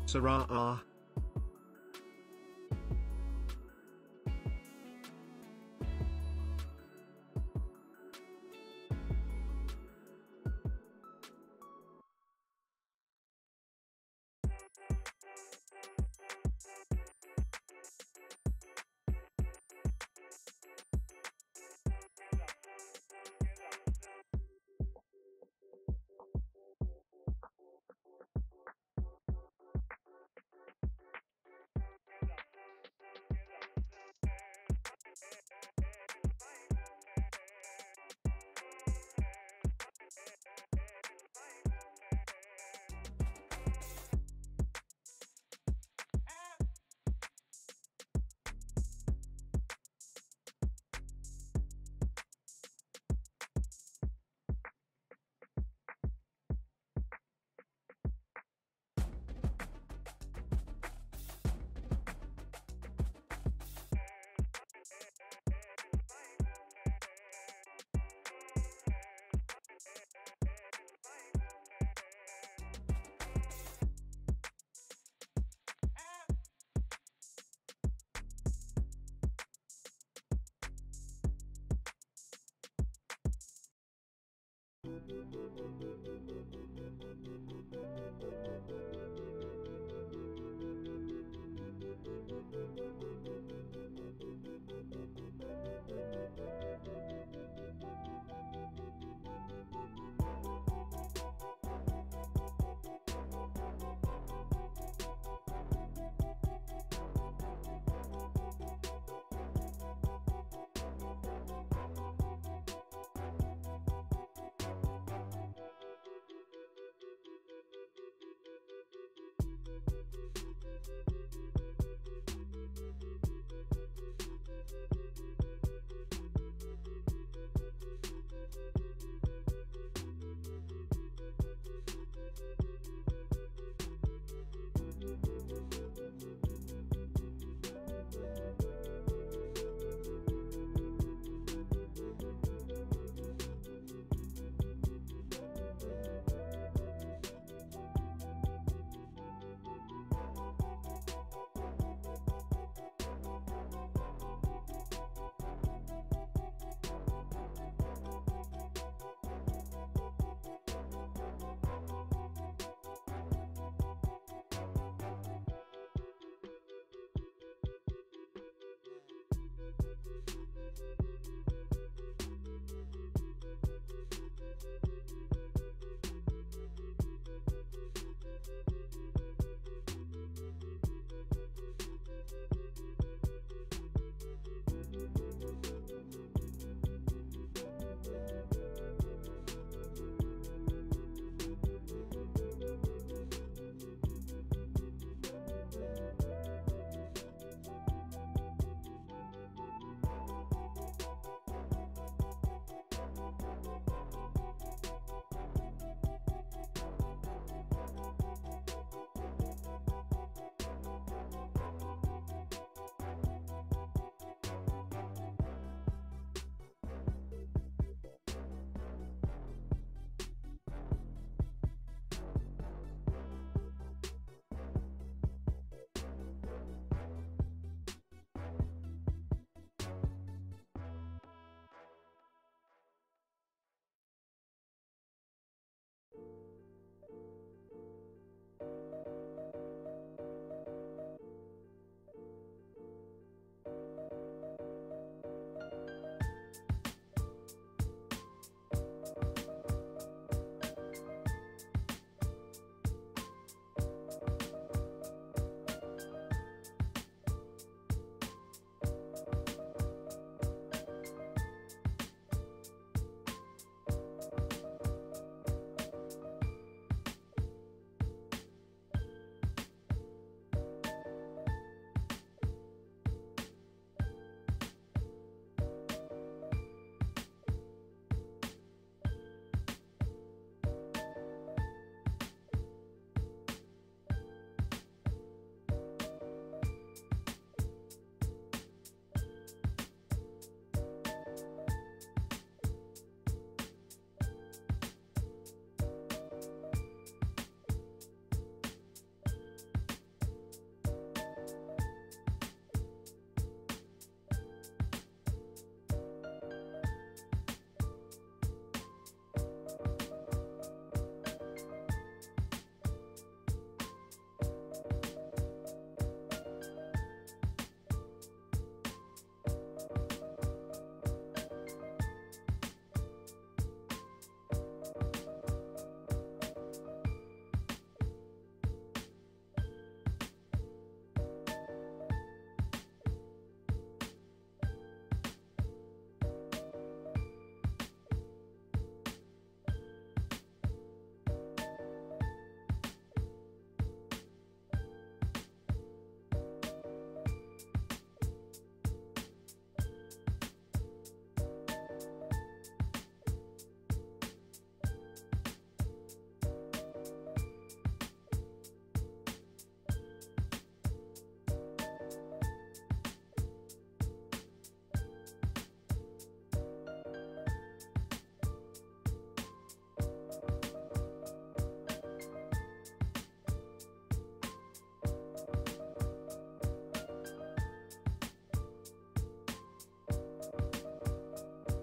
Sarah.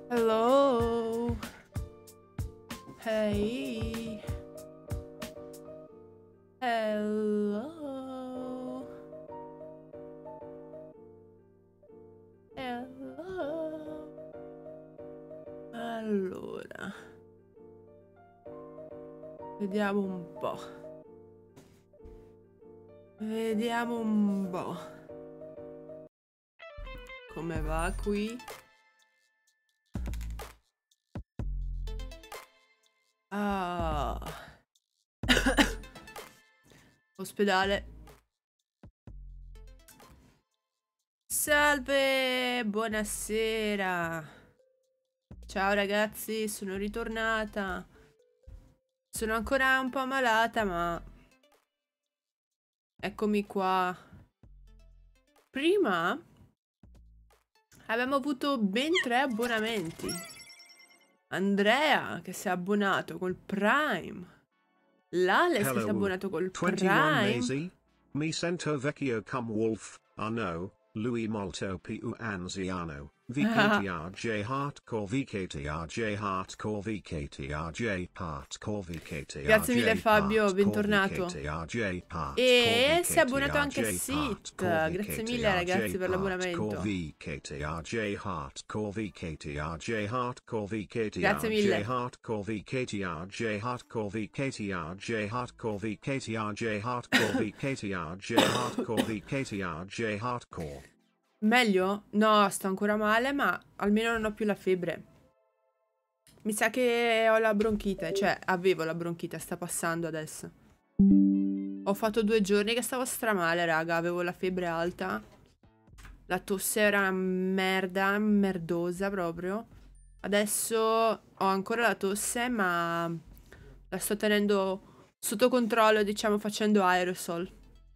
Hello. Hey. Hello. Hello. Allora, vediamo un po'. Vediamo un po'. Come va qui? Ah. Ospedale. Salve, buonasera. Ciao ragazzi, sono ritornata. Sono ancora un po' malata, ma eccomi qua. Prima abbiamo avuto ben 3 abbonamenti. Andrea che si è abbonato col Prime. L'Ales che si è Hello, abbonato col 21 Prime. Maisie. Mi sento vecchio come Wolf, no, lui molto più anziano. VKTRJ Hardcore VKTRJ Hardcore VKTRJ Hardcore VKTRJ Grazie mille Fabio, Hardcore bentornato. VKTRJ Hardcore E si è abbonato anche VKTRJ Sit. Hardcore Grazie mille ragazzi per VKTRJ l'abbonamento. VKTRJ Hardcore VKTRJ Hardcore Grazie mille. VKTRJ Hardcore VKTRJ Hardcore VKTRJ Hardcore VKTRJ Hardcore VKTRJ Hardcore VKTRJ Hardcore. Meglio? No, sto ancora male, ma almeno non ho più la febbre. Mi sa che ho la bronchite, cioè avevo la bronchite, sta passando adesso. Ho fatto 2 giorni che stavo stramale, raga, avevo la febbre alta. La tosse era una merda, merdosa proprio. Adesso ho ancora la tosse, ma la sto tenendo sotto controllo, diciamo, facendo aerosol.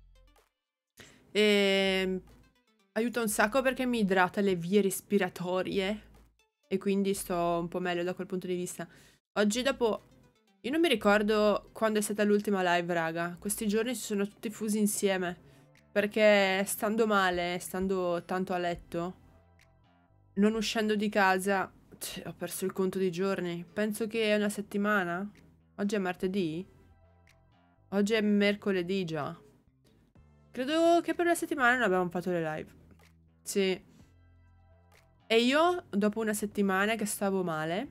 E aiuta un sacco perché mi idrata le vie respiratorie. E quindi sto un po' meglio da quel punto di vista. Oggi dopo... Io non mi ricordo quando è stata l'ultima live, raga. Questi giorni si sono tutti fusi insieme. Perché stando male, stando tanto a letto, non uscendo di casa, ho perso il conto di giorni. Penso che è una settimana. Oggi è martedì? Oggi è mercoledì già. Credo che per una settimana non abbiamo fatto le live. Sì. E io, dopo una settimana che stavo male...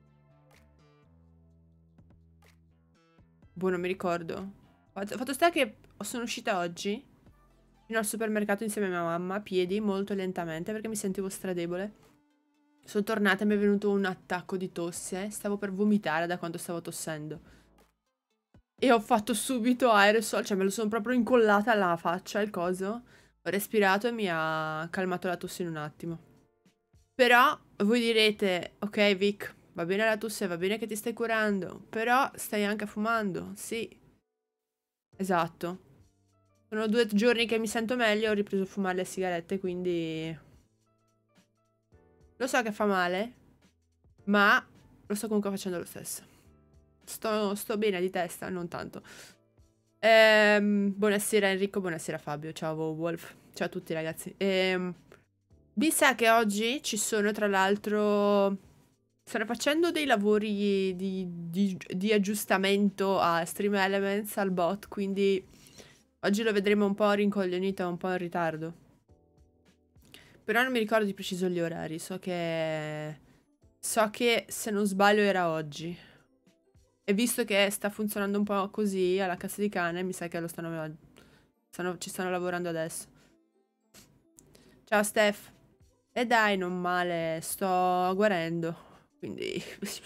Boh, non mi ricordo. Fatto sta che sono uscita oggi fino al supermercato insieme a mia mamma, a piedi, molto lentamente, perché mi sentivo stradebole. Sono tornata e mi è venuto un attacco di tosse. Stavo per vomitare da quanto stavo tossendo. E ho fatto subito aerosol, cioè me lo sono proprio incollata alla faccia, il coso. Ho respirato e mi ha calmato la tosse in un attimo. Però voi direte, ok Vic, va bene la tosse, va bene che ti stai curando, però stai anche fumando, sì. Esatto. Sono 2 giorni che mi sento meglio, ho ripreso a fumare le sigarette, quindi... Lo so che fa male, ma lo sto comunque facendo lo stesso. Sto bene di testa, non tanto. Buonasera Enrico, buonasera Fabio, ciao Wolf, ciao a tutti ragazzi. Mi sa che oggi ci sono tra l'altro... Stanno facendo dei lavori di aggiustamento a Stream Elements, al bot, quindi oggi lo vedremo un po' rincoglionito, un po' in ritardo. Però non mi ricordo di preciso gli orari, so che se non sbaglio era oggi. E visto che sta funzionando un po' così alla cassa di cane, mi sa che lo ci stanno lavorando adesso. Ciao Steph. E dai, non male, sto guarendo. Quindi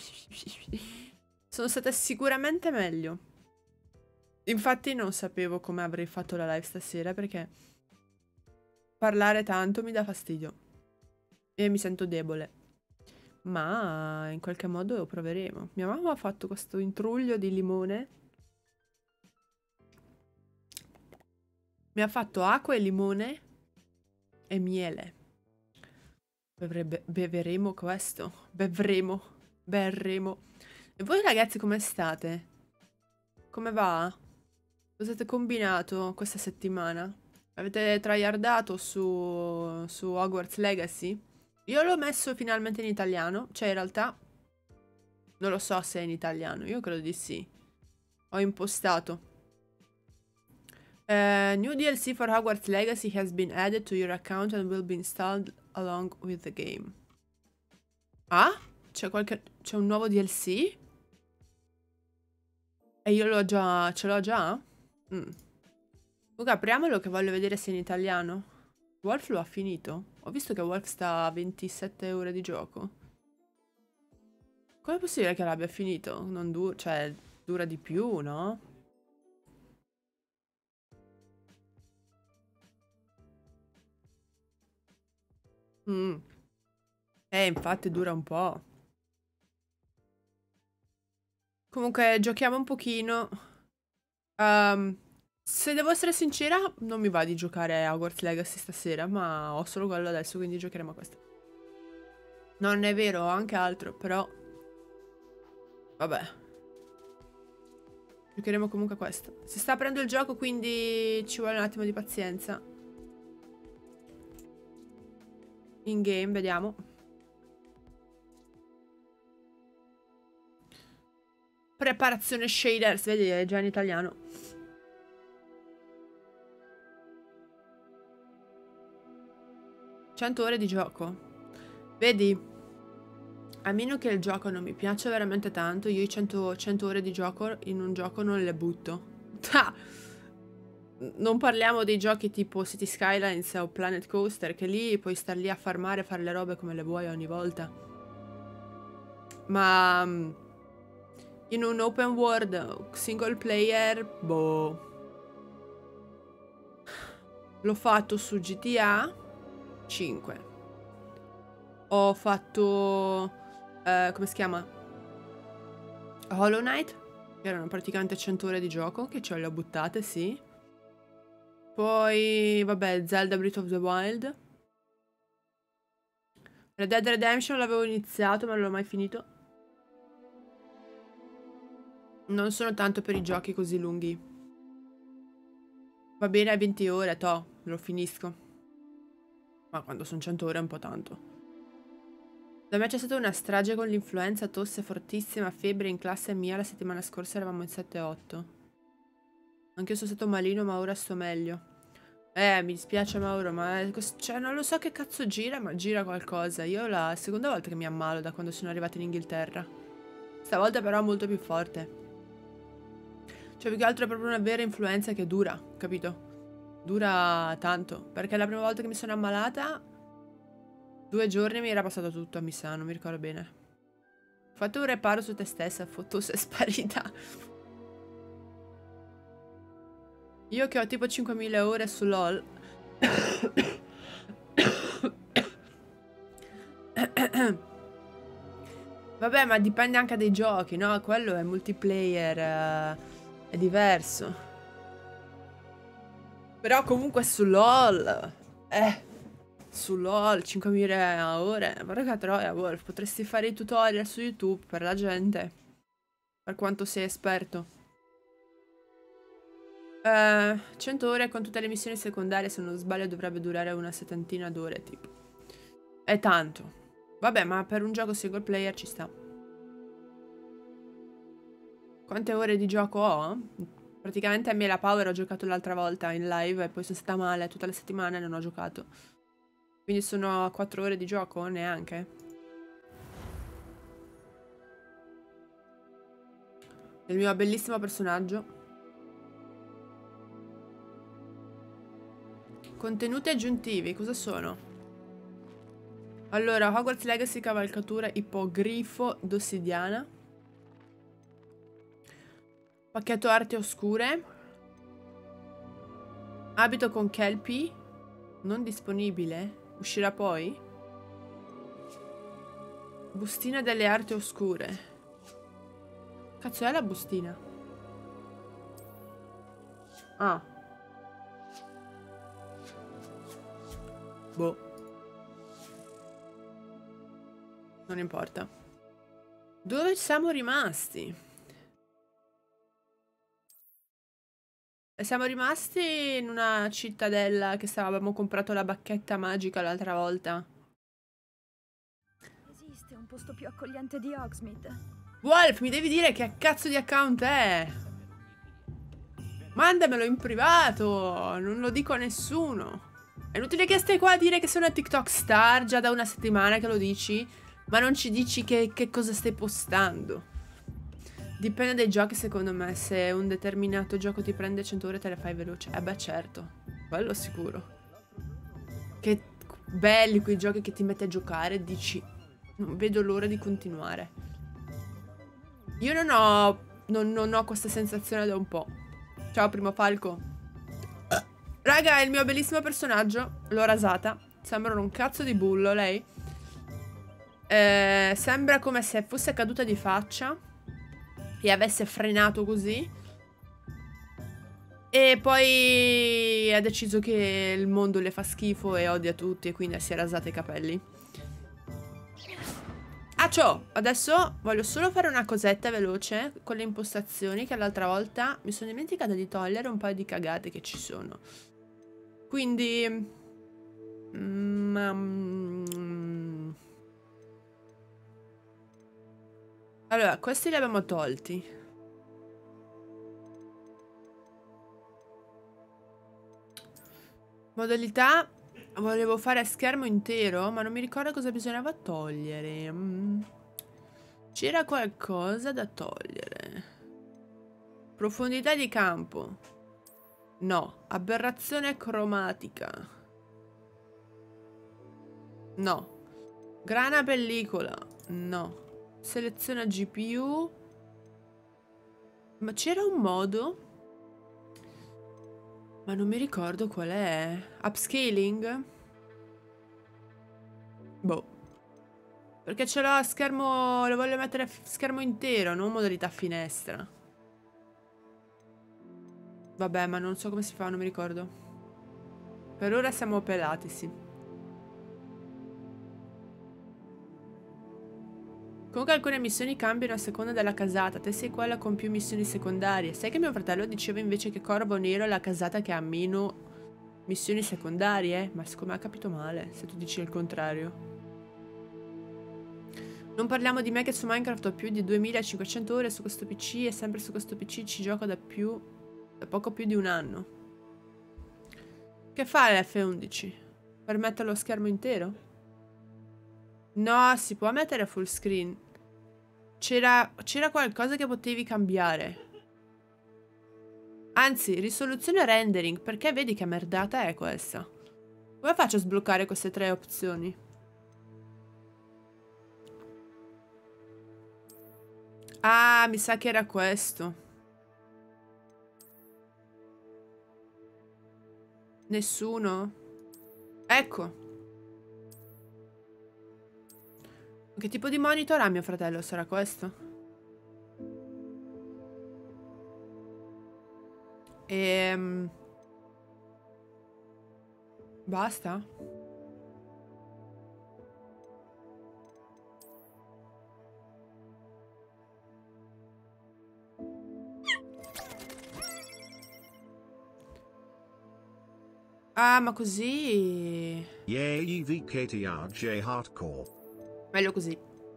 sono stata sicuramente meglio. Infatti non sapevo come avrei fatto la live stasera perché parlare tanto mi dà fastidio. E mi sento debole. Ma in qualche modo proveremo. Mia mamma ha fatto questo intruglio di limone. Mi ha fatto acqua e limone e miele. Beveremo questo. Bevremo. Berremo. E voi ragazzi come state? Come va? Cosa avete combinato questa settimana? Avete tryhardato su Hogwarts Legacy? Io l'ho messo finalmente in italiano. Cioè, in realtà, non lo so se è in italiano. Io credo di sì. Ho impostato. New DLC for Hogwarts Legacy has been added to your account and will be installed along with the game. Ah? C'è un nuovo DLC? E io l'ho già... ce l'ho già? Comunque apriamolo che voglio vedere se è in italiano. Wolf lo ha finito? Ho visto che Wolf sta a 27 ore di gioco. Com'è possibile che l'abbia finito? Non dura... cioè, dura di più, no? Infatti dura un po'. Comunque, giochiamo un pochino. Se devo essere sincera, non mi va di giocare a Hogwarts Legacy stasera, ma ho solo quello adesso, quindi giocheremo a questo. Non è vero, ho anche altro, però... Vabbè. Giocheremo comunque a questo. Si sta aprendo il gioco, quindi ci vuole un attimo di pazienza. In game, vediamo. Preparazione shaders, vedi, è già in italiano. $100 ore di gioco. Vedi? A meno che il gioco non mi piaccia veramente tanto, io i 100 ore di gioco in un gioco non le butto. Non parliamo dei giochi tipo City Skylines o Planet Coaster, che lì puoi star lì a farmare e fare le robe come le vuoi ogni volta. Ma in un open world single player, boh. L'ho fatto su GTA 5. Ho fatto... come si chiama? Hollow Knight, che erano praticamente 100 ore di gioco, che ce le ho buttate, sì. Poi, vabbè, Zelda Breath of the Wild. Red Dead Redemption l'avevo iniziato, ma non l'ho mai finito. Non sono tanto per i giochi così lunghi. Va bene a 20 ore, lo finisco. Ma quando sono 100 ore è un po' tanto. Da me c'è stata una strage con l'influenza, tosse fortissima, febbre in classe mia. La settimana scorsa eravamo in 7-8. Anche io sono stato malino, ma ora sto meglio. Mi dispiace Mauro, ma cioè, non lo so che cazzo gira, ma gira qualcosa. Io è la seconda volta che mi ammalo da quando sono arrivata in Inghilterra. Stavolta però molto più forte. Cioè, più che altro è proprio una vera influenza che dura, capito? Dura tanto. Perché la prima volta che mi sono ammalata, 2 giorni mi era passato tutto, mi sa, non mi ricordo bene. Ho fatto un reparo su te stessa, fotos è sparita. Io che ho tipo 5.000 ore su LOL. Vabbè, ma dipende anche dai giochi, no? Quello è multiplayer, è diverso. Però comunque su LOL, su LOL, 5.000 ore. Guarda che troia, Wolf, potresti fare i tutorial su YouTube per la gente. Per quanto sei esperto. 100 ore con tutte le missioni secondarie, se non sbaglio dovrebbe durare una settantina d'ore, tipo. È tanto. Vabbè, ma per un gioco single player ci sta. Quante ore di gioco ho? Praticamente a me la Power ho giocato l'altra volta in live e poi sono stata male tutta la settimana e non ho giocato. Quindi sono a 4 ore di gioco? Neanche. Il mio bellissimo personaggio. Contenuti aggiuntivi, cosa sono? Allora, Hogwarts Legacy cavalcatura ippogrifo d'ossidiana. Pacchetto arti oscure. Abito con Kelpie. Non disponibile. Uscirà poi? Bustina delle arti oscure. Cazzo è la bustina? Ah. Boh. Non importa. Dove siamo rimasti? Siamo rimasti in una cittadella che avevamo comprato la bacchetta magica l'altra volta. posto più accogliente di Hogsmeade. Wolf, mi devi dire che cazzo di account è? Mandamelo in privato, non lo dico a nessuno. È inutile che stai qua a dire che sei una TikTok star, già da una settimana che lo dici, ma non ci dici che cosa stai postando. Dipende dai giochi, secondo me. Se un determinato gioco ti prende 100 ore, te le fai veloce. Beh, certo. Quello sicuro. Che belli quei giochi che ti metti a giocare e dici non vedo l'ora di continuare. Io non ho questa sensazione da un po'. Ciao, primo falco. Raga, è il mio bellissimo personaggio. L'ho rasata. Sembra un cazzo di bullo, lei. Sembra come se fosse caduta di faccia e avesse frenato così. E poi ha deciso che il mondo le fa schifo e odia tutti e quindi si è rasata i capelli. Ah, ciò! Adesso voglio solo fare una cosetta veloce con le impostazioni che l'altra volta mi sono dimenticata di togliere un paio di cagate che ci sono. Quindi... allora, questi li abbiamo tolti. Modalità... volevo fare schermo intero, ma non mi ricordo cosa bisognava togliere. C'era qualcosa da togliere. Profondità di campo. No. Aberrazione cromatica. No. Grana pellicola. No. Seleziona GPU. Ma c'era un modo? Ma non mi ricordo qual è. Upscaling? Boh. Perché ce l'ho a schermo... lo voglio mettere a schermo intero, non modalità finestra. Vabbè, ma non so come si fa, non mi ricordo. Per ora siamo pelati, sì. Comunque alcune missioni cambiano a seconda della casata. Te sei quella con più missioni secondarie. Sai che mio fratello diceva invece che Corvo Nero è la casata che ha meno missioni secondarie? Ma secondo me ha capito male, se tu dici il contrario. Non parliamo di me che su Minecraft ho più di 2500 ore su questo PC e sempre su questo PC ci gioco da poco più di un anno. Che fa l'F11? Per mettere lo schermo intero? No, si può mettere full screen. C'era qualcosa che potevi cambiare. Anzi, risoluzione rendering. Perché vedi che merdata è questa? Come faccio a sbloccare queste 3 opzioni? Ah, mi sa che era questo. Nessuno? Ecco. Che tipo di monitor ha mio fratello? Sarà questo? Basta? Ah, ma così... Yay VKTRJ Hardcore. Meglio così.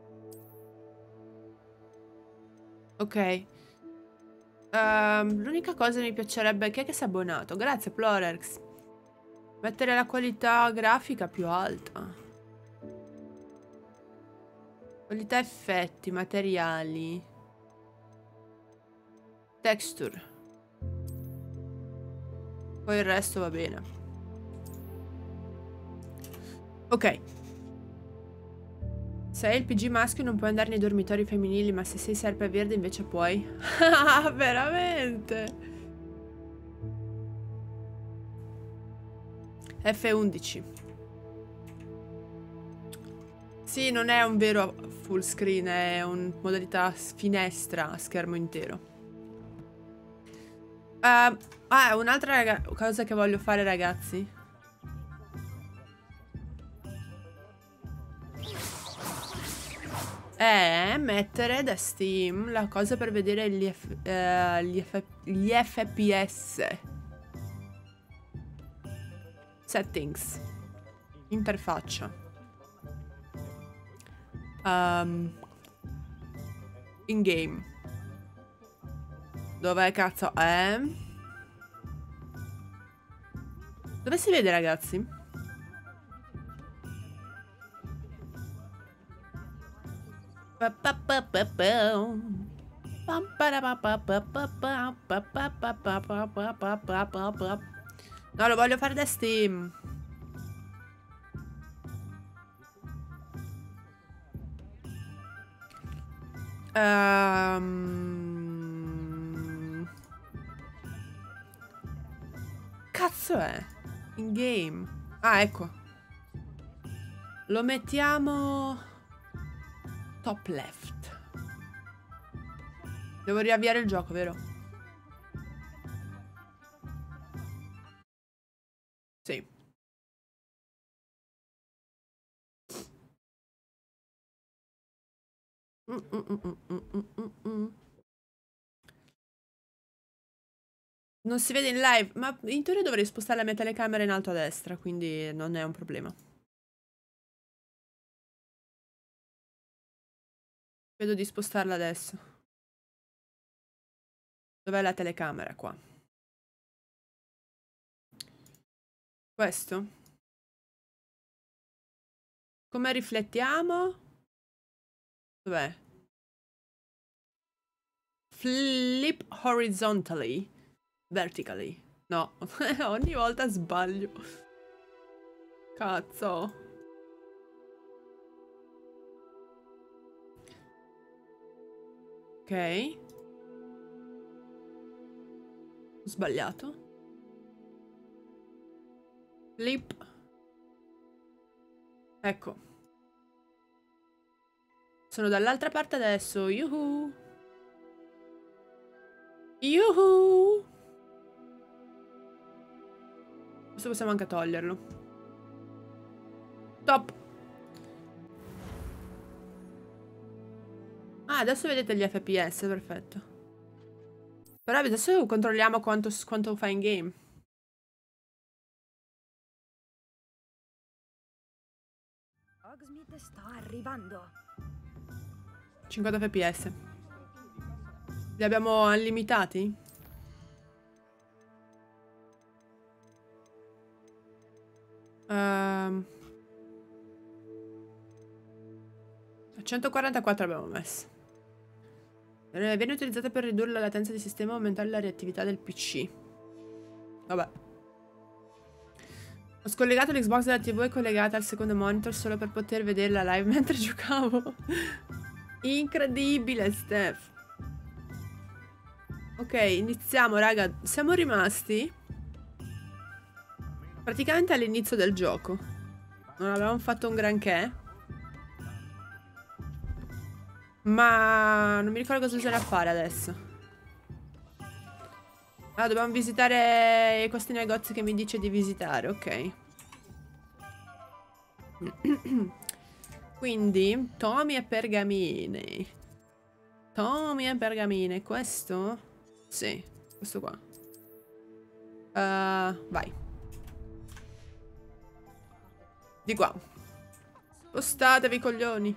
Ok. L'unica cosa che mi piacerebbe... Chi è che si è abbonato? Grazie, Plorex. Mettere la qualità grafica più alta. Qualità effetti, materiali. Texture. Poi il resto va bene. Ok. Se hai il PG maschio non puoi andare nei dormitori femminili, ma se sei serpeverde invece puoi. Ah, veramente? F11. Sì, non è un vero full screen, è un modalità finestra a schermo intero. Un'altra cosa che voglio fare, ragazzi. È mettere da Steam la cosa per vedere gli FPS. Settings. Interfaccia. In game. Dov'è cazzo? Dove si vede, ragazzi? No, lo voglio fare da Steam. Cazzo è? In game. Ah, ecco. Lo mettiamo top left. Devo riavviare il gioco, vero? Sì. Non si vede in live, ma in teoria dovrei spostare la mia telecamera in alto a destra, quindi non è un problema. Vedo di spostarla adesso. Dov'è la telecamera qua? Questo? Come riflettiamo? Dov'è? Flip horizontally. Vertically. No, ogni volta sbaglio. Cazzo. Ok. Ho sbagliato. Flip. Ecco. Sono dall'altra parte adesso. Yuhu. Yuhu. Questo possiamo anche toglierlo. Top. Ah, adesso vedete gli FPS, perfetto. Però adesso controlliamo quanto fa in game. Hogsmeade sta arrivando. 50 fps. Li abbiamo unlimitati? A 144 abbiamo messo. Viene utilizzata per ridurre la latenza di sistema e aumentare la reattività del PC. Vabbè. Ho scollegato l'Xbox dalla TV e collegata al secondo monitor solo per poter vedere la live mentre giocavo. Incredibile, Steph. Ok, iniziamo, raga. Siamo rimasti praticamente all'inizio del gioco. Non avevamo fatto un granché. Ma non mi ricordo cosa bisogna fare adesso. Ah, dobbiamo visitare questi negozi che mi dice di visitare, ok. Quindi, tomi e pergamene. Tomi e pergamene. Questo? Sì, questo qua. Vai. Di qua. Spostatevi, coglioni.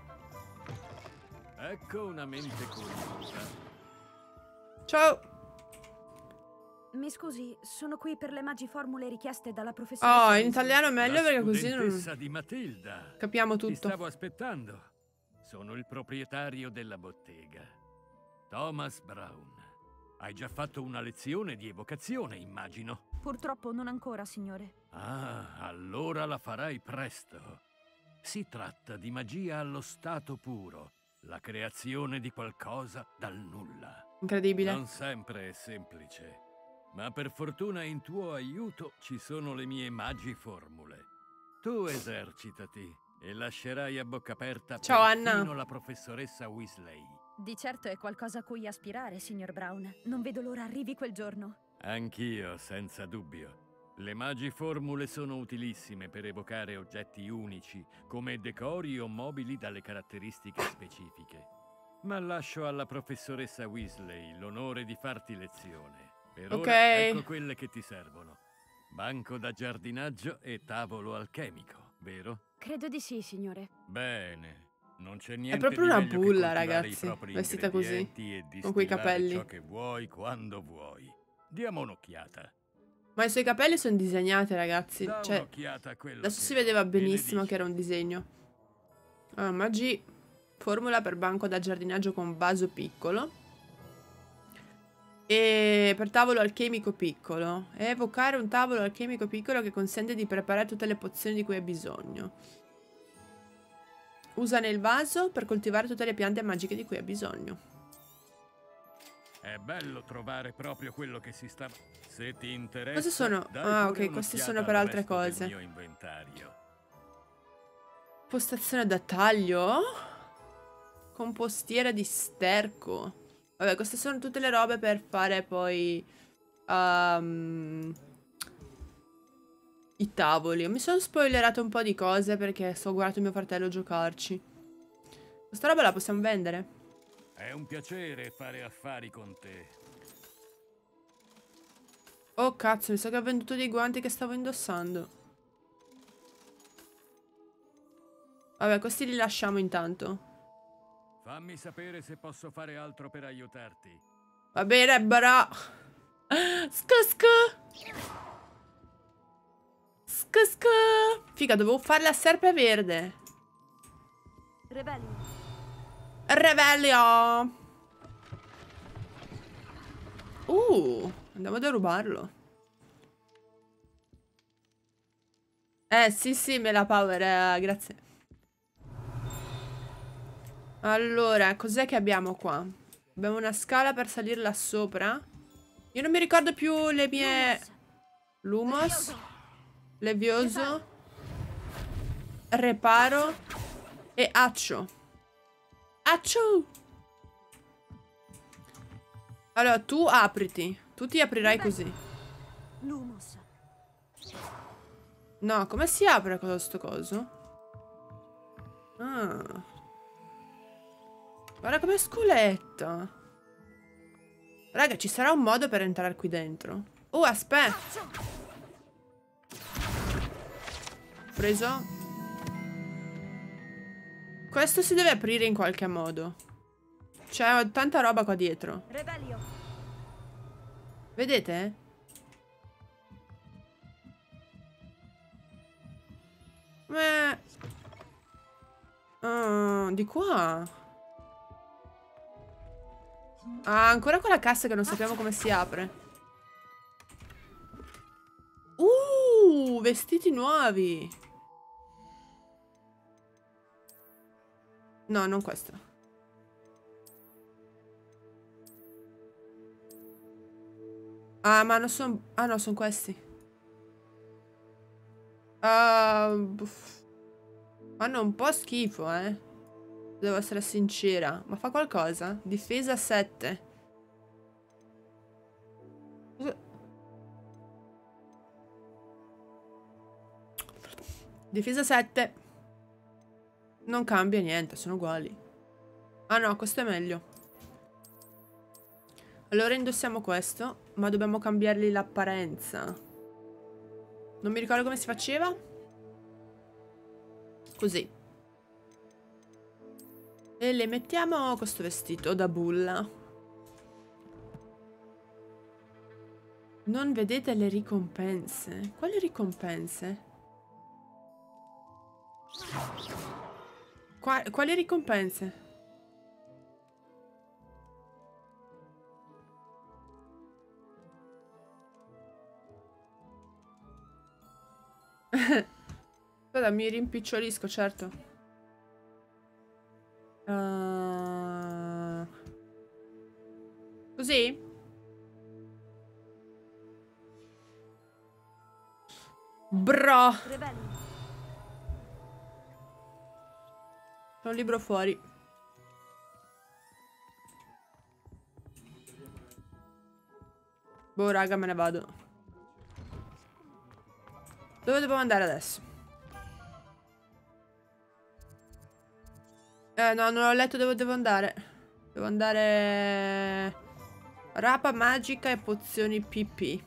Ecco una mente curiosa. Ciao. Mi scusi, sono qui per le magiformule richieste dalla professoressa. Oh, in italiano è meglio perché così non studentessa di Matilda. capiamo Ti tutto. stavo aspettando. Sono il proprietario della bottega, Thomas Brown. Hai già fatto una lezione di evocazione, immagino. Purtroppo non ancora, signore. Ah, allora la farai presto. Si tratta di magia allo stato puro, la creazione di qualcosa dal nulla. Incredibile. Non sempre è semplice, ma per fortuna in tuo aiuto ci sono le mie magiformule. Tu esercitati e lascerai a bocca aperta Ciao, Anna. perfino la professoressa Weasley. Di certo è qualcosa a cui aspirare, signor Brown. Non vedo l'ora arrivi quel giorno. Anch'io, senza dubbio. Le magiformule sono utilissime per evocare oggetti unici, come decori o mobili dalle caratteristiche specifiche. Ma lascio alla professoressa Weasley l'onore di farti lezione. Per Ok. ora, ecco quelle che ti servono. Banco da giardinaggio e tavolo alchemico, vero? Credo di sì, signore. Bene. Non c'è È niente proprio di una meglio che bulla, coltivare i ragazzi. propri Vestita così. ingredienti e Con quei distillare capelli. ciò che vuoi quando vuoi. Diamo un'occhiata. Ma i suoi capelli sono disegnati, ragazzi. Da Cioè, un'occhiata a quello adesso che si ho. vedeva Che ne benissimo dici? che era un disegno. Allora, Magi. Formula per banco da giardinaggio con vaso piccolo. E per tavolo alchemico piccolo. E evocare un tavolo alchemico piccolo che consente di preparare tutte le pozioni di cui hai bisogno. Usa nel vaso per coltivare tutte le piante magiche di cui hai bisogno. È bello trovare proprio quello che si sta... Se ti interessa, Cosa sono? dai Ah, pure ok, questi sono un'occhiata per al altre resto del cose. mio inventario. Postazione da taglio. Compostiera di sterco. Vabbè, queste sono tutte le robe per fare poi i tavoli. Io mi sono spoilerato un po' di cose perché sto guardando mio fratello giocarci. Questa roba la possiamo vendere? È un piacere fare affari con te. Oh cazzo, mi sa che ho venduto dei guanti che stavo indossando. Vabbè, questi li lasciamo intanto. Fammi sapere se posso fare altro per aiutarti. Va bene, bra. Scu. Figa, dovevo fare la serpe verde. Rebellion. Revelio. Andiamo a derubarlo. Sì, me la power, grazie. Allora, cos'è che abbiamo qua? Abbiamo una scala per salire là sopra. Io non mi ricordo più le mie... Lumos. Levioso. Reparo. E accio. Accio! Allora, tu apriti. Tu ti aprirai così. Lumos. No, come si apre questo coso? Ah. Guarda com'è sculetta. Raga, ci sarà un modo per entrare qui dentro. Oh, aspetta. Preso. Questo si deve aprire in qualche modo. C'è tanta roba qua dietro. Rebellion. Vedete? Di qua. Ah, ancora quella cassa che non sappiamo come si apre. Vestiti nuovi. No, non questo. Ah, ma non sono... Ah, no, sono questi. Fanno un po' schifo, eh. Devo essere sincera. Ma fa qualcosa? Difesa 7. Difesa 7. Non cambia niente, sono uguali. Ah no, questo è meglio. Allora indossiamo questo, ma dobbiamo cambiargli l'apparenza. Non mi ricordo come si faceva. Così. E le mettiamo questo vestito da bulla. Non vedete le ricompense? Quali ricompense? Quali ricompense? Aspetta, mi rimpicciolisco, certo. Così? Bro. Rebellion. C'è un libro fuori. Boh, raga, me ne vado. Dove dobbiamo andare adesso? No, non ho letto dove devo andare. Devo andare... Rapa magica e pozioni PP.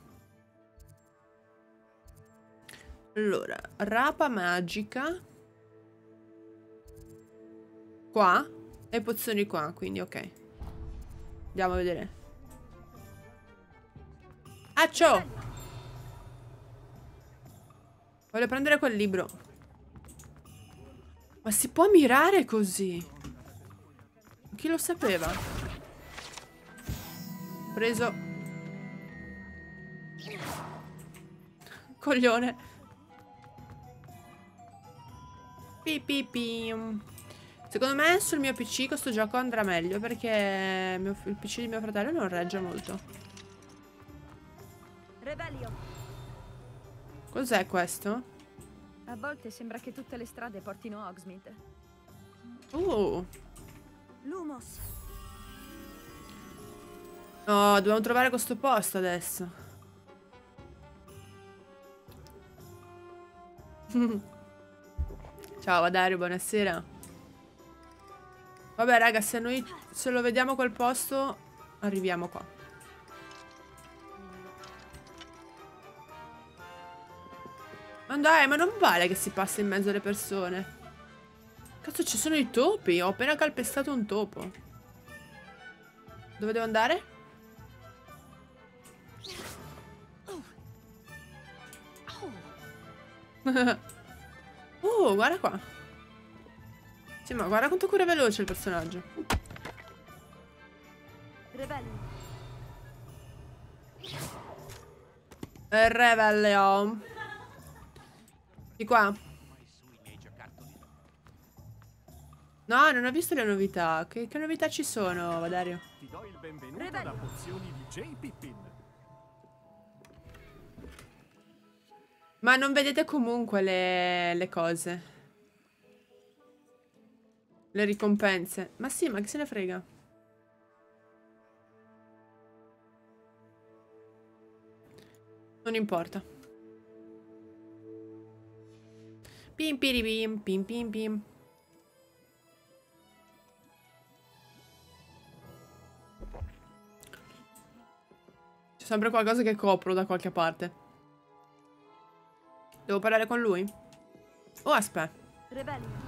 Allora, rapa magica. Qua? E pozioni qua, quindi ok. Andiamo a vedere. Accio! Voglio prendere quel libro. Ma si può mirare così? Chi lo sapeva? Preso. Coglione. Pi pi pi. Secondo me sul mio PC questo gioco andrà meglio perché il PC di mio fratello non regge molto. Rebelio. Cos'è questo? A volte sembra che tutte le strade portino a Hogsmeade. Lumos. No, dobbiamo trovare questo posto adesso. Ciao Dario, buonasera. Vabbè raga, se noi lo vediamo quel posto, arriviamo qua. Ma dai, ma non vale che si passa in mezzo alle persone. Cazzo, ci sono i topi. Ho appena calpestato un topo. Dove devo andare? Guarda qua. Sì, ma guarda quanto cura veloce il personaggio. Rebellion. Rebellion. Di qua. No, non ho visto le novità. Che novità ci sono, Dario? Ti do il benvenuto alla pozioni di J. Pippin. Ma non vedete comunque le cose. Le ricompense. Ma sì, ma che se ne frega. Non importa. Pim piribim, pim pim pim. C'è sempre qualcosa che copro da qualche parte. Devo parlare con lui? Oh, aspetta. Rebellion.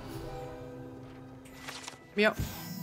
Mio.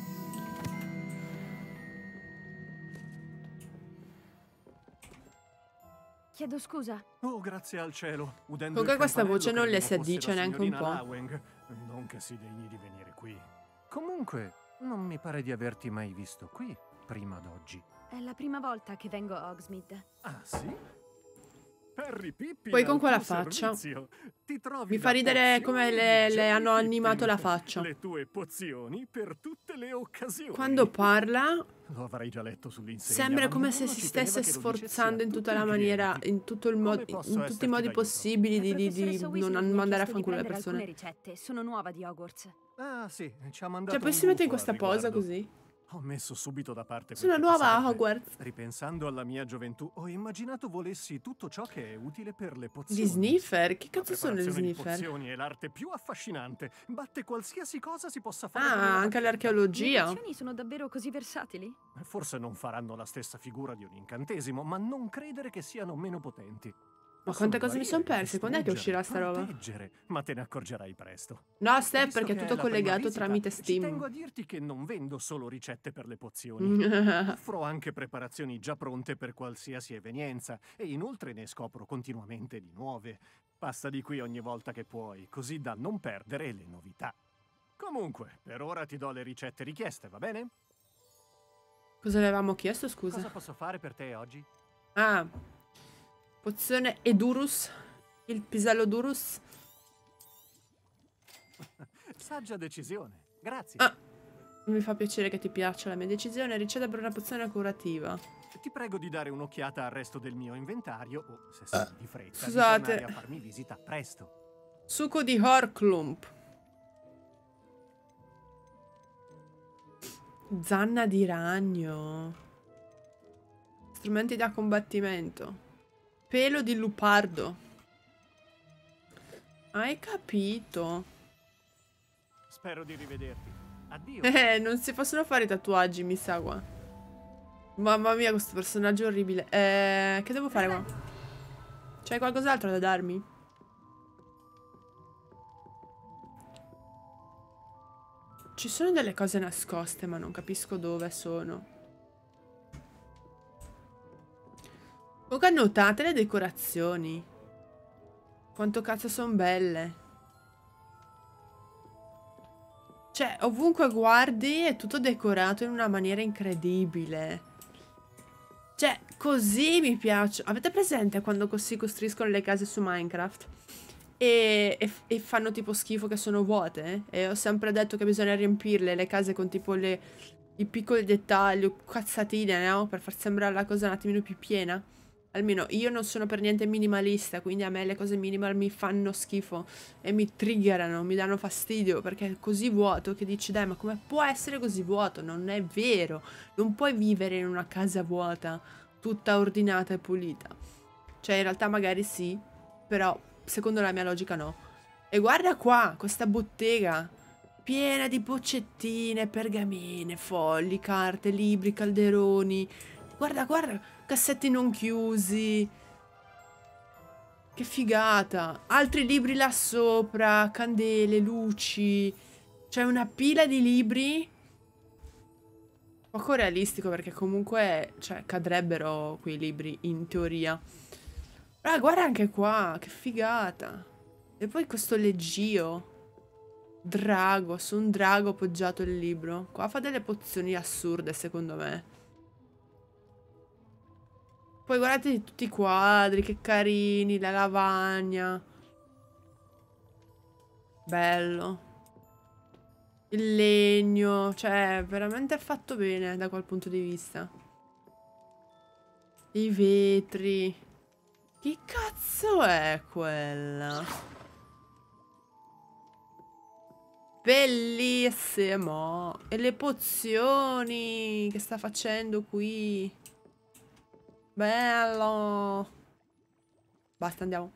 Chiedo scusa. Oh, grazie al cielo. Udendo Comunque il questa voce campanello, non le credevo si addice fosse la neanche un signorina po'. Laweng. Non che si degni di venire qui. Comunque, non mi pare di averti mai visto qui prima d'oggi. È la prima volta che vengo a Hogsmeade. Ah, sì? Perry Pippin Poi con al quella tuo faccia. servizio. Ti trovi Mi fa da ridere pozioni come di le J. hanno Pippin. animato la faccia. Le tue pozioni per tutte le occasioni. Quando parla Lo avrei già letto sull'insegna. sembra ma come se nessuno si ci teneva stesse che lo dicessi sforzando a in tutta tutti la i maniera, clienti. in tutto il Come modo, posso in tutti i esserti modi d'aiuto? possibili La di professoressa non Weasley mi ha mandare a chiesto di fanculo le prendere persone. alcune ricette. Sono nuova di Hogwarts. Ah, sì, ci ha mandato Cioè, poi un si mette in gufo questa al posa riguardo. così. Ho messo subito da parte Sono quel che nuova a serve. Hogwarts. Ripensando alla mia gioventù, ho immaginato volessi tutto ciò che è utile per le pozioni. Gli sniffer? Che La cazzo sono gli preparazione di sniffer? pozioni è l'arte più affascinante. Batte qualsiasi cosa si possa fare. Ah, con una anche bacchetta. Le l'archeologia. pozioni sono davvero così versatili? Forse non faranno la stessa figura di un incantesimo, ma non credere che siano meno potenti. Ma Possono quante cose mi sono guarire, perse? Quando è che uscirà sta roba? proteggere, ma te ne accorgerai presto. No, Steph, Visto perché è che tutto la prima collegato visita, tramite Ci tengo Steam. a dirti che non vendo solo ricette per le pozioni. Offro anche preparazioni già pronte per qualsiasi evenienza e inoltre ne scopro continuamente di nuove. Passa di qui ogni volta che puoi, così da non perdere le novità. Comunque, per ora ti do le ricette richieste, va bene? Cosa avevamo chiesto, scusa? Cosa posso fare per te oggi? Ah, pozione Edurus. Il pisello Durus. Saggia decisione. Grazie. Ah, mi fa piacere che ti piaccia la mia decisione. Ricetta per una pozione curativa. Ti prego di dare un'occhiata al resto del mio inventario o, se sei di fretta, scusate. di tornare a farmi visita presto. Succo di Horklump. Zanna di ragno. Strumenti da combattimento. Pelo di lupardo. Hai capito? Spero di rivederti. Addio. Non si possono fare i tatuaggi, mi sa qua. Mamma mia, questo personaggio è orribile. Che devo fare qua? C'hai qualcos'altro da darmi? Ci sono delle cose nascoste, ma non capisco dove sono. Comunque notate le decorazioni. Quanto cazzo sono belle. Cioè, ovunque guardi è tutto decorato in una maniera incredibile. Cioè, così mi piace. Avete presente quando si costruiscono le case su Minecraft? E fanno tipo schifo che sono vuote? E ho sempre detto che bisogna riempirle le case con tipo i piccoli dettagli, cazzatine, no? Per far sembrare la cosa un attimino più piena. Almeno io non sono per niente minimalista, quindi a me le cose minimal mi fanno schifo e mi triggerano, mi danno fastidio perché è così vuoto che dici dai, ma come può essere così vuoto? Non è vero, non puoi vivere in una casa vuota, tutta ordinata e pulita. Cioè in realtà magari sì, però secondo la mia logica no. E guarda qua, questa bottega piena di boccettine, pergamene, fogli, carte, libri, calderoni. Guarda, guarda, cassetti non chiusi. Che figata. Altri libri là sopra, candele, luci. C'è una pila di libri. Poco realistico perché comunque, cioè, cadrebbero quei libri in teoria. Ah, guarda anche qua, che figata. E poi questo leggio. Drago, su un drago appoggiato il libro. Qua fa delle pozioni assurde secondo me. Poi guardate tutti i quadri, che carini, la lavagna. Bello. Il legno, cioè, veramente è fatto bene da quel punto di vista. I vetri. Che cazzo è quella? Bellissimo. E le pozioni che sta facendo qui. Bello. Basta, andiamo.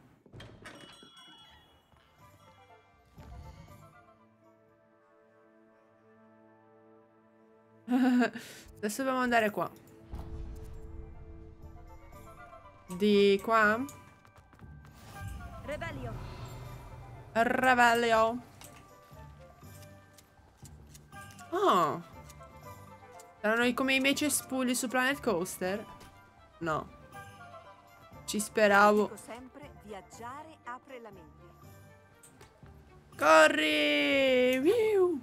Adesso dobbiamo andare qua. Di qua? Rebelio. Revelio. Oh. Saranno come i miei cespugli su Planet Coaster? No. Ci speravo. Dico sempre, viaggiare apre la mente. Corri! Viu!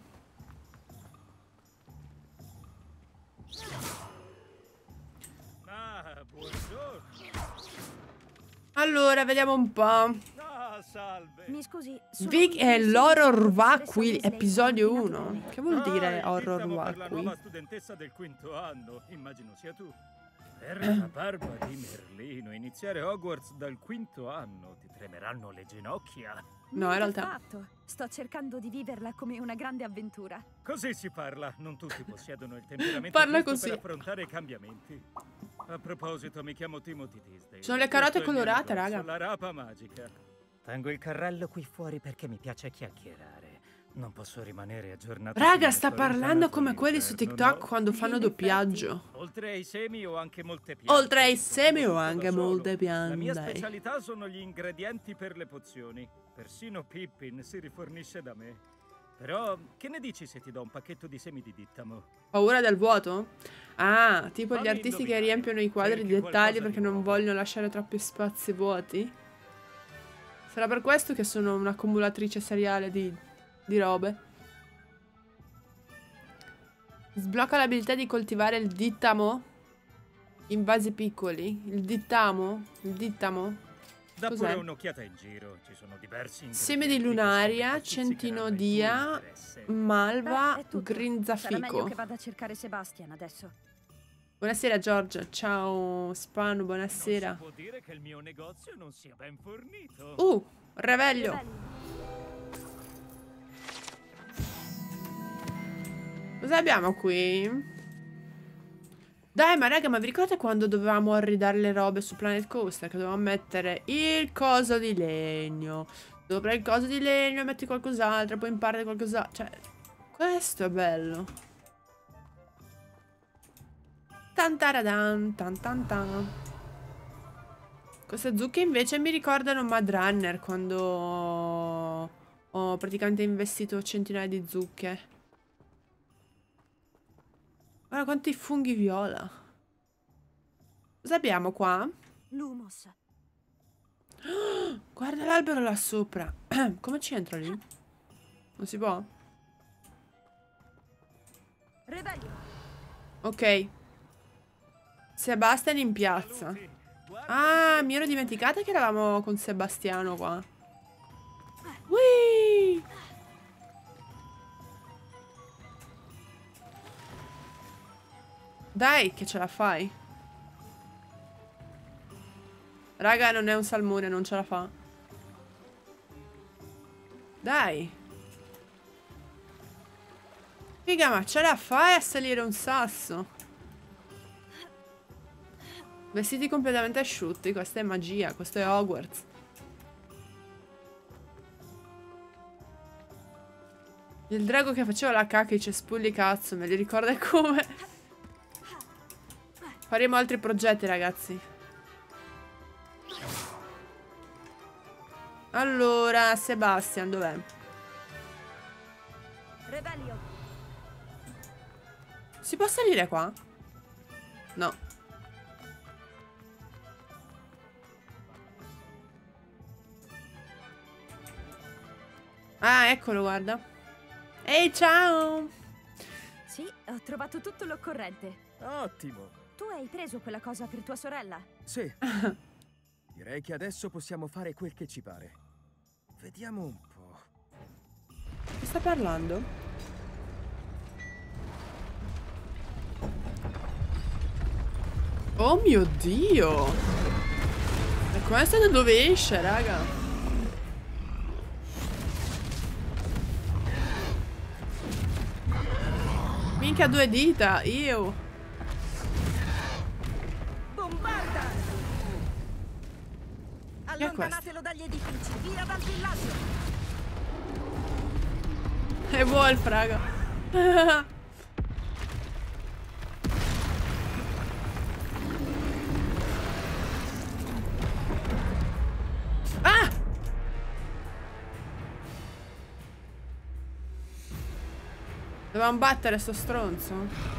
Ah, buongiorno. Allora, vediamo un po'. Ah, salve. Mi scusi, sono Vic qui e per l'horror sapere va se qui, Weasley episodio ha ordinato 1. bene. Che vuol dire horror stiamo va per la qui? nuova studentessa del quinto anno, immagino sia tu. Per la barba di Merlino, iniziare Hogwarts dal quinto anno, ti tremeranno le ginocchia. No, in Niente realtà. affatto. Sto cercando di viverla come una grande avventura. Così si parla, non tutti possiedono il temperamento Parla giusto così. per affrontare i cambiamenti. A proposito, mi chiamo Timothy Tisdale. Sono le carote Questo è il mio colorate, negozio, raga. La rapa magica. Tengo il carrello qui fuori perché mi piace chiacchierare. Non posso rimanere aggiornato. Raga, sulle sta attualità parlando come nati quelli su all'interno, TikTok no? quando fanno In doppiaggio. Oltre ai semi ho anche molte piante. Oltre ai che semi ho produco anche da solo. molte La mia piante. specialità sono gli ingredienti per le pozioni. Persino Pippin si rifornisce da me. Però, che ne dici se ti do un pacchetto di semi di dittamo? Paura del vuoto? Ah, tipo gli Fammi artisti che indovinare. riempiono i quadri di Cerchi dettagli qualcosa perché di non nuovo. vogliono lasciare troppi spazi vuoti? Sarà per questo che sono un'accumulatrice seriale di robe. Sblocca l'abilità di coltivare il dittamo in vasi piccoli. Il dittamo? Il dittamo? Da Cos'è? pure un'occhiata in giro, ci sono diversi Seme di ingredienti che lunaria, sono pizzicheranno il tuo centinodia, interesse. malva, Beh, è tutto. Sarà meglio grinzafico. che vada a cercare Sebastian adesso. Buonasera Giorgia, ciao Spano, Non buonasera. si può dire che il mio negozio non sia ben fornito. Revelio. Rebelio. Cosa abbiamo qui? Dai, ma raga, ma vi ricordate quando dovevamo arredare le robe su Planet Coaster? Che dovevamo mettere il coso di legno. Sopra il coso di legno metti qualcos'altro, poi in parte qualcos'altro. Cioè, questo è bello. Tantaradan, tan tan tan. Queste zucche invece mi ricordano Mad Runner quando ho praticamente investito centinaia di zucche. Guarda quanti funghi viola. Cosa abbiamo qua? Lumos. Guarda l'albero là sopra. Come ci entra lì? Non si può? Revelio. Ok. Sebastian in piazza. Ah, mi ero dimenticata che eravamo con Sebastiano qua. Whee! Dai, che ce la fai. Raga, non è un salmone, non ce la fa. Dai. Figa, ma ce la fai a salire un sasso? Vestiti completamente asciutti, questa è magia, questo è Hogwarts. Il drago che faceva la cacca, i cespugli, cazzo, me li ricorda come. Faremo altri progetti, ragazzi. Allora, Sebastian, dov'è? Revelio. Si può salire qua? No. Ah, eccolo, guarda. Ehi, ciao! Sì, ho trovato tutto l'occorrente. Ottimo. Tu hai preso quella cosa per tua sorella? Sì. Direi che adesso possiamo fare quel che ci pare. Vediamo un po'. Che sta parlando? Oh mio Dio! E questo da dove esce, raga? Minchia, 2 dita, io. Bombarda! Chi è questo? Allontanatelo dagli edifici, via dal villaggio! È Wolf, raga. Ah! Dovevamo battere sto stronzo.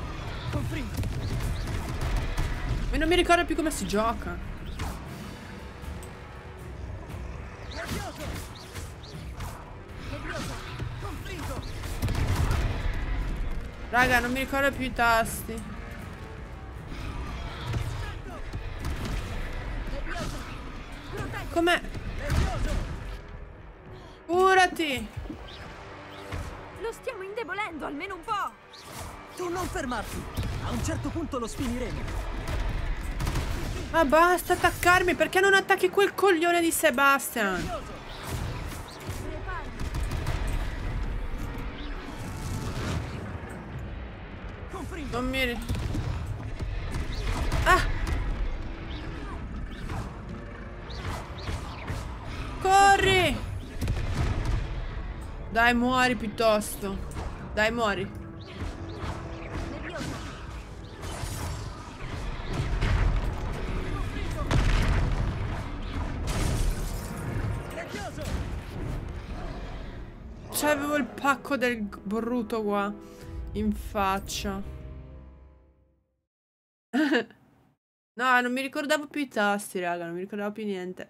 Ma non mi ricordo più come si gioca. Raga, non mi ricordo più i tasti. Com'è? Curati! Lo stiamo indebolendo, almeno un po'! Tu non fermarti! A un certo punto lo sfiniremo. Ma basta attaccarmi, perché non attacchi quel coglione di Sebastian? Non mi... Ah! Corri! Dai, muori piuttosto. Dai, muori. C'avevo il pacco del brutto qua in faccia. No, non mi ricordavo più i tasti, raga. Non mi ricordavo più niente.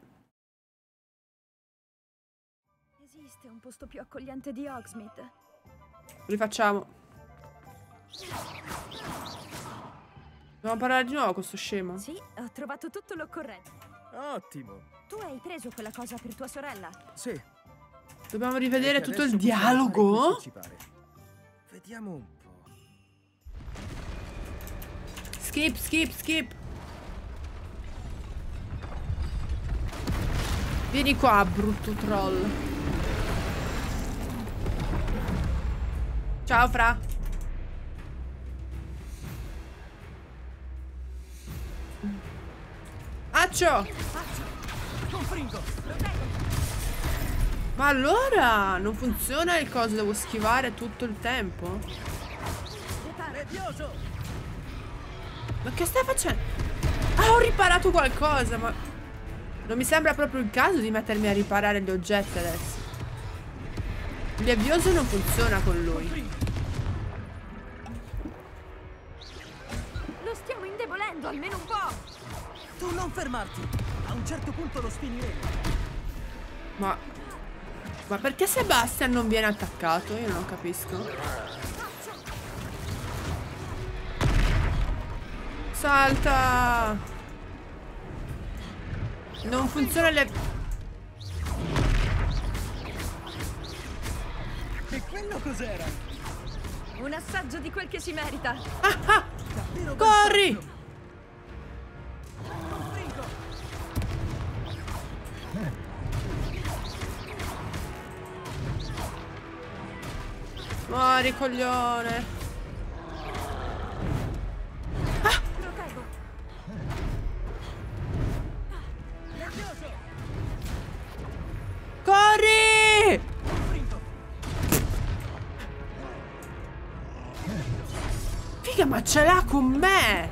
Esiste un posto più accogliente di Hogsmeade? Rifacciamo. Dobbiamo parlare di nuovo con sto scemo. Sì, ho trovato tutto l'occorrente. Ottimo. Tu hai preso quella cosa per tua sorella? Sì. Dobbiamo rivedere Direi che tutto il adesso possiamo fare dialogo? quel che ci pare. Vediamo un po'. Skip, skip, skip. Vieni qua, brutto troll. Ciao, Fra. Accio! Ma allora non funziona il coso, devo schivare tutto il tempo? Ma che stai facendo? Ah, ho riparato qualcosa, ma non mi sembra proprio il caso di mettermi a riparare gli oggetti adesso. Il levioso non funziona con lui. aspettando almeno un po'! Tu non fermarti! A un certo punto lo sfiniremo. Ma perché Sebastian non viene attaccato? Io non capisco. Salta! Non funziona le... E quello cos'era? Un assaggio di quel che si merita! Davvero bel Corri! salto. Confringo. Muori, coglione! Proteggo! Corri! Figa, ma ce l'ha con me!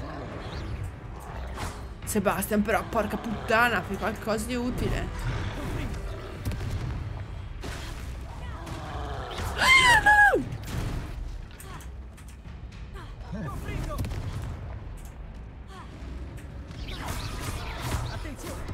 Sebastian, però, porca puttana, fai qualcosa di utile. Attenzione!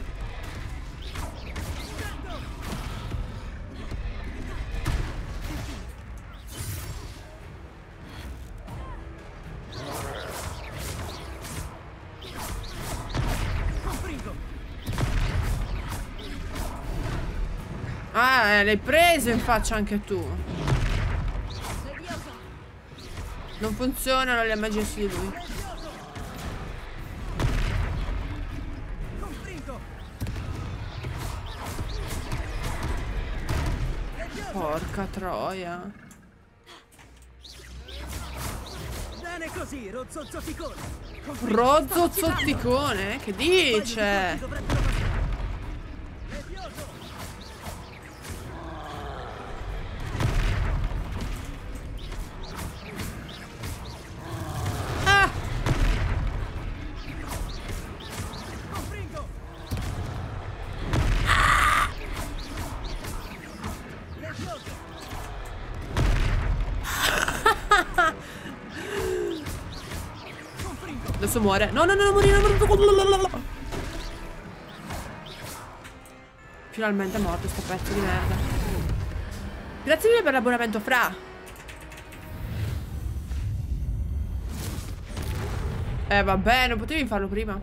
Confringo. Ah, l'hai preso in faccia anche tu. Non funzionano le magie su di lui. Confringo. Porca troia. Bene così, rozzo zoticone. Rozzo zotticone? Che dice? Dovrebbero bastare. Levioso. Ah! Confringo. Levioso. Confringo. Adesso muore. No, no, no, non morire, non morire. Finalmente è morto sto pezzo di merda. Grazie mille per l'abbonamento, Fra. Vabbè, non potevi farlo prima.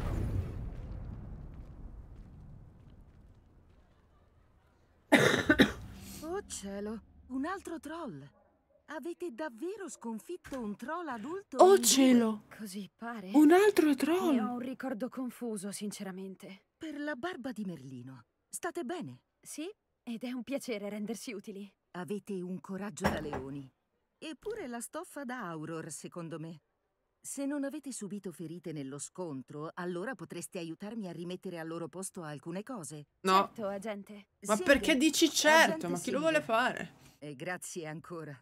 Oh cielo, un altro troll. Avete davvero sconfitto un troll adulto? Oh in due? cielo. Così pare. Un altro Ne troll. ho un ricordo confuso, sinceramente. Per la barba di Merlino. State bene? Sì, ed è un piacere rendersi utili. Avete un coraggio da leoni. Eppure la stoffa da Auror, secondo me. Se non avete subito ferite nello scontro, allora potreste aiutarmi a rimettere al loro posto alcune cose. No. Certo, agente. Ma Singh, perché dici certo? agente Ma chi lo Singh. vuole fare? E grazie ancora.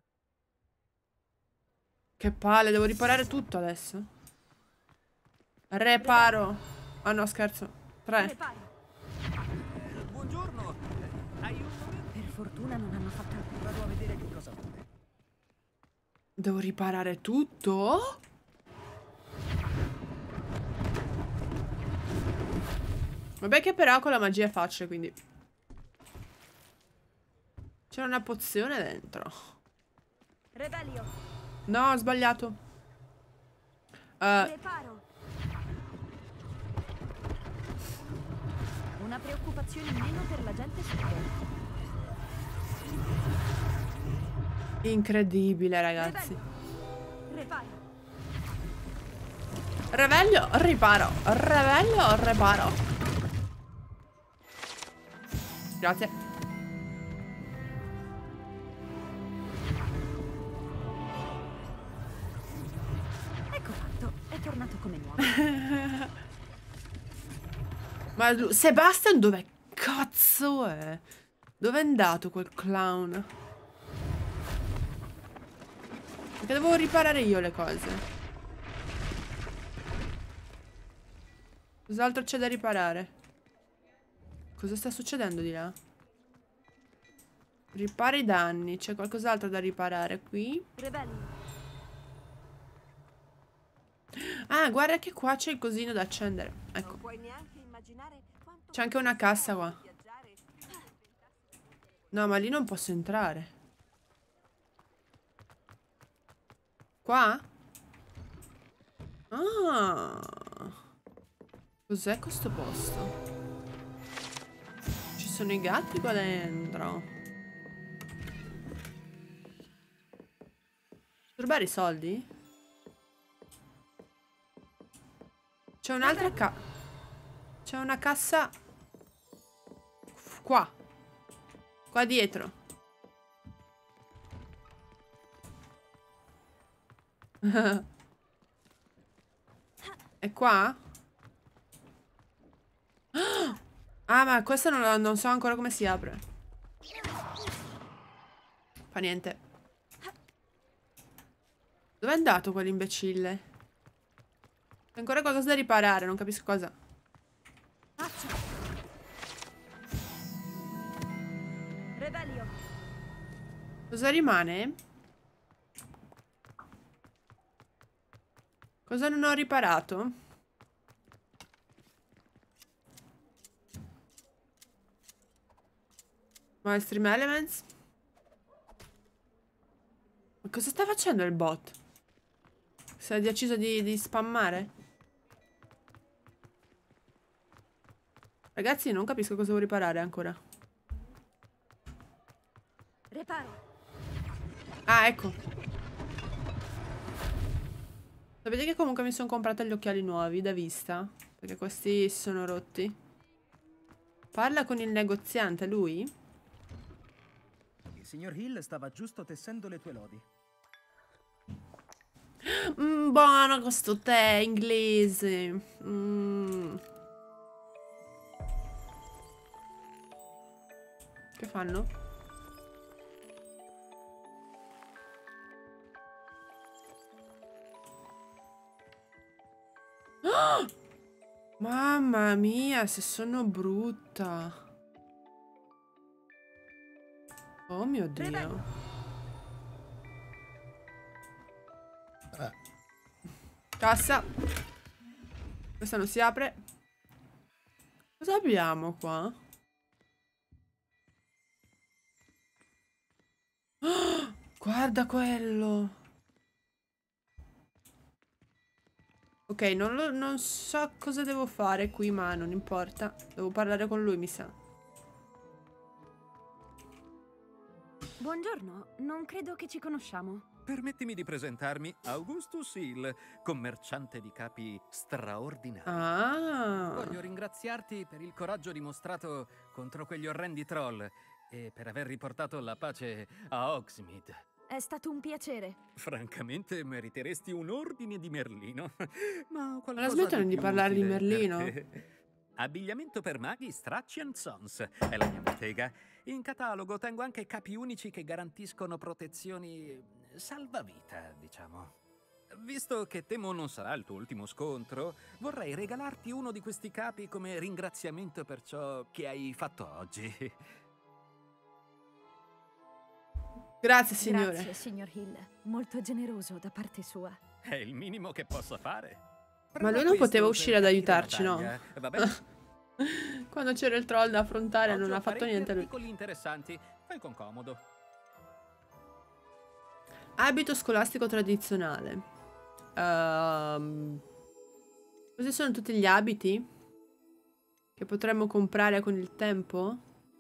Che palle, devo riparare tutto adesso. Reparo. Ah no, scherzo. 3. Preparo. Buongiorno. Hai un momento? Per fortuna non hanno fatto il Vado a vedere che cosa vuole. Devo riparare tutto? Vabbè che però con la magia è facile, quindi. C'era una pozione dentro. Revelio. No, ho sbagliato. Preparo. Una preoccupazione in meno per la gente sicura. Incredibile, ragazzi. Preparo. Reveglio, riparo. Reveglio, riparo. Grazie. Ecco fatto, è tornato come nuovo. Ma Sebastian dov'è? Cazzo è? Dove è andato quel clown? Perché devo riparare io le cose. Cos'altro c'è da riparare? Cosa sta succedendo di là? Ripara i danni. C'è qualcos'altro da riparare qui? Revelio. Ah, guarda che qua c'è il cosino da accendere. Ecco. C'è anche una cassa qua. No, ma lì non posso entrare. Qua? Ah. Cos'è questo posto? Ci sono i gatti qua dentro. Rubare i soldi? C'è un'altra c'è una cassa qua. Qua dietro. È qua? Ah, ma questa non so ancora come si apre. Fa niente. Dov'è andato quell'imbecille? C'è ancora qualcosa da riparare, non capisco cosa. Revelio. Cosa rimane? Cosa non ho riparato? Stream Elements? Ma cosa sta facendo il bot? Si è deciso di spammare? Ragazzi, non capisco cosa devo riparare ancora. Reparo. Ah, ecco. Sapete che comunque mi sono comprata gli occhiali nuovi da vista? Perché questi si sono rotti. Parla con il negoziante, lui? Il signor Hill stava giusto tessendo le tue lodi. Buono questo tè inglese. Che fanno? Oh! Mamma mia, se sono brutta. Oh mio Dio. Cassa. Questa non si apre. Cosa abbiamo qua? Oh, guarda quello. Ok, non so cosa devo fare qui, ma non importa. Devo parlare con lui, mi sa. Buongiorno, non credo che ci conosciamo. Permettimi di presentarmi, Augustus Hill, commerciante di capi straordinari. Ah. Voglio ringraziarti per il coraggio dimostrato contro quegli orrendi troll e per aver riportato la pace a Hogsmeade. È stato un piacere. Francamente meriteresti un ordine di Merlino. Ma la smettono di parlare di Merlino? Abbigliamento per maghi Stracci & Sons è la mia bottega. In catalogo tengo anche capi unici che garantiscono protezioni salvavita, diciamo. Visto che temo non sarà il tuo ultimo scontro, vorrei regalarti uno di questi capi come ringraziamento per ciò che hai fatto oggi. Grazie, signore. Grazie, signor Hill. Molto generoso da parte sua. È il minimo che posso fare. Ma lui non poteva uscire ad aiutarci, no? Va bene? Quando c'era il troll da affrontare non ha fatto niente lui. Articoli interessanti. Fai con comodo. Abito scolastico tradizionale. Questi sono tutti gli abiti che potremmo comprare con il tempo.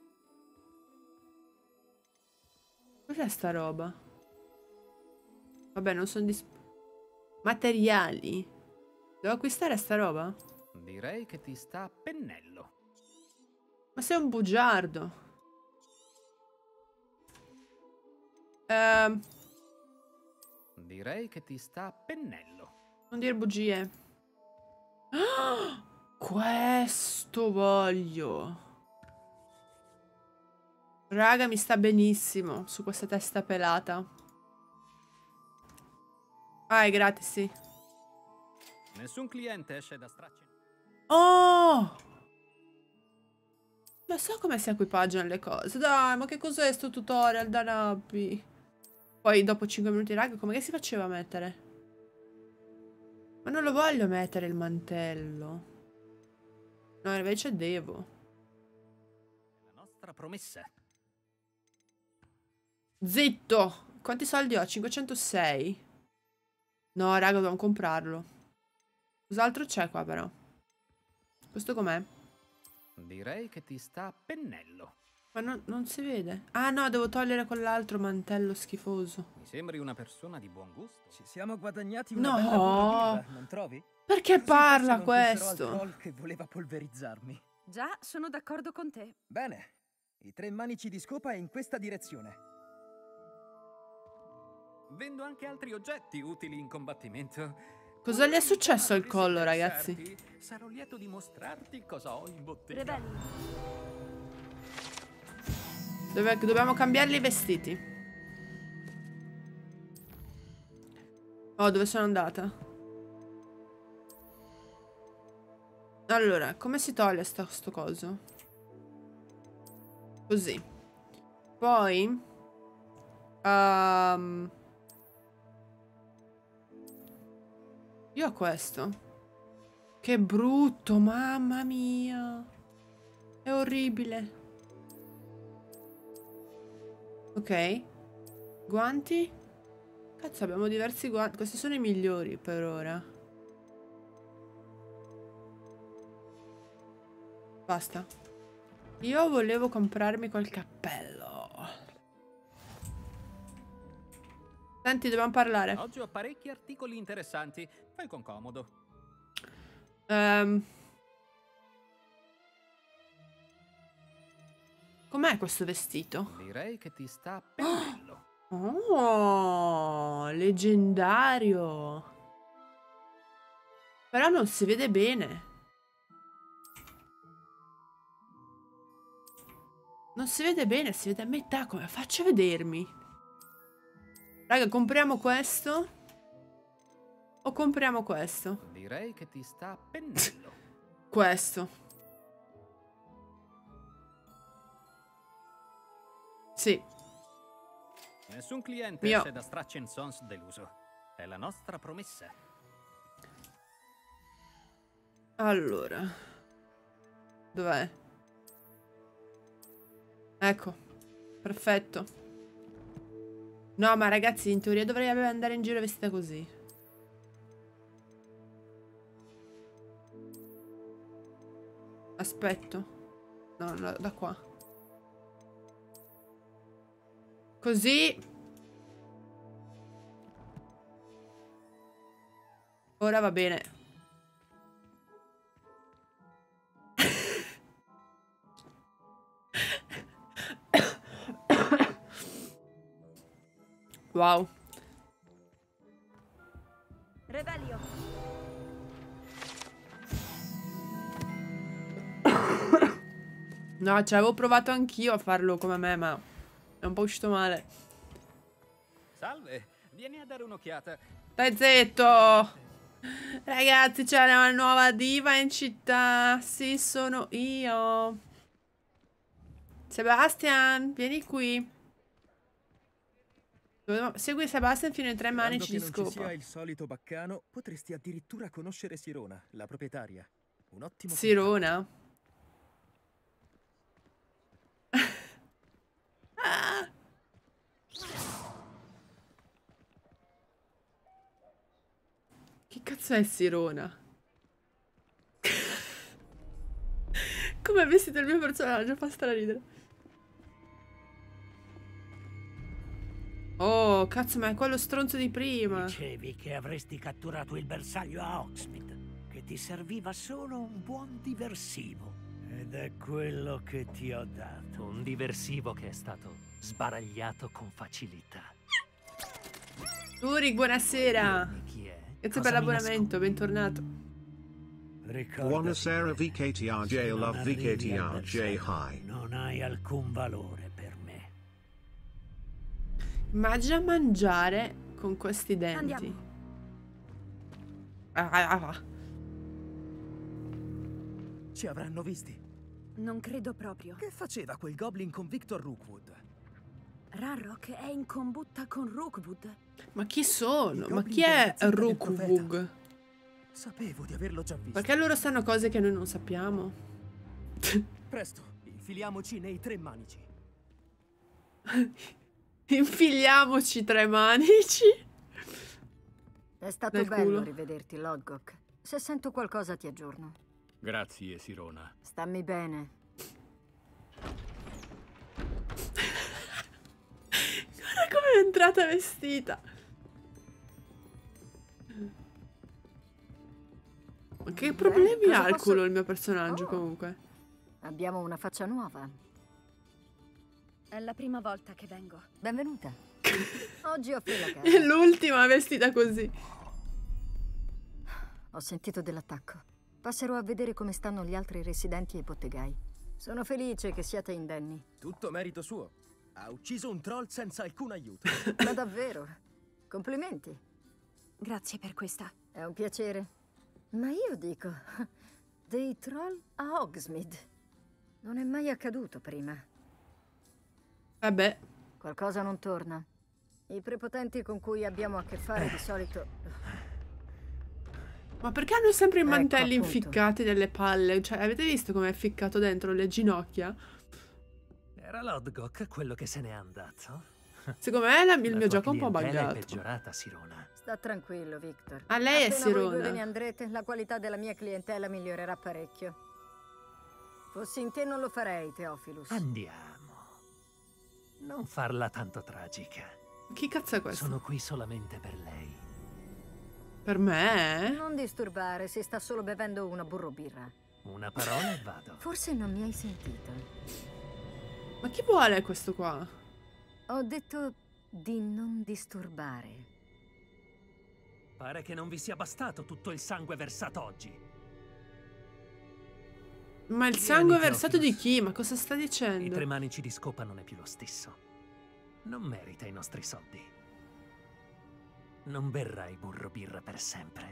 Cos'è sta roba? Vabbè, non sono materiali. Devo acquistare sta roba? Direi che ti sta a pennello. Ma sei un bugiardo. Direi che ti sta a pennello. Non dire bugie. Ah, questo voglio. Raga, mi sta benissimo su questa testa pelata. Ah, è gratis, sì. Nessun cliente esce da Stracci. Oh! Ma so come si equipaggiano le cose. Dai, ma che cos'è sto tutorial da Nabbi? Poi dopo 5 minuti, raga, come che si faceva a mettere? Ma non lo voglio mettere il mantello. No, invece devo. La nostra promessa. Zitto! Quanti soldi ho? 506. No, raga, dobbiamo comprarlo. Cos'altro c'è qua, però? Questo com'è? Direi che ti sta a pennello. Ma non si vede. Ah, no, devo togliere quell'altro mantello schifoso. Mi sembri una persona di buon gusto. Ci siamo guadagnati una No! bella burrabirra, non trovi? Perché Così parla forse non penserò al questo? troll che voleva polverizzarmi. Già, sono d'accordo con te. Bene, i 3 manici di scopa è in questa direzione. Vendo anche altri oggetti utili in combattimento. Cosa gli è successo al Se collo, interessarti, ragazzi? Sarò lieto di mostrarti cosa ho in bottega. Revelli. Dobbiamo cambiargli i vestiti. Oh, dove sono andata? Allora, come si toglie sto coso? Così. Poi io ho questo. Che brutto, mamma mia. È orribile. Ok. Guanti. Cazzo, abbiamo diversi guanti. Questi sono i migliori per ora. Basta. Io volevo comprarmi quel cappello. Senti, dobbiamo parlare. Oggi ho parecchi articoli interessanti. Fai con comodo. Com'è questo vestito? Direi che ti sta a pennello. Oh, leggendario. Però non si vede bene. Non si vede bene, si vede a metà. Come faccio a vedermi? Raga, compriamo questo? O compriamo questo? Direi che ti sta a pennello. Questo. Sì. Nessun cliente Mio. esce da Stracci & Sons deluso. È la nostra promessa. Allora. Dov'è? Ecco. Perfetto. No, ma ragazzi, in teoria dovrei andare in giro vestita così. Aspetto. No, no, da qua. Così. Ora va bene. Wow. Revelio. No, ci avevo provato anch'io a farlo come me, ma è un po' uscito male. Salve, vieni a dare un'occhiata. Stai zitto! Ragazzi, c'è una nuova diva in città. Sì, sono io. Sebastian, vieni qui. Segui Sebastian fino ai 3 manici di Sperando che non ci scopa. sia il solito baccano, potresti addirittura conoscere Sirona, la proprietaria. Un ottimo Sirona? Ah. Che cazzo è Sirona? Come è vestito il mio personaggio? Fa straridere. Oh, cazzo, ma è quello stronzo di prima. Dicevi che avresti catturato il bersaglio a Hogsmeade, che ti serviva solo un buon diversivo. Ed è quello che ti ho dato. Un diversivo che è stato sbaragliato con facilità. Uri, buonasera. Chi è? Grazie per l'abbonamento, bentornato. Buonasera VKTRJ, love VKTRJ, hi. Non hai alcun valore per me. Immagina mangiare con questi denti. Andiamo. Ci avranno visti. Non credo proprio. Che faceva quel goblin con Victor Rookwood? Ranrock è in combutta con Rookwood. Ma chi sono? I Ma goblin chi è della zecca del Rookwood? Sapevo di averlo già visto. Perché loro sanno cose che noi non sappiamo. Presto, infiliamoci nei 3 manici. Infiliamoci 3 manici. È stato Nel bello culo. rivederti, Lodgok. Se sento qualcosa ti aggiorno. Grazie, Sirona. Stammi bene. Guarda come è entrata vestita. Ma che problemi cosa ha al posso- culo il mio personaggio, Oh. comunque? Abbiamo una faccia nuova. È la prima volta che vengo. Benvenuta. Oggi offri la È casa. l'ultima vestita così. Ho sentito dell'attacco. Passerò a vedere come stanno gli altri residenti e bottegai. Sono felice che siate indenni. Tutto merito suo. Ha ucciso un troll senza alcun aiuto. Ma davvero? Complimenti. Grazie per questa. È un piacere. Ma io dico, dei troll a Hogsmeade. Non è mai accaduto prima. Vabbè. Qualcosa non torna. I prepotenti con cui abbiamo a che fare di solito... Ma perché hanno sempre i Ecco, mantelli appunto. inficcati nelle palle? Cioè, avete visto com'è ficcato dentro le ginocchia? Era Lodgok quello che se n'è andato? Secondo me il mio La tua gioco è un po' clientela è buggato. peggiorata, Sirona. Sta tranquillo, Victor. Ah, lei è Appena voi Sirona. due ve ne andrete, la qualità della mia clientela migliorerà parecchio. Fossi in te non lo farei, Teophilus. Andiamo. Non farla tanto tragica. Chi cazzo è questo? Sono qui solamente per lei. Per me? Non disturbare, si sta solo bevendo una burro-birra. Una parola e vado. Forse non mi hai sentito. Ma chi vuole questo qua? Ho detto di non disturbare. Pare che non vi sia bastato tutto il sangue versato oggi. Ma il Vieni, sangue versato di Teophilus. chi? Ma cosa sta I dicendo? 3 manici di scopa non è più lo stesso. Non merita i nostri soldi. Non berrai burro birra per sempre.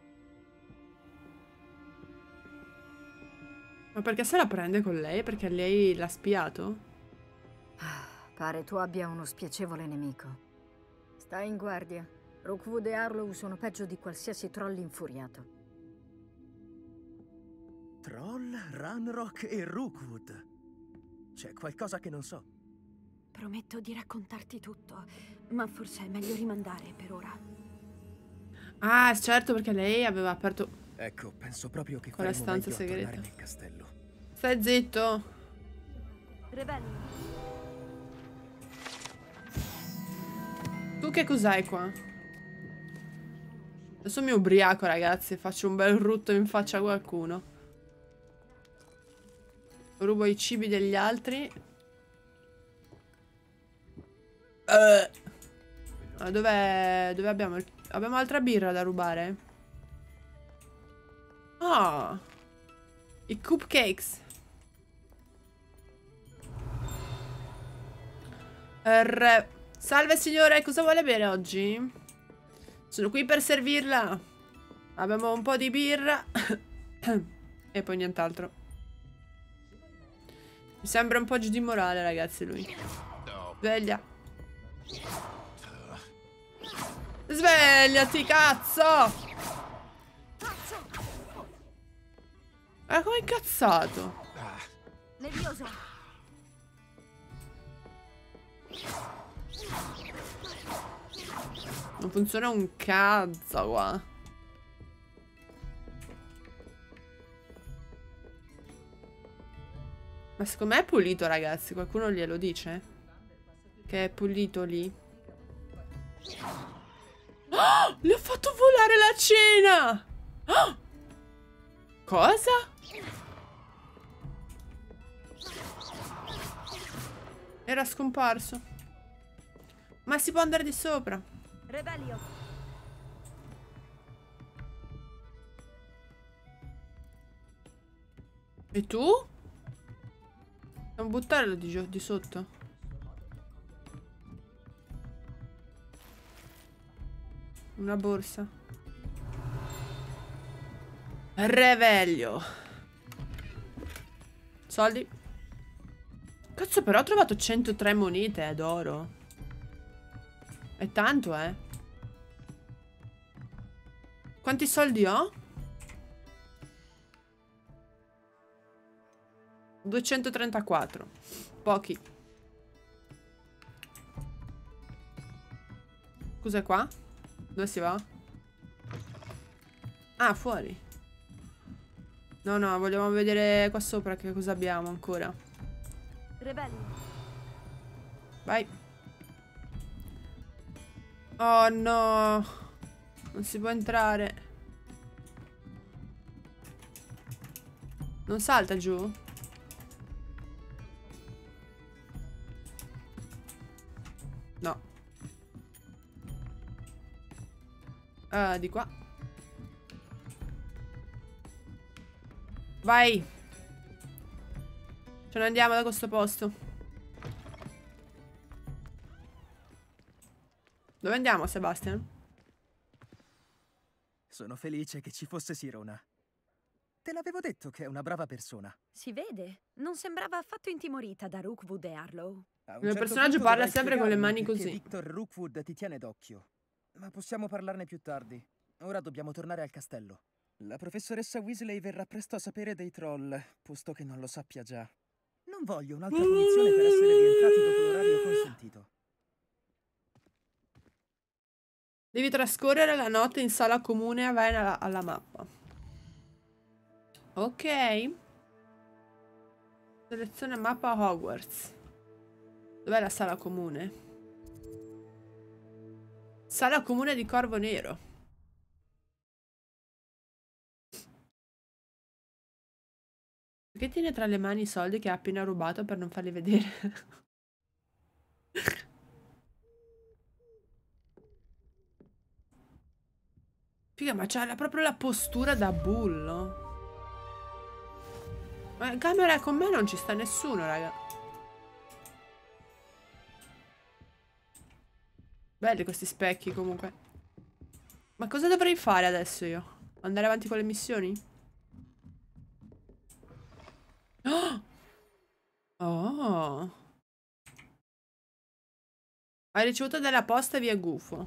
Ma perché se la prende con lei? Perché lei l'ha spiato? Pare tu abbia uno spiacevole nemico. Stai in guardia. Rookwood e Harlow sono peggio di qualsiasi troll infuriato. Troll, Ranrock e Rookwood. C'è qualcosa che non so. Prometto di raccontarti tutto, ma forse è meglio rimandare per ora. Ah, certo, perché lei aveva aperto Ecco, penso proprio che quella faremo stanza meglio a segreta. tornare nel castello. Stai zitto. Rebelli. Tu che cos'hai qua? Adesso mi ubriaco, ragazzi, e faccio un bel rutto in faccia a qualcuno. Rubo i cibi degli altri. Ma dove abbiamo abbiamo altra birra da rubare? Ah, i cupcakes. Salve signore, cosa vuole bere oggi? Sono qui per servirla. Abbiamo un po' di birra e poi nient'altro. Mi sembra un po' giù di morale, ragazzi, lui. Sveglia. Svegliati, cazzo! Guarda come è incazzato. Leviosa. Non funziona un cazzo qua. Ma secondo me è pulito, ragazzi. Qualcuno glielo dice? Che è pulito lì. Oh, le ho fatto volare la cena! Oh! Cosa? Era scomparso. Ma si può andare di sopra. Rebellion. E tu? Non buttarlo di sotto. Una borsa. Revelio. Soldi. Cazzo, però ho trovato 103 monete d'oro. È tanto, eh. Quanti soldi ho? 234. Pochi. Cos'è qua? Dove si va? Ah, fuori. No, no, vogliamo vedere qua sopra che cosa abbiamo ancora. Rebelli. Vai. Oh no. Non si può entrare. Non salta giù? No. Di qua. Vai. Ce ne andiamo da questo posto. Dove andiamo, Sebastian? Sono felice che ci fosse Sirona. Te l'avevo detto che è una brava persona. Si vede. Non sembrava affatto intimorita da Rookwood e Harlow. Il personaggio parla sempre con le mani così. Victor Rookwood ti tiene d'occhio. Ma possiamo parlarne più tardi. Ora dobbiamo tornare al castello. La professoressa Weasley verrà presto a sapere dei troll, posto che non lo sappia già. Non voglio un'altra punizione per essere rientrati dopo l'orario consentito. Devi trascorrere la notte in sala comune e vai alla mappa. Ok. Seleziona mappa Hogwarts. Dov'è la sala comune? Sala comune di Corvo Nero. Perché tiene tra le mani i soldi che ha appena rubato per non farli vedere? Figa, ma c'ha proprio la postura da bullo. Ma in camera con me non ci sta nessuno, raga. Belli questi specchi comunque. Ma cosa dovrei fare adesso io? Andare avanti con le missioni? Oh! Oh! Hai ricevuto della posta via Gufo.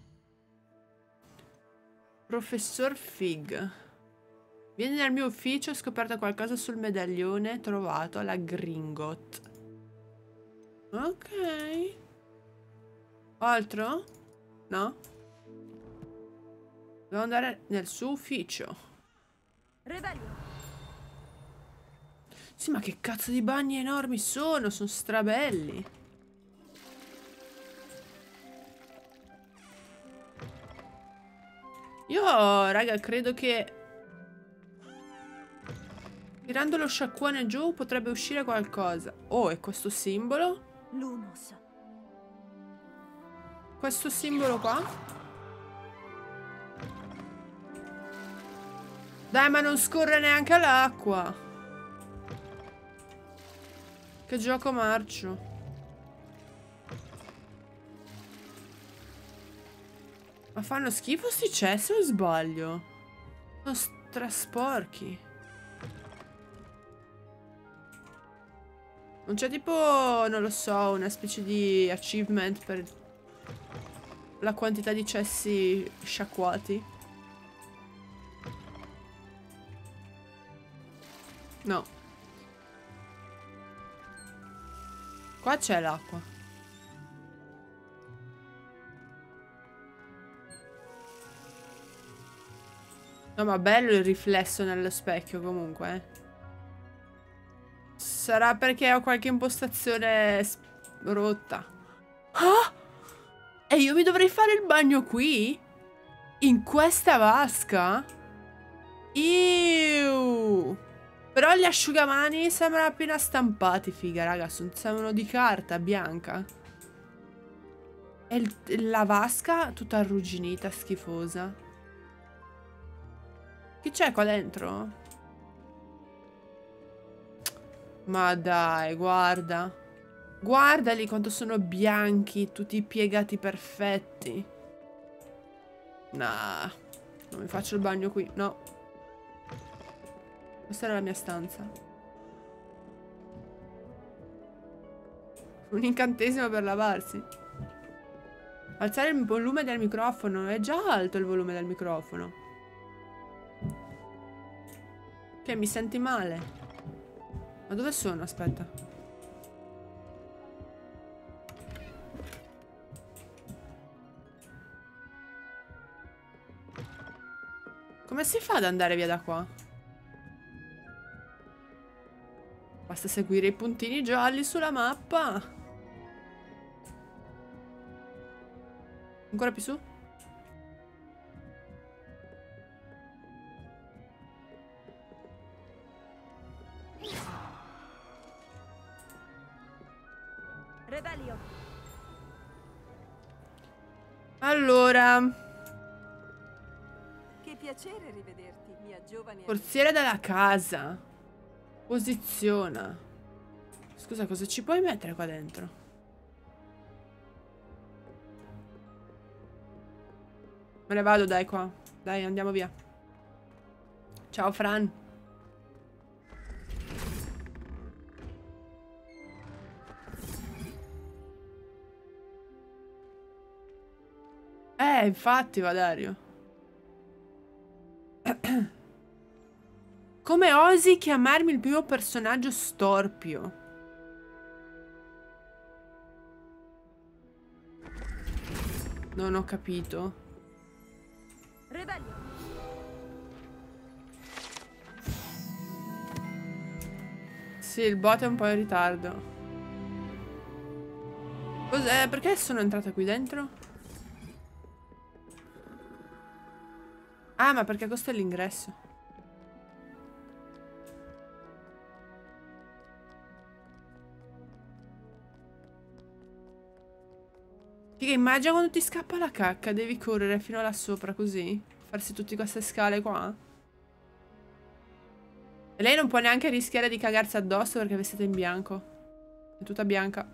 Professor Fig. Vieni nel mio ufficio, ho scoperto qualcosa sul medaglione trovato alla Gringot. Ok. Altro? No? Devo andare nel suo ufficio. Rebello. Sì, ma che cazzo di bagni enormi sono? Sono strabelli. Io, raga, credo che tirando lo sciacquone giù potrebbe uscire qualcosa. Oh, è questo simbolo? Lumos. Questo simbolo qua? Dai, ma non scorre neanche l'acqua. Che gioco marcio. Ma fanno schifo sti cessi o sbaglio? Sono strasporchi. Non c'è tipo, non lo so, una specie di achievement per la quantità di cessi sciacquati? No. Qua c'è l'acqua. No, ma bello il riflesso nello specchio comunque. Sarà perché ho qualche impostazione rotta. Ah! E io mi dovrei fare il bagno qui? In questa vasca? Iuh! Però gli asciugamani sembrano appena stampati, figa, raga. Sembrano di carta bianca. E la vasca tutta arrugginita, schifosa. Chi c'è qua dentro? Ma dai, guarda. Guardali quanto sono bianchi, tutti piegati perfetti. Nah, non mi faccio il bagno qui, no. Questa era la mia stanza. Un incantesimo per lavarsi. Alzare il volume del microfono. È già alto il volume del microfono. Che mi senti male? Ma dove sono? Aspetta. Come si fa ad andare via da qua? Basta seguire i puntini gialli sulla mappa. Ancora più su? Rebelio. Allora, Che piacere rivederti, mia giovane forziere della casa. Posiziona. Scusa, cosa ci puoi mettere qua dentro? Me ne vado, dai, qua. Dai, andiamo via. Ciao, Fran. Infatti, Valerio. Come osi chiamarmi il primo personaggio storpio? Non ho capito. Rebelio. Sì, il bot è un po' in ritardo. Cos'è? Perché sono entrata qui dentro? Ah, ma perché questo è l'ingresso. Figa, immagina quando ti scappa la cacca, devi correre fino là sopra così, farsi tutte queste scale qua. E lei non può neanche rischiare di cagarsi addosso perché è vestita in bianco. È tutta bianca.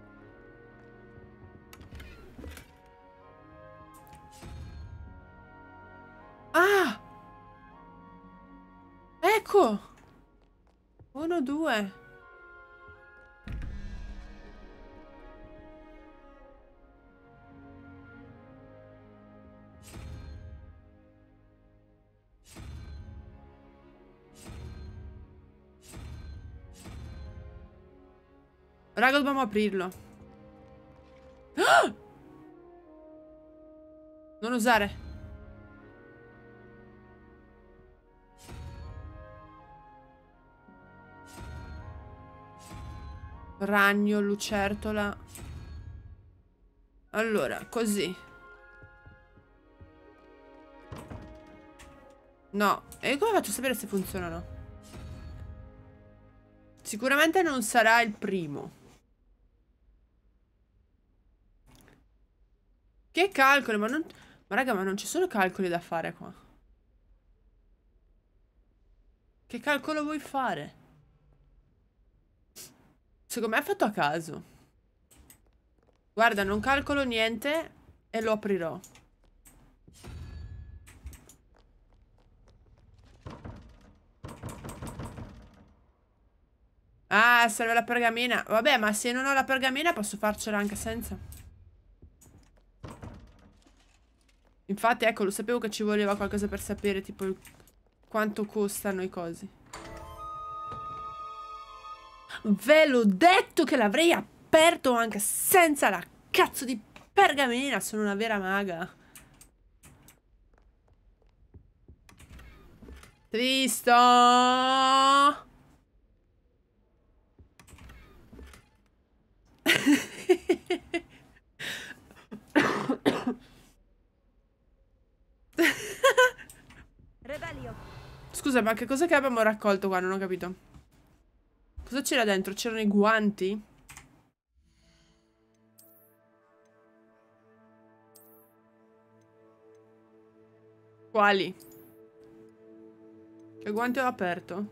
Ah! Ecco! 1, 2. Raga, dobbiamo aprirlo. Ah! Non usare. Ragno, lucertola. Allora, così. No. E come faccio a sapere se funzionano? Sicuramente non sarà il primo. Che calcoli? Ma raga, ma non ci sono calcoli da fare qua. Che calcolo vuoi fare? Secondo me è fatto a caso. Guarda, non calcolo niente e lo aprirò. Ah, serve la pergamena. Vabbè, ma se non ho la pergamena posso farcela anche senza. Infatti, ecco, lo sapevo che ci voleva qualcosa per sapere, tipo, quanto costano i cosi. Ve l'ho detto che l'avrei aperto anche senza la cazzo di pergamena. Sono una vera maga. Tristo. Rebelio. Scusa, ma che cosa che abbiamo raccolto qua? Non ho capito. Cosa c'era dentro? C'erano i guanti? Quali? Che guanti ho aperto?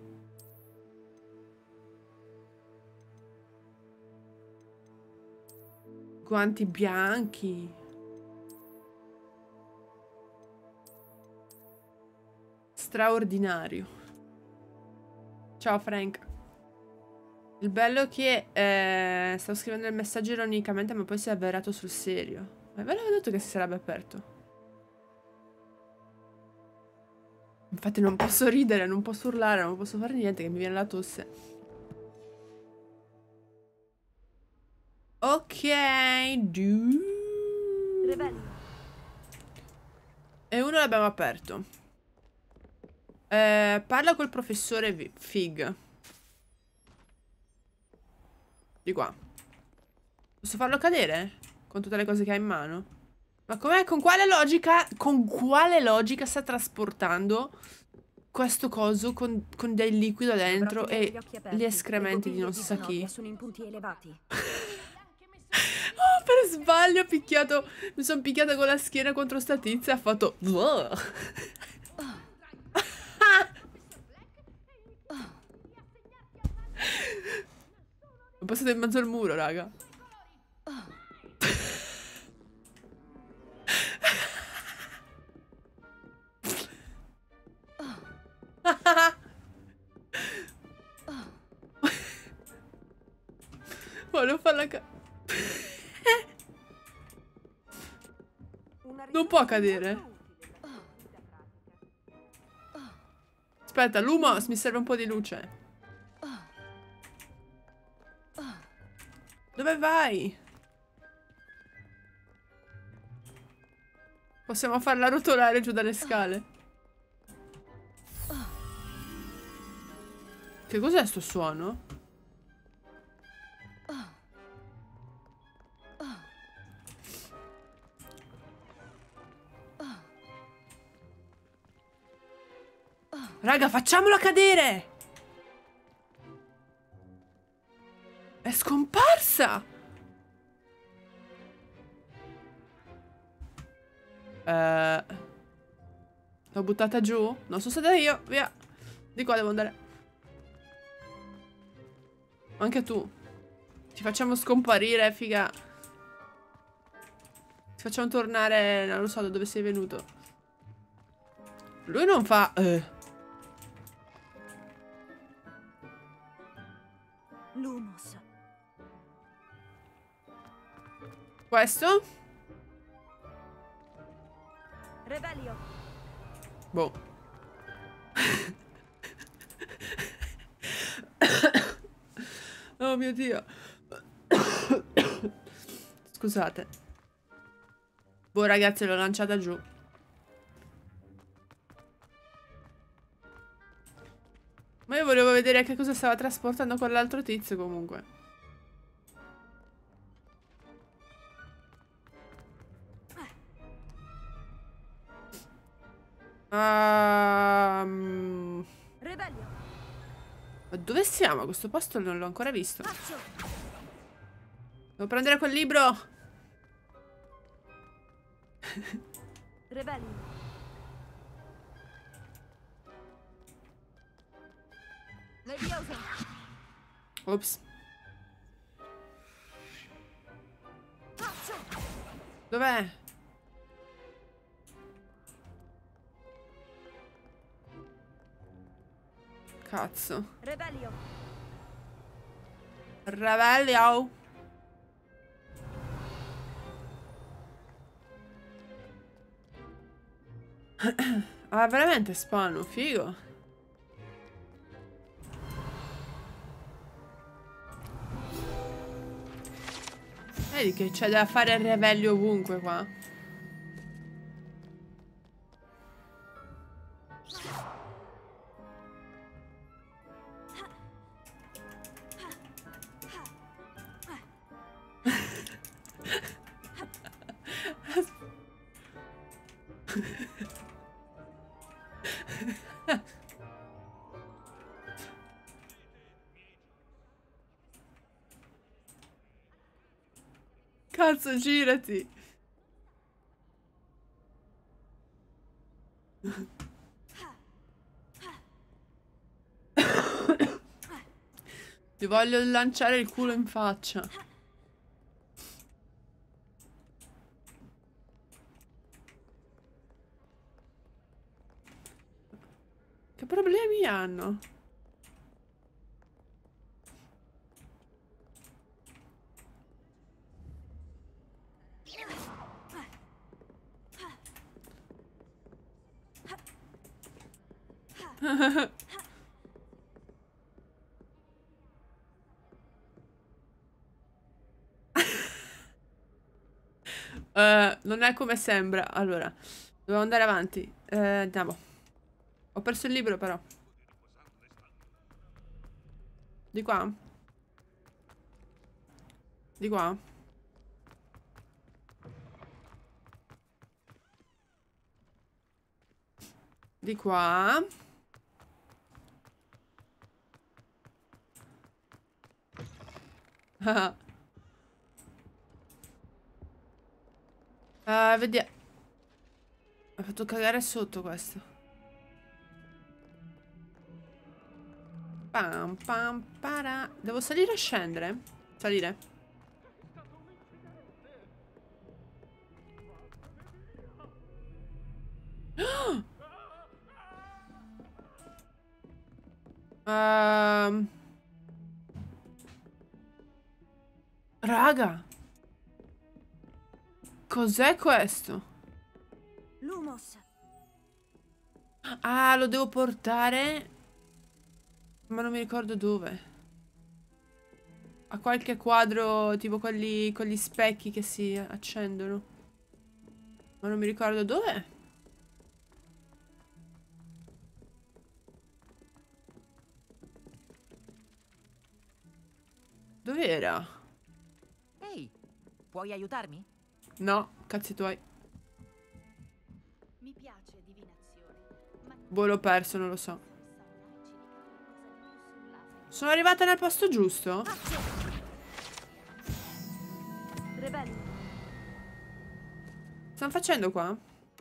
Guanti bianchi. Straordinario. Ciao Frank. Il bello è che stavo scrivendo il messaggio ironicamente, ma poi si è avverato sul serio. Ma ve l'avevo detto che si sarebbe aperto. Infatti non posso ridere, non posso urlare, non posso fare niente, che mi viene la tosse. Revelio. E uno l'abbiamo aperto. Parla col professore Fig. Di qua. Posso farlo cadere? Con tutte le cose che ha in mano? Ma com'è? Con quale logica? Con quale logica sta trasportando questo coso con del liquido dentro e gli escrementi di non si sa chi? Sono in punti elevati. Oh, per sbaglio ho picchiato. Mi sono picchiata con la schiena contro sta tizia e ha fatto. Ho passato in mezzo al muro, raga. Volevo farla non può cadere. Aspetta, Lumos, mi serve un po' di luce. Dove vai? Possiamo farla rotolare giù dalle scale. Che cos'è sto suono? Raga, facciamola cadere! È scomparsa! L'ho buttata giù? Non sono stata io, via. Di qua devo andare. Anche tu. Ci facciamo scomparire, figa. Ci facciamo tornare, non lo so da dove sei venuto. Lui non fa... Lumos. Questo? Revelio. Boh. Oh mio Dio. Scusate. Boh ragazzi, l'ho lanciata giù. Ma io volevo vedere che cosa stava trasportando quell'altro tizio comunque. Revelio. Ma dove siamo? A questo posto non l'ho ancora visto. Devo prendere quel libro. Revelio. Leviosa. Ops. Dov'è? Cazzo. Revelio. Revelio. Ah, veramente spano, figo. Vedi che c'è da fare il revelio ovunque qua. Cazzo, girati. Ti voglio lanciare il culo in faccia. Che problemi hanno? Non è come sembra. Allora, dobbiamo andare avanti. Andiamo. Ho perso il libro però. Di qua? Di qua? Di qua? Vediamo. Mi ha fatto cagare sotto questo. Pam pam para. Devo salire e scendere? Salire. Raga. Cos'è questo? Lumos. Ah, lo devo portare. Ma non mi ricordo dove. A qualche quadro, tipo quelli con gli specchi che si accendono. Ma non mi ricordo dove. Dov'era? Ehi, puoi aiutarmi? No, cazzi tuoi. Mi piace divinazione. Boh, l'ho perso, non lo so. Sono arrivata nel posto giusto? Rebello. Stanno facendo qua?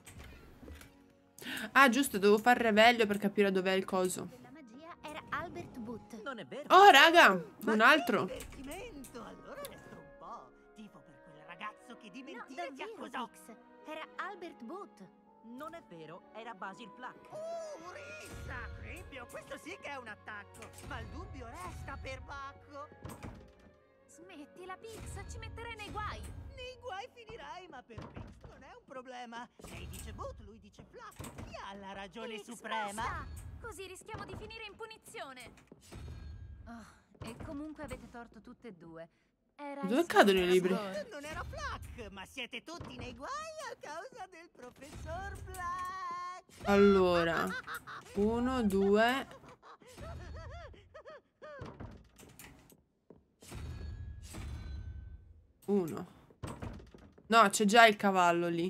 Ah, giusto, devo fare reveglio per capire dov'è il coso. La magia era Albert Boot. Non è vero? Oh, raga, un altro. Divertimento, allora resto un po'. Tipo per quel ragazzo che di mentire ti accusò. Vix. Era Albert Boot. Non è vero, era Basil Flack. Rissa! Crimpio, questo sì che è un attacco. Ma il dubbio resta per Bacco. Smettila, Pix, ci metterei nei guai. Nei guai finirai, ma per Pix non è un problema. Lei dice Boot, lui dice Flack. Chi ha la ragione Pix, suprema? basta! Così rischiamo di finire in punizione. E comunque avete torto tutte e due. Era Dove cadono i libri? Non era Flack, ma siete tutti nei guai a causa del professor Black. Allora, 1, 2. Uno. No, c'è già il cavallo lì.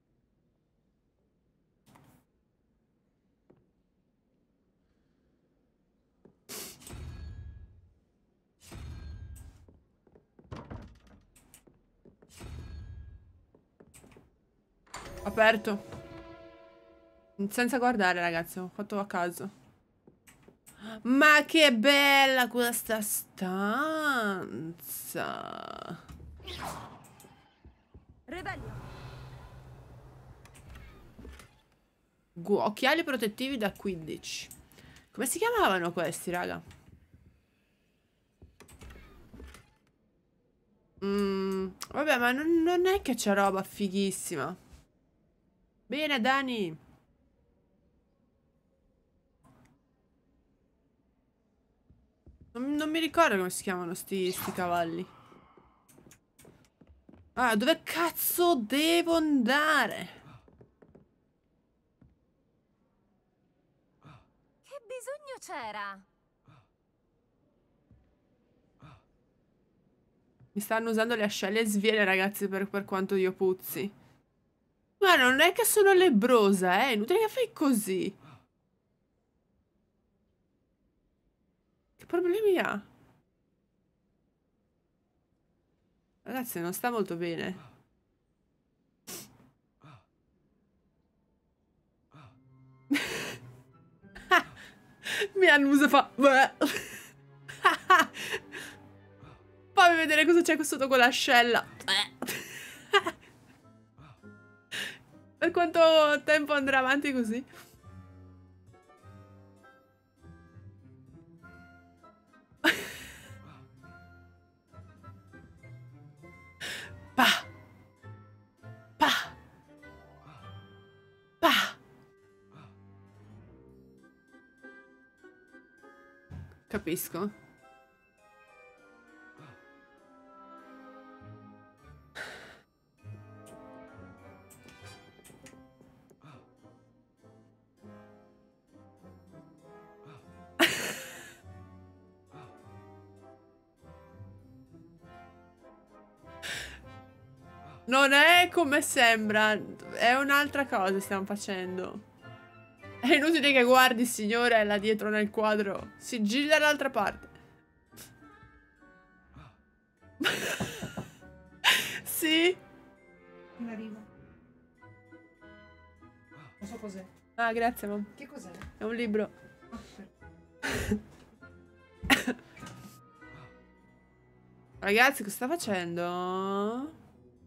Aperto. Senza guardare, ragazzi, ho fatto a caso. Ma che bella questa stanza. Rebello. Occhiali protettivi da 15. Come si chiamavano questi, raga? Vabbè, ma non è che c'è roba fighissima. Bene, Dani. Non mi ricordo come si chiamano sti cavalli. Ah, dove cazzo devo andare? Che bisogno c'era? Mi stanno usando le ascelle e sviene, ragazzi, per quanto io puzzi. Ma non è che sono lebbrosa, inutile che fai così. Che problemi ha? Ragazzi, non sta molto bene. Mi annusa, fa... Fammi vedere cosa c'è sotto quell'ascella. Per quanto tempo andrà avanti così? Pa. Pa. Pa. Capisco. Non è come sembra. È un'altra cosa stiamo facendo. È inutile che guardi il signore là dietro nel quadro. Si gira dall'altra parte. Sì. In arrivo. Non so cos'è. Ah, grazie, mamma. Che cos'è? È un libro. Ragazzi, cosa sta facendo?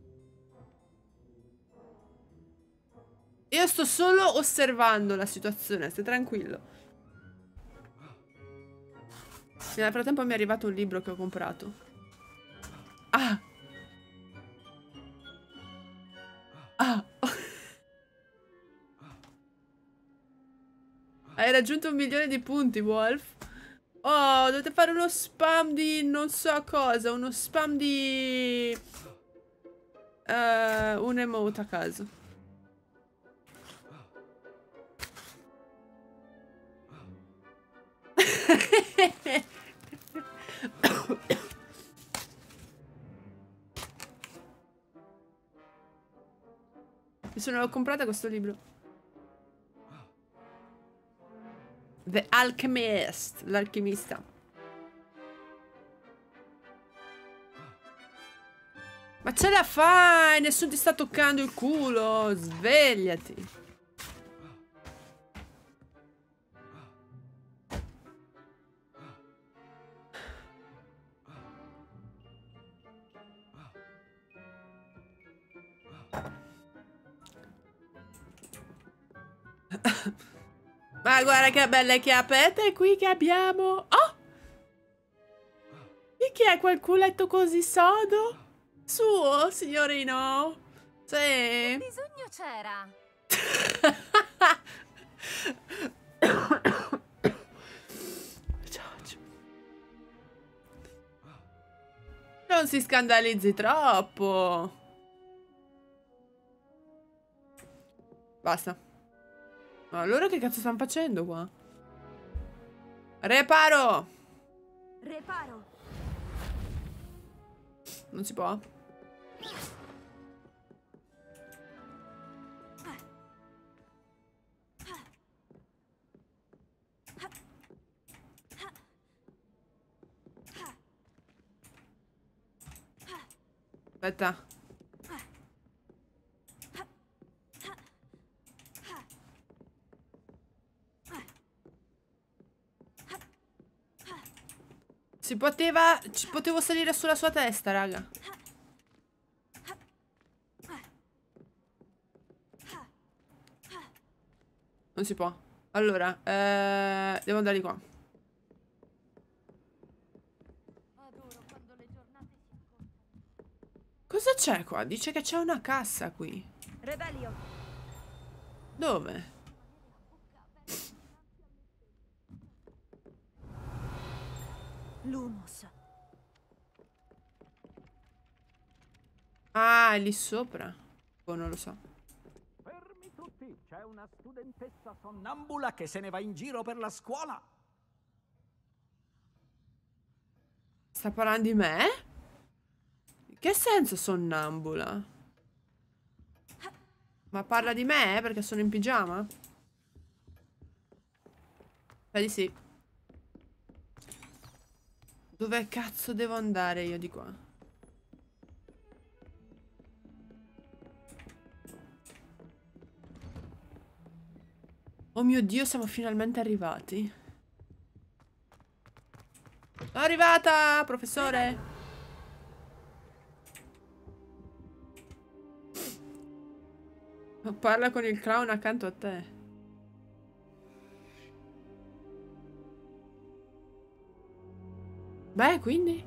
Io sto solo osservando la situazione, stai tranquillo. Nel frattempo mi è arrivato un libro che ho comprato. Ah! Ah! Hai raggiunto 1 milione di punti, Wolf. Oh, dovete fare uno spam di non so cosa. Uno spam di... un emote a caso. Mi sono comprata questo libro. The Alchemist, l'alchimista. Ma ce la fai, nessuno ti sta toccando il culo, svegliati. Ma guarda che belle chiappette qui che abbiamo. Oh! E chi è quel culetto così sodo? Suo, signorino? Sì. Che bisogno c'era? Non si scandalizzi troppo. Basta. Ma allora che cazzo stanno facendo qua? Reparo! Reparo. Non si può? Aspetta. Si poteva... Potevo salire sulla sua testa, raga. Non si può. Allora, devo andare di qua. Cosa c'è qua? Dice che c'è una cassa qui. Rebellion. Dove? Lumos. Ah, è lì sopra. Oh, non lo so. Fermi tutti, c'è una studentessa sonnambula che se ne va in giro per la scuola. Sta parlando di me? In che senso sonnambula? Ma parla di me perché sono in pigiama? Di sì. Dove cazzo devo andare io di qua? Oh mio Dio, siamo finalmente arrivati. Sono arrivata, professore. Parla con il clown accanto a te. Beh, quindi?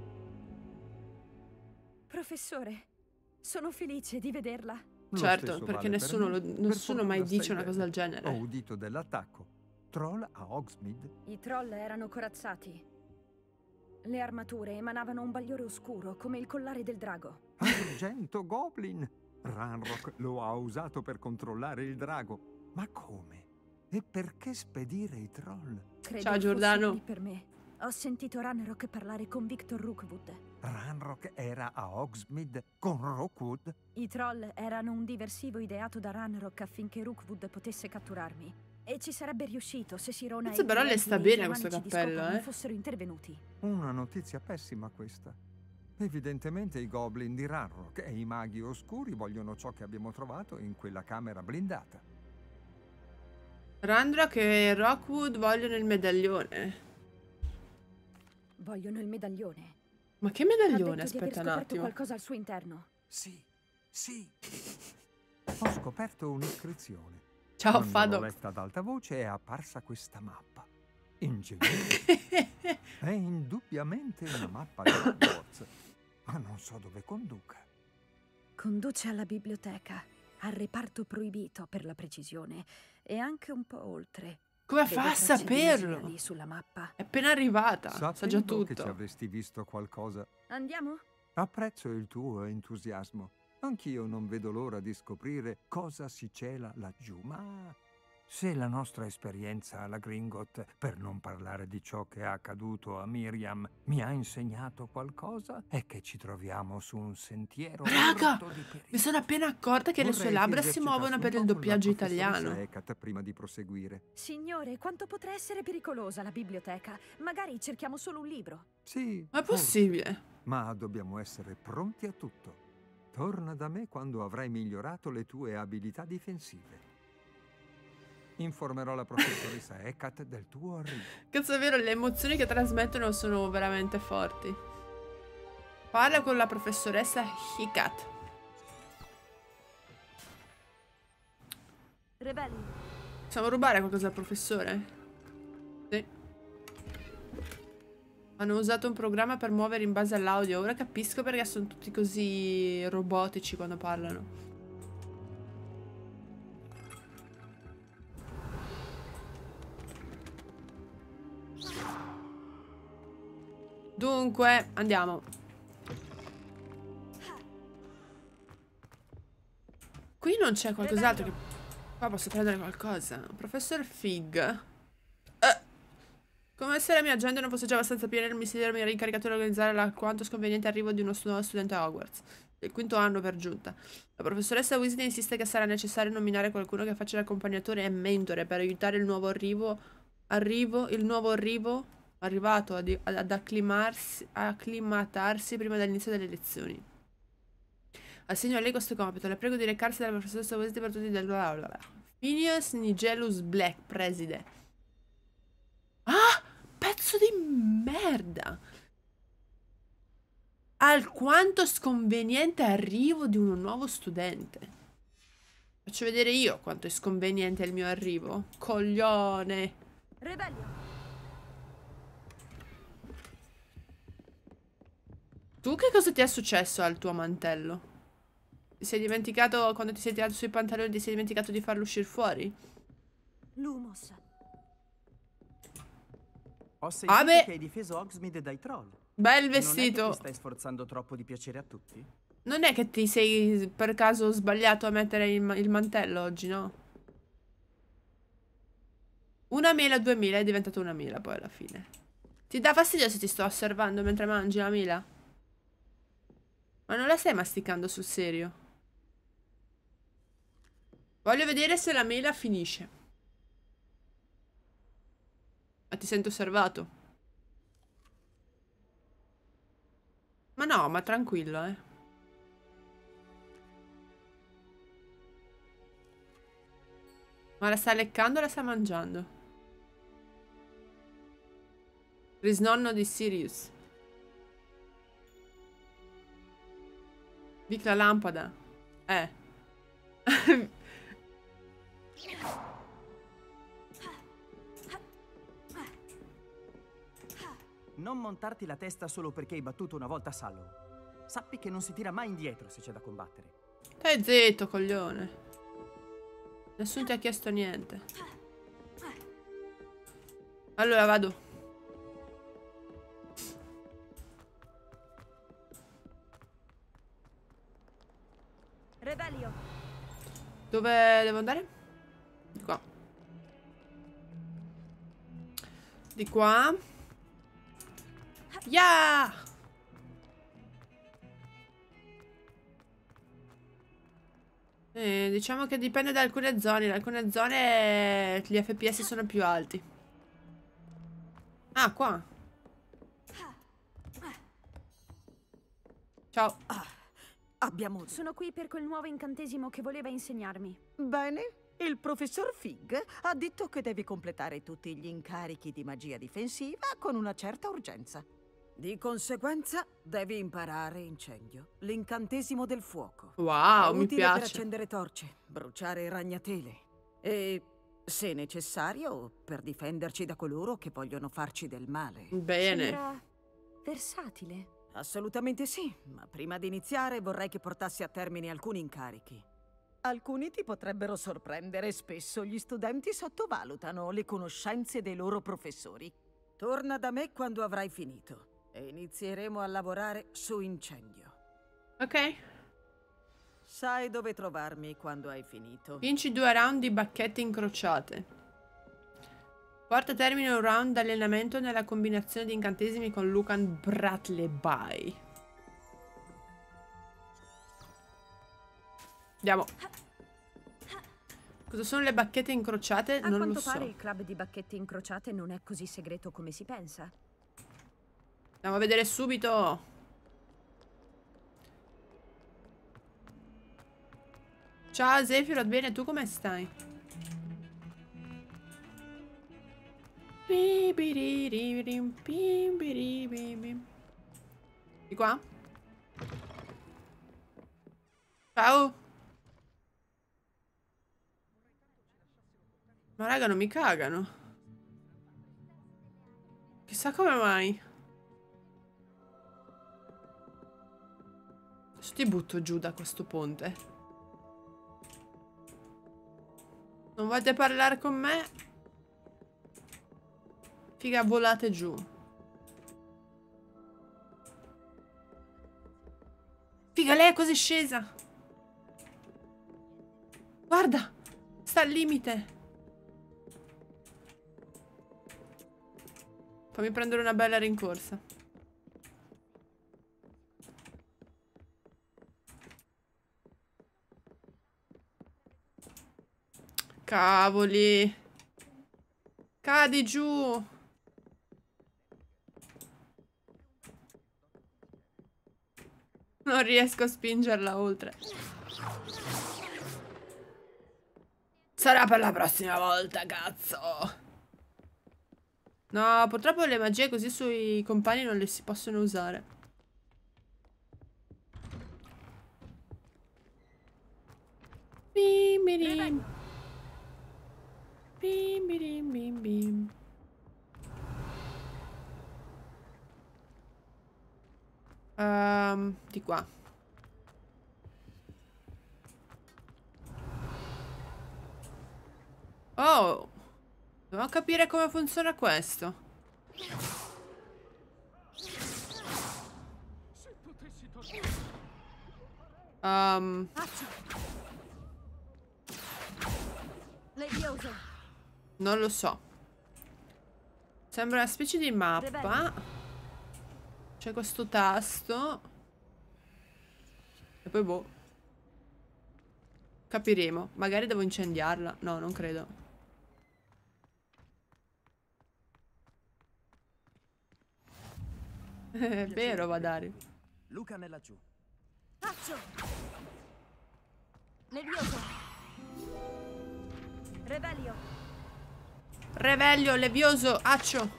Professore, sono felice di vederla. Certo, perché nessuno mai dice una cosa del genere. Ho udito dell'attacco. Troll a Hogsmeade? I troll erano corazzati. Le armature emanavano un bagliore oscuro, come il collare del drago. Argento Goblin! Ranrock lo ha usato per controllare il drago. Ma come? E perché spedire i troll? Credo Ciao, Giordano. fossero lì per me. Ho sentito Ranrock parlare con Victor Rookwood. Ranrock era a Hogsmeade con Rookwood? I troll erano un diversivo ideato da Ranrock affinché Rookwood potesse catturarmi. E ci sarebbe riuscito se Sirona Cazzo, però le sta bene questo cappello, non fossero intervenuti. Una notizia pessima questa. Evidentemente i goblin di Ranrock e i maghi oscuri vogliono ciò che abbiamo trovato in quella camera blindata. Ranrock e Rookwood vogliono il medaglione. Vogliono il medaglione. Ma che medaglione? Ha detto di Aspetta aver un scoperto attimo. qualcosa al suo interno. Sì, sì. Ho scoperto un'iscrizione. Ciao, Quando Fado. l'ho letta ad alta voce è apparsa questa mappa. Ingegnere. È indubbiamente una mappa di Hogwarts, ma non so dove conduca. Conduce alla biblioteca, al reparto proibito per la precisione, e anche un po' oltre. Come Vedo fa a tracce di saperlo? magia lì sulla mappa. È appena arrivata, sa già Sapevo che ci tutto. avresti visto qualcosa. Andiamo? Apprezzo il tuo entusiasmo. Anch'io non vedo l'ora di scoprire cosa si cela laggiù, ma se la nostra esperienza alla Gringotts, per non parlare di ciò che è accaduto a Miriam, mi ha insegnato qualcosa, è che ci troviamo su un sentiero Raga, rotto di pericoli. mi sono appena accorta che le sue Vorrei labbra che si muovono per il esercitassi un po' con doppiaggio la professoressa italiano. Hecat prima di proseguire. Signore, quanto potrà essere pericolosa la biblioteca? Magari cerchiamo solo un libro. Sì, Ma è forse, possibile? ma dobbiamo essere pronti a tutto. Torna da me quando avrai migliorato le tue abilità difensive. Informerò la professoressa Hecat del tuo arrivo. Cazzo, è vero, le emozioni che trasmettono sono veramente forti. Parla con la professoressa Hecat. Rebelli. Possiamo rubare qualcosa al professore? Sì. Hanno usato un programma per muovere in base all'audio. Ora capisco perché sono tutti così robotici quando parlano. Dunque, andiamo. Qui non c'è qualcos'altro che... Qua posso prendere qualcosa. Professor Fig. Come se la mia agenda non fosse già abbastanza piena, il ministero mi era incaricato di organizzare l'alquanto sconveniente arrivo di uno nuovo studente a Hogwarts. Del quinto anno per giunta. La professoressa Weasley insiste che sarà necessario nominare qualcuno che faccia l'accompagnatore e mentore per aiutare il nuovo arrivato ad acclimatarsi prima dell'inizio delle lezioni. Assegno a lei questo compito. Le prego di recarsi dalla professoressa Weasley per tutti del... Phineas Nigellus Black, preside. Ah! Pezzo di merda! Alquanto sconveniente arrivo di un nuovo studente. Faccio vedere io quanto è sconveniente il mio arrivo. Coglione. Rebellion. Tu che cosa ti è successo al tuo mantello? Ti sei dimenticato, quando ti sei tirato sui pantaloni, ti sei dimenticato di farlo uscire fuori? Lumos. Ho sentito Vabbè. che hai difeso Hogsmeade dai troll. Bel Non è che vestito. ti stai sforzando troppo di piacere a tutti? Non è che ti sei per caso sbagliato a mettere il mantello oggi, no? Una mela, 2000, è diventato una mela poi alla fine. Ti dà fastidio se ti sto osservando mentre mangi la mela? Ma non la stai masticando sul serio? Voglio vedere se la mela finisce. Ma ti sento osservato. Ma no, ma tranquillo, eh. Ma la sta leccando o la sta mangiando? Risnonno di Sirius. Vic la lampada. Non montarti la testa solo perché hai battuto una volta Sallow. Sappi che non si tira mai indietro se c'è da combattere. Stai zitto, coglione. Nessuno ti ha chiesto niente. Allora vado. Rebellion. Dove devo andare? Di qua. Di qua. Yeah! Diciamo che dipende da alcune zone. In alcune zone gli FPS sono più alti. Ah, qua. Ciao. Sono qui per quel nuovo incantesimo che voleva insegnarmi. Bene, il professor Fig ha detto che devi completare tutti gli incarichi di magia difensiva con una certa urgenza. Di conseguenza, devi imparare incendio, l'incantesimo del fuoco. Wow, È mi utile per piace. accendere torce, bruciare ragnatele e, se necessario, per difenderci da coloro che vogliono farci del male. Bene. Sembra versatile. Assolutamente sì, ma prima di iniziare vorrei che portassi a termine alcuni incarichi. Alcuni ti potrebbero sorprendere, spesso gli studenti sottovalutano le conoscenze dei loro professori. Torna da me quando avrai finito e inizieremo a lavorare su incendio. Ok. Sai dove trovarmi quando hai finito. Vinci 2 round di bacchette incrociate. Porta a termine un round d'allenamento nella combinazione di incantesimi con Lucan Bratleby. Andiamo. Cosa sono le bacchette incrociate? A Non lo quanto so. pare il club di bacchette incrociate non è così segreto come si pensa. Andiamo a vedere subito. Ciao Sephiroth, bene, tu come stai? Di qua? Ciao. Ma raga, non mi cagano. Chissà come mai. Adesso ti butto giù da questo ponte. Non volete parlare con me? Figa, volate giù. Figa, lei è così scesa. Guarda, sta al limite. Fammi prendere una bella rincorsa. Cavoli. Cadi giù. Non riesco a spingerla oltre. Sarà per la prossima volta, cazzo. No, purtroppo le magie così sui compagni non le si possono usare. Bim birim. Bim birim bim bim. Di qua. Oh, devo capire come funziona questo. Levioso. Non lo so. Sembra una specie di mappa. C'è questo tasto. E poi boh. Capiremo. Magari devo incendiarla. No, non credo. È vero, Vadari. Lucan è laggiù. Faccio. Levioso. Revelio. Revelio, levioso, accio.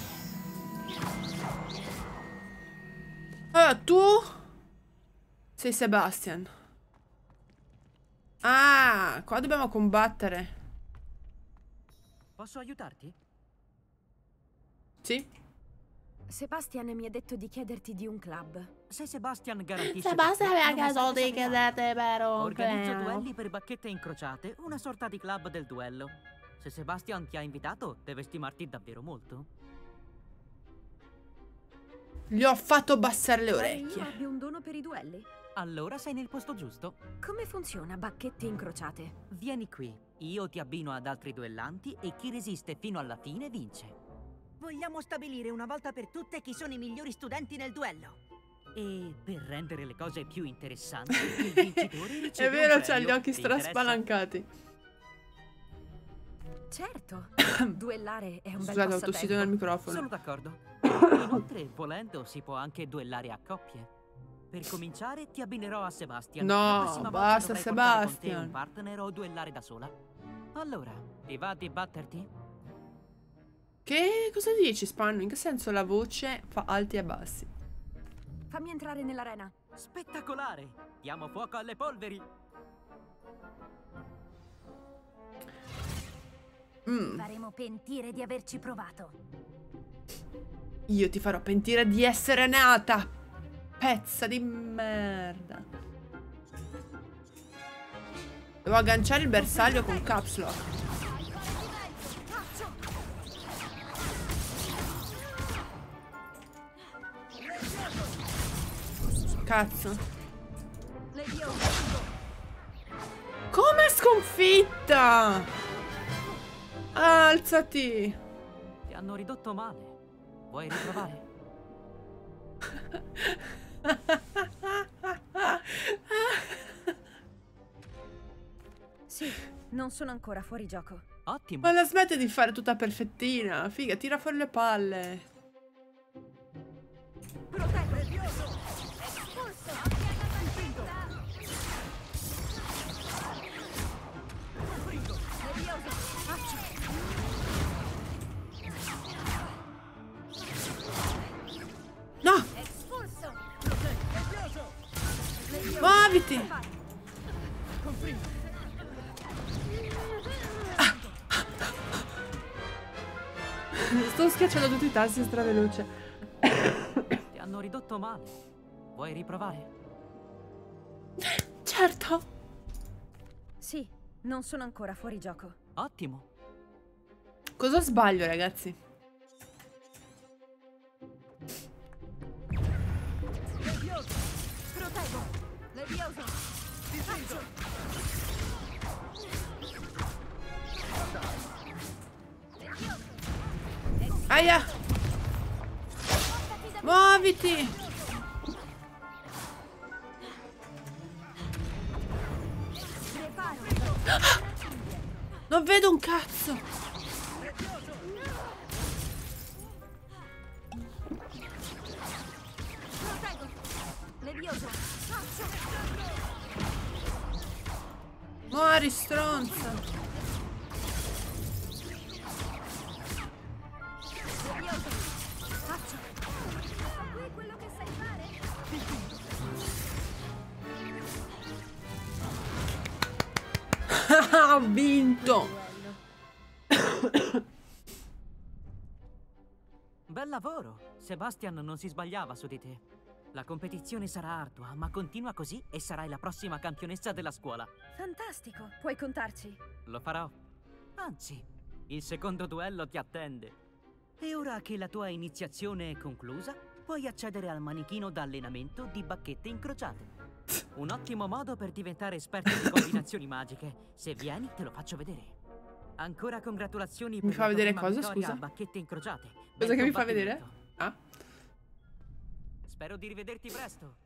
Allora, tu sei Sebastian. Ah, qua dobbiamo combattere. Posso aiutarti? Sì. Sebastian mi ha detto di chiederti di un club. Se Sebastian garantisce... Sebastian mi ha non mi chiesto serve di sapere. chiederti per un Organizzo club. duelli per bacchette incrociate, una sorta di club del duello. Se Sebastian ti ha invitato, deve stimarti davvero molto. Gli ho fatto abbassare le Pare io orecchie. abbia un dono per i duelli. Allora sei nel posto giusto. Come funziona bacchette incrociate? Vieni qui, io ti abbino ad altri duellanti e chi resiste fino alla fine vince. Vogliamo stabilire una volta per tutte chi sono i migliori studenti nel duello. E per rendere le cose più interessanti, il vincitore riceve È vero, un c'ha premio. gli occhi Ti interessa? straspalancati. Certo, duellare è un bel Scusate, ho passatempo. tossito nel microfono. Sono d'accordo. Inoltre, volendo, si può anche duellare a coppie. Per cominciare, ti abbinerò a Sebastian. No, La prossima volta basta dovrai portare con te Sebastian. un partner o duellare da sola. Allora, ti va di batterti? Che cosa dici, Spanno? In che senso la voce fa alti e bassi? Fammi entrare nell'arena. Spettacolare! Diamo fuoco alle polveri! Faremo pentire di averci provato. Io ti farò pentire di essere nata, pezza di merda. Devo agganciare il bersaglio con caps lock. Cazzo. Come sconfitta? Alzati. Ti hanno ridotto male. Vuoi riprovare? Sì, non sono ancora fuori gioco. Ottimo. Ma la smette di fare tutta perfettina. Figa, tira fuori le palle. No! Muoviti! Sto schiacciando tutti i tasti straveloce. Ti hanno ridotto male. Vuoi riprovare? Certo. Sì, non sono ancora fuori gioco. Ottimo. Cosa sbaglio, ragazzi? Proteggo. Levioso. Difendo. Aia! Muoviti! Non vedo un cazzo! Proteggo. Levioso. Muori, stronza! Qui quello che sai fare? Ho vinto! Bel lavoro! Sebastian non si sbagliava su di te. La competizione sarà ardua, ma continua così e sarai la prossima campionessa della scuola. Fantastico, puoi contarci. Lo farò. Anzi, il secondo duello ti attende. E ora che la tua iniziazione è conclusa, puoi accedere al manichino da allenamento di bacchette incrociate. Un ottimo modo per diventare esperto di combinazioni magiche. Se vieni, te lo faccio vedere. Ancora congratulazioni per Mi fa la tua vedere prima cosa, vittoria scusa? a bacchette incrociate. Cosa Bel che mi fa vedere? combattimento. Ah? Spero di rivederti presto.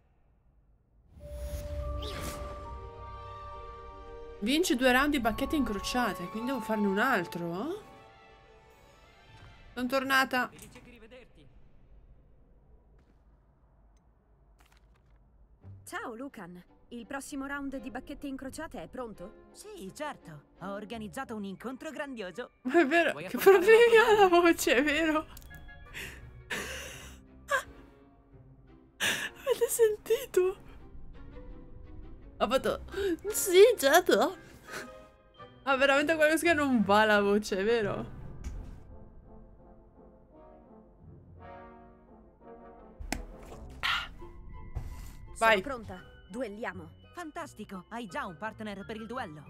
Vinci 2 round di bacchette incrociate, quindi devo farne un altro, eh? Sono tornata. Felice di rivederti. Ciao, Lucan. Il prossimo round di bacchette incrociate è pronto? Sì, certo. Ho organizzato un incontro grandioso. Ma è vero, Vuoi che affrontare problemi un ha la voce, è vero? Avete sentito? Ha fatto... Sì, certo. Ha veramente qualcosa che non va la voce, è vero? Vai. Sono pronta. Duelliamo. Fantastico. Hai già un partner per il duello.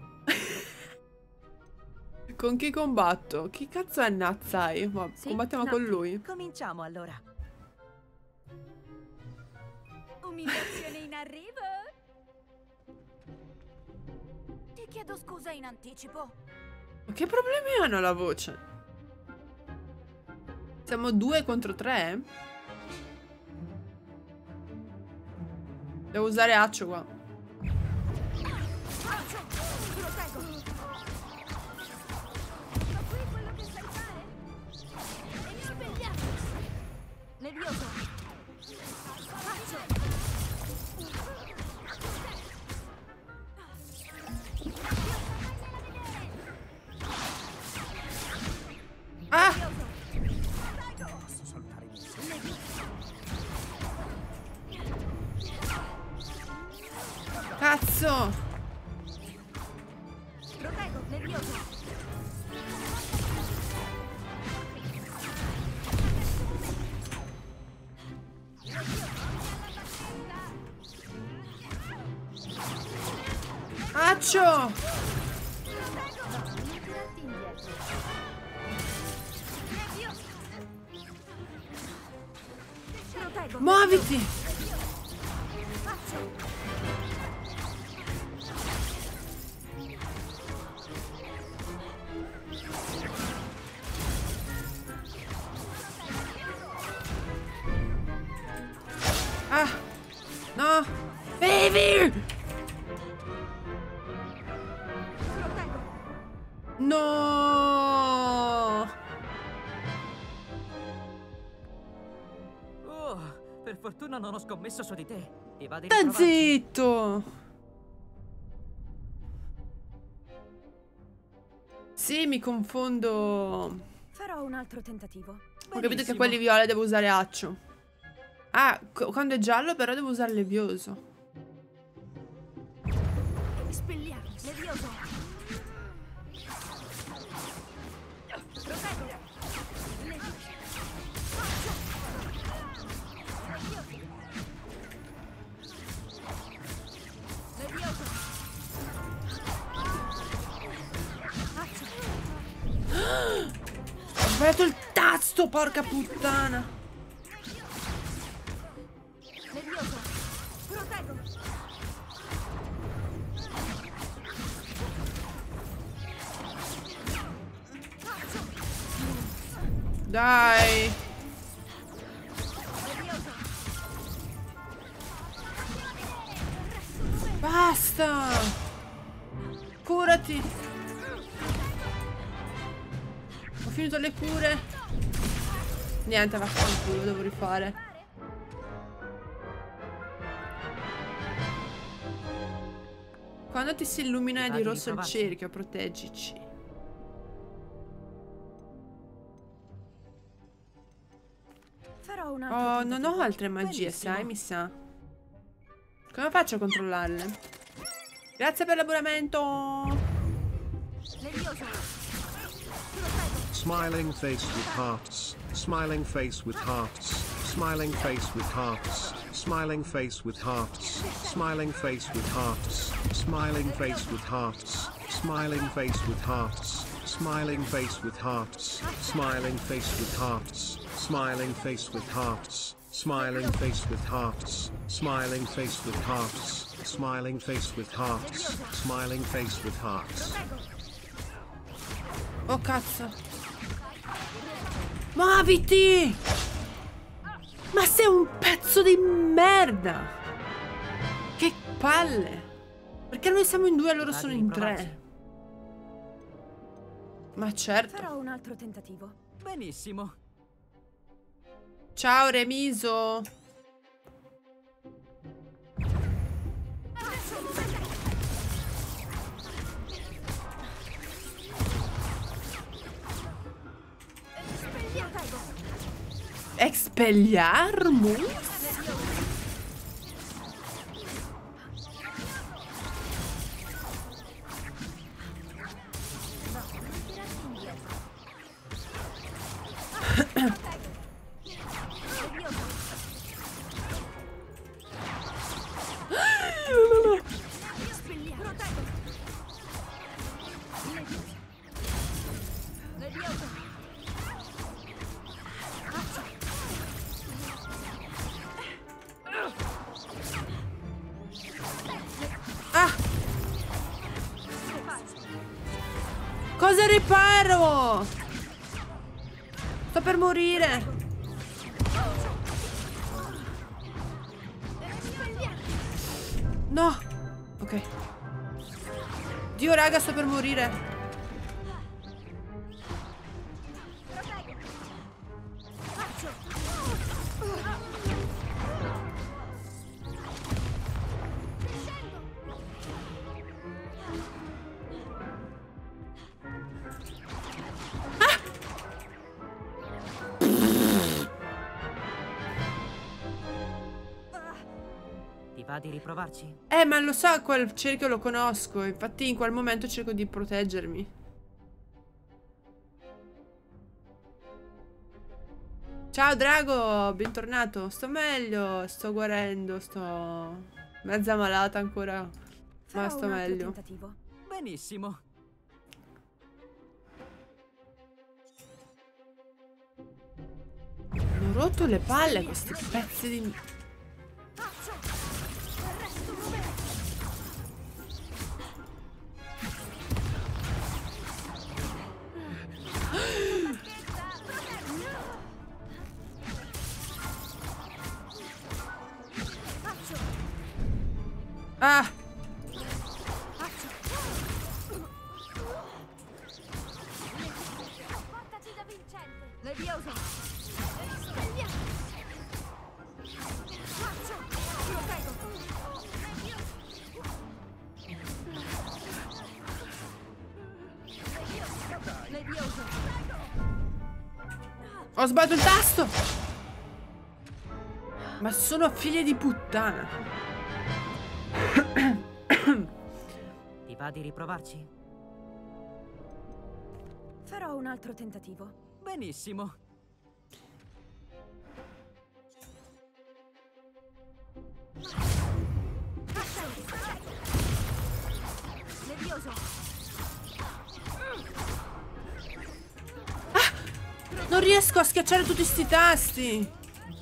Con chi combatto? Chi cazzo è Nazzai? Ma Sì, combattiamo con lui. Cominciamo allora. Umiliazione in arrivo? Ti chiedo scusa in anticipo. Ma che problemi hanno la voce? Siamo 2 contro 3? Devo usare accio qua. Levioso. Ah! Posso saltare in Cazzo! Protego, levioso. Accio! Muoviti! Ah! No! Vivi! No! Oh, per fortuna non ho scommesso su di te. E vado in Sta provarci. zitto! Sì, mi confondo. Farò un altro tentativo. Ho capito che quelli viola devo usare accio. Ah, quando è giallo però devo usare levioso. Spelliamo. Levioso. Protego. Levioso. Ho sbagliato il tasto, porca puttana. Levioso. Protego. Dai. Basta. Curati. Ho finito le cure. Niente, vaffanculo, devo rifare. Quando ti si illumina di rosso il cerchio, proteggici. Farò un altro Oh, tentativo. non ho altre magie, Benissimo. sai, mi sa. Come faccio a controllarle? Grazie per l'abbonamento. Levioso. Smiling face with hearts, smiling face with hearts, smiling face with hearts, smiling face with hearts, smiling face with hearts, smiling face with hearts, smiling face with hearts, smiling face with hearts, smiling face with hearts, smiling face with hearts, smiling face with hearts, smiling face with hearts, smiling face with hearts, smiling face with hearts. Oh cazzo. Muoviti! Ma sei un pezzo di merda! Che palle! Perché noi siamo in 2 e loro sono in 3? Ma certo. Farò un altro tentativo. Benissimo. Ciao Remiso. Expelliarmus? Ah! Cosa riparo? Sto Sto per morire. No. Ok. Dio, raga, sto per morire. Ti va di riprovarci? Ma lo so, quel cerchio lo conosco. Infatti in quel momento cerco di proteggermi. Ciao Drago, bentornato. Sto meglio, sto guarendo, sto mezza malata ancora. Ma sto meglio. Tentativo. Benissimo. Mi ho rotto le palle questi pezzi di... Ah! Levioso! Ho sbagliato il tasto! Ma sono figlie di puttana! Ti va di riprovarci? Farò un altro tentativo. Benissimo. Levioso! Non riesco a schiacciare tutti sti tasti!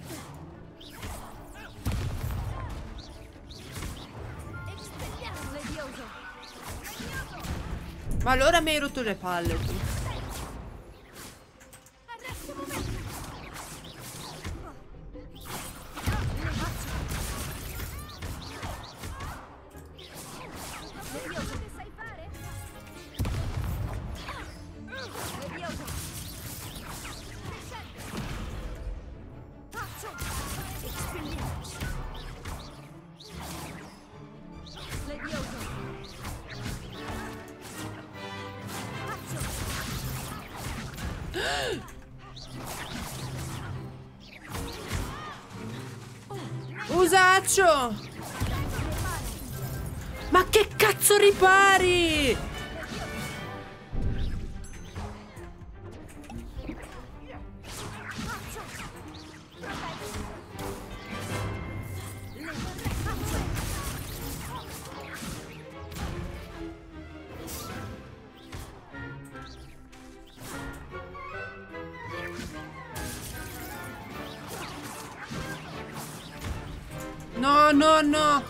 Ma allora mi hai rotto le palle tu. Usaccio! Ma che cazzo ripari? No, no, no.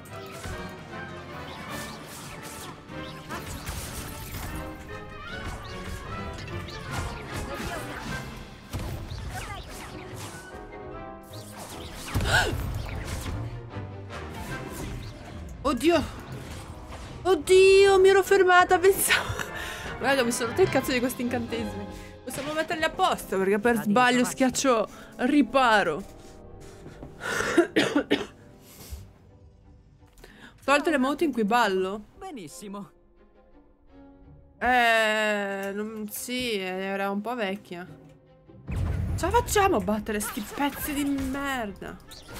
Oddio. Oddio, mi ero fermata, pensavo. Raga, mi sono rotto il cazzo di questi incantesimi. Possiamo metterli a posto perché per sbaglio schiaccio riparo. Tolte le mode in cui ballo? Benissimo. Sì, era un po' vecchia. Ce la facciamo a battere sti pezzi di merda?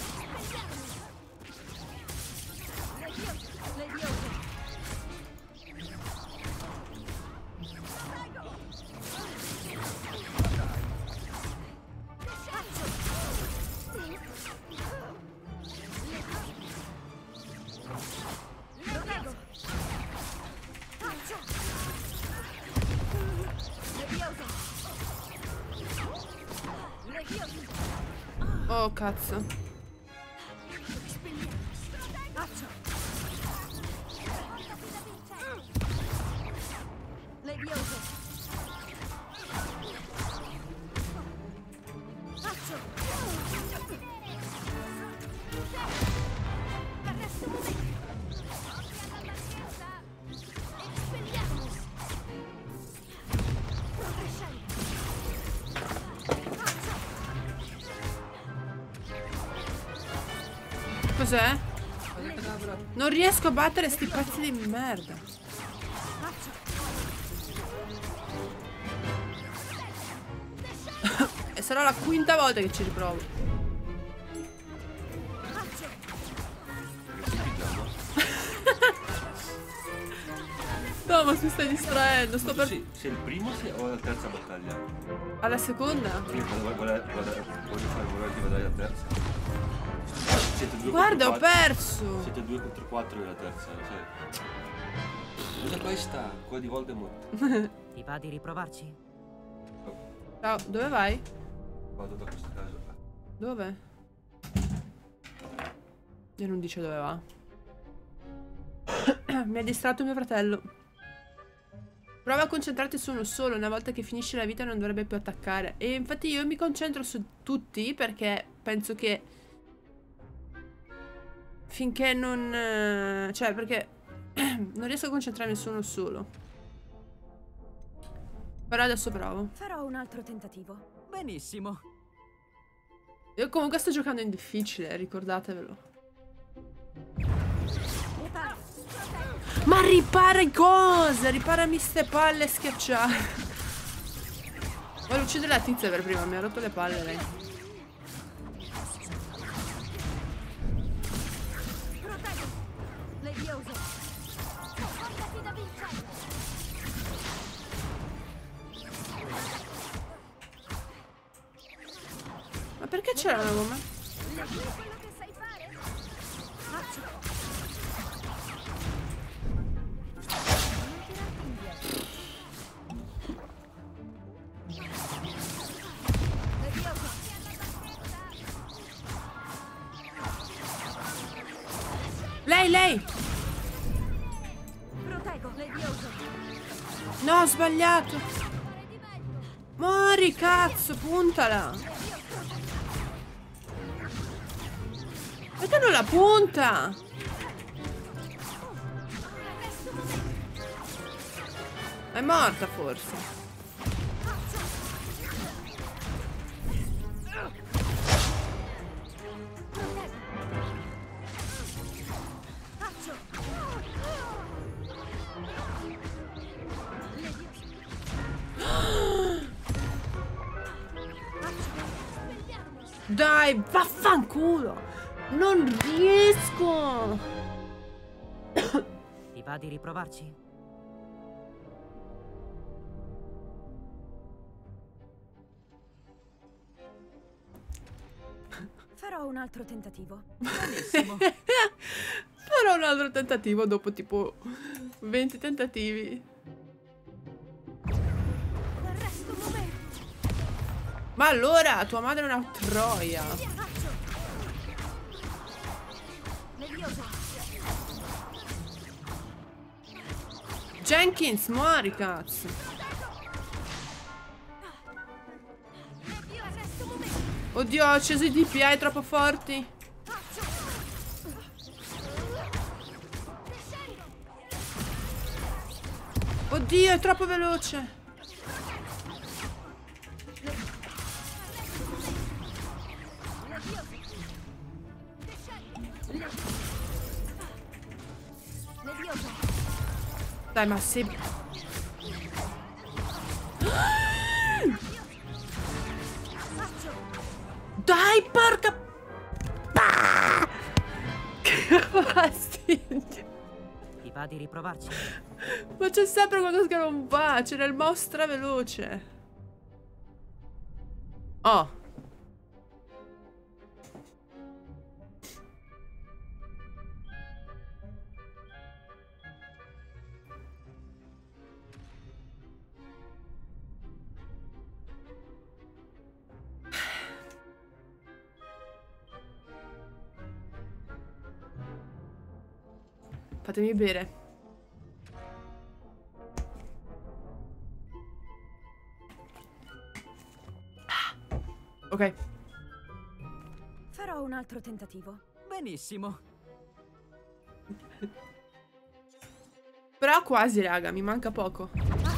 Oh, cazzo. Cos'è? Non riesco a battere sti pezzi di merda. E sarà la quinta volta che ci riprovo. No, ma mi stai distraendo. Sto per... Sì, sei il primo o la terza battaglia? Alla seconda? Sì, voglio fare la terza. Siete 2 Guarda, contro ho 4. perso. Siete 2 contro 4 della terza, lo sai. Usa questa, quella di Voldemort. Ti va di riprovarci? Ciao, dove vai? Vado da questo caso. Dove? E non dice dove va. Mi ha distratto mio fratello. Prova a concentrarti su uno solo. Una volta che finisce la vita non dovrebbe più attaccare. E infatti io mi concentro su tutti perché penso che finché non... cioè, perché non riesco a concentrarmi su uno solo. Però adesso provo. Farò un altro tentativo. Benissimo. Io comunque sto giocando in difficile, ricordatevelo. Ma ripara cosa? Riparami ste palle schiacciate. Voglio uccidere la tizia per prima, mi ha rotto le palle lei. Ma perché c'era una gomma? Lei! Protego, Levioso. No, ho sbagliato. Muori, cazzo, puntala. Perché non la punta? È morta forse. Dai, vaffanculo! Non riesco! Ti va di riprovarci? Farò un altro tentativo. Benissimo. Farò un altro tentativo dopo tipo 20 tentativi. Ma allora, tua madre è una troia. Jenkins, muori, cazzo. Oddio, ho acceso i DPI troppo forti. Oddio, è troppo veloce. Dai, ma se... Dai, porca... Che fastidio. Ti va di riprovarci? Ma c'è sempre qualcosa che non va. C'era il mouse straveloce. Oh. Fatemi bere. Ok. Farò un altro tentativo. Benissimo. Però quasi, raga, mi manca poco.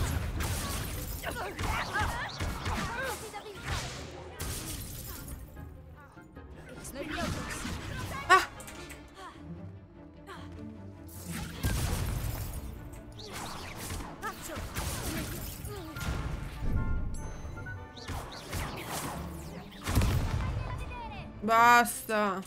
Ah! Basta.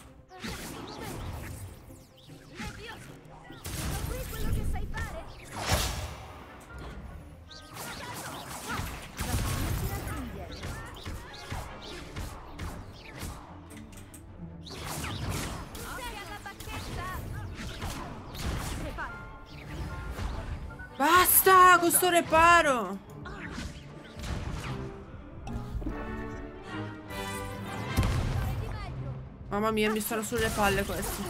Basta con sto reparo. Mamma mia, mi stanno sulle palle questi.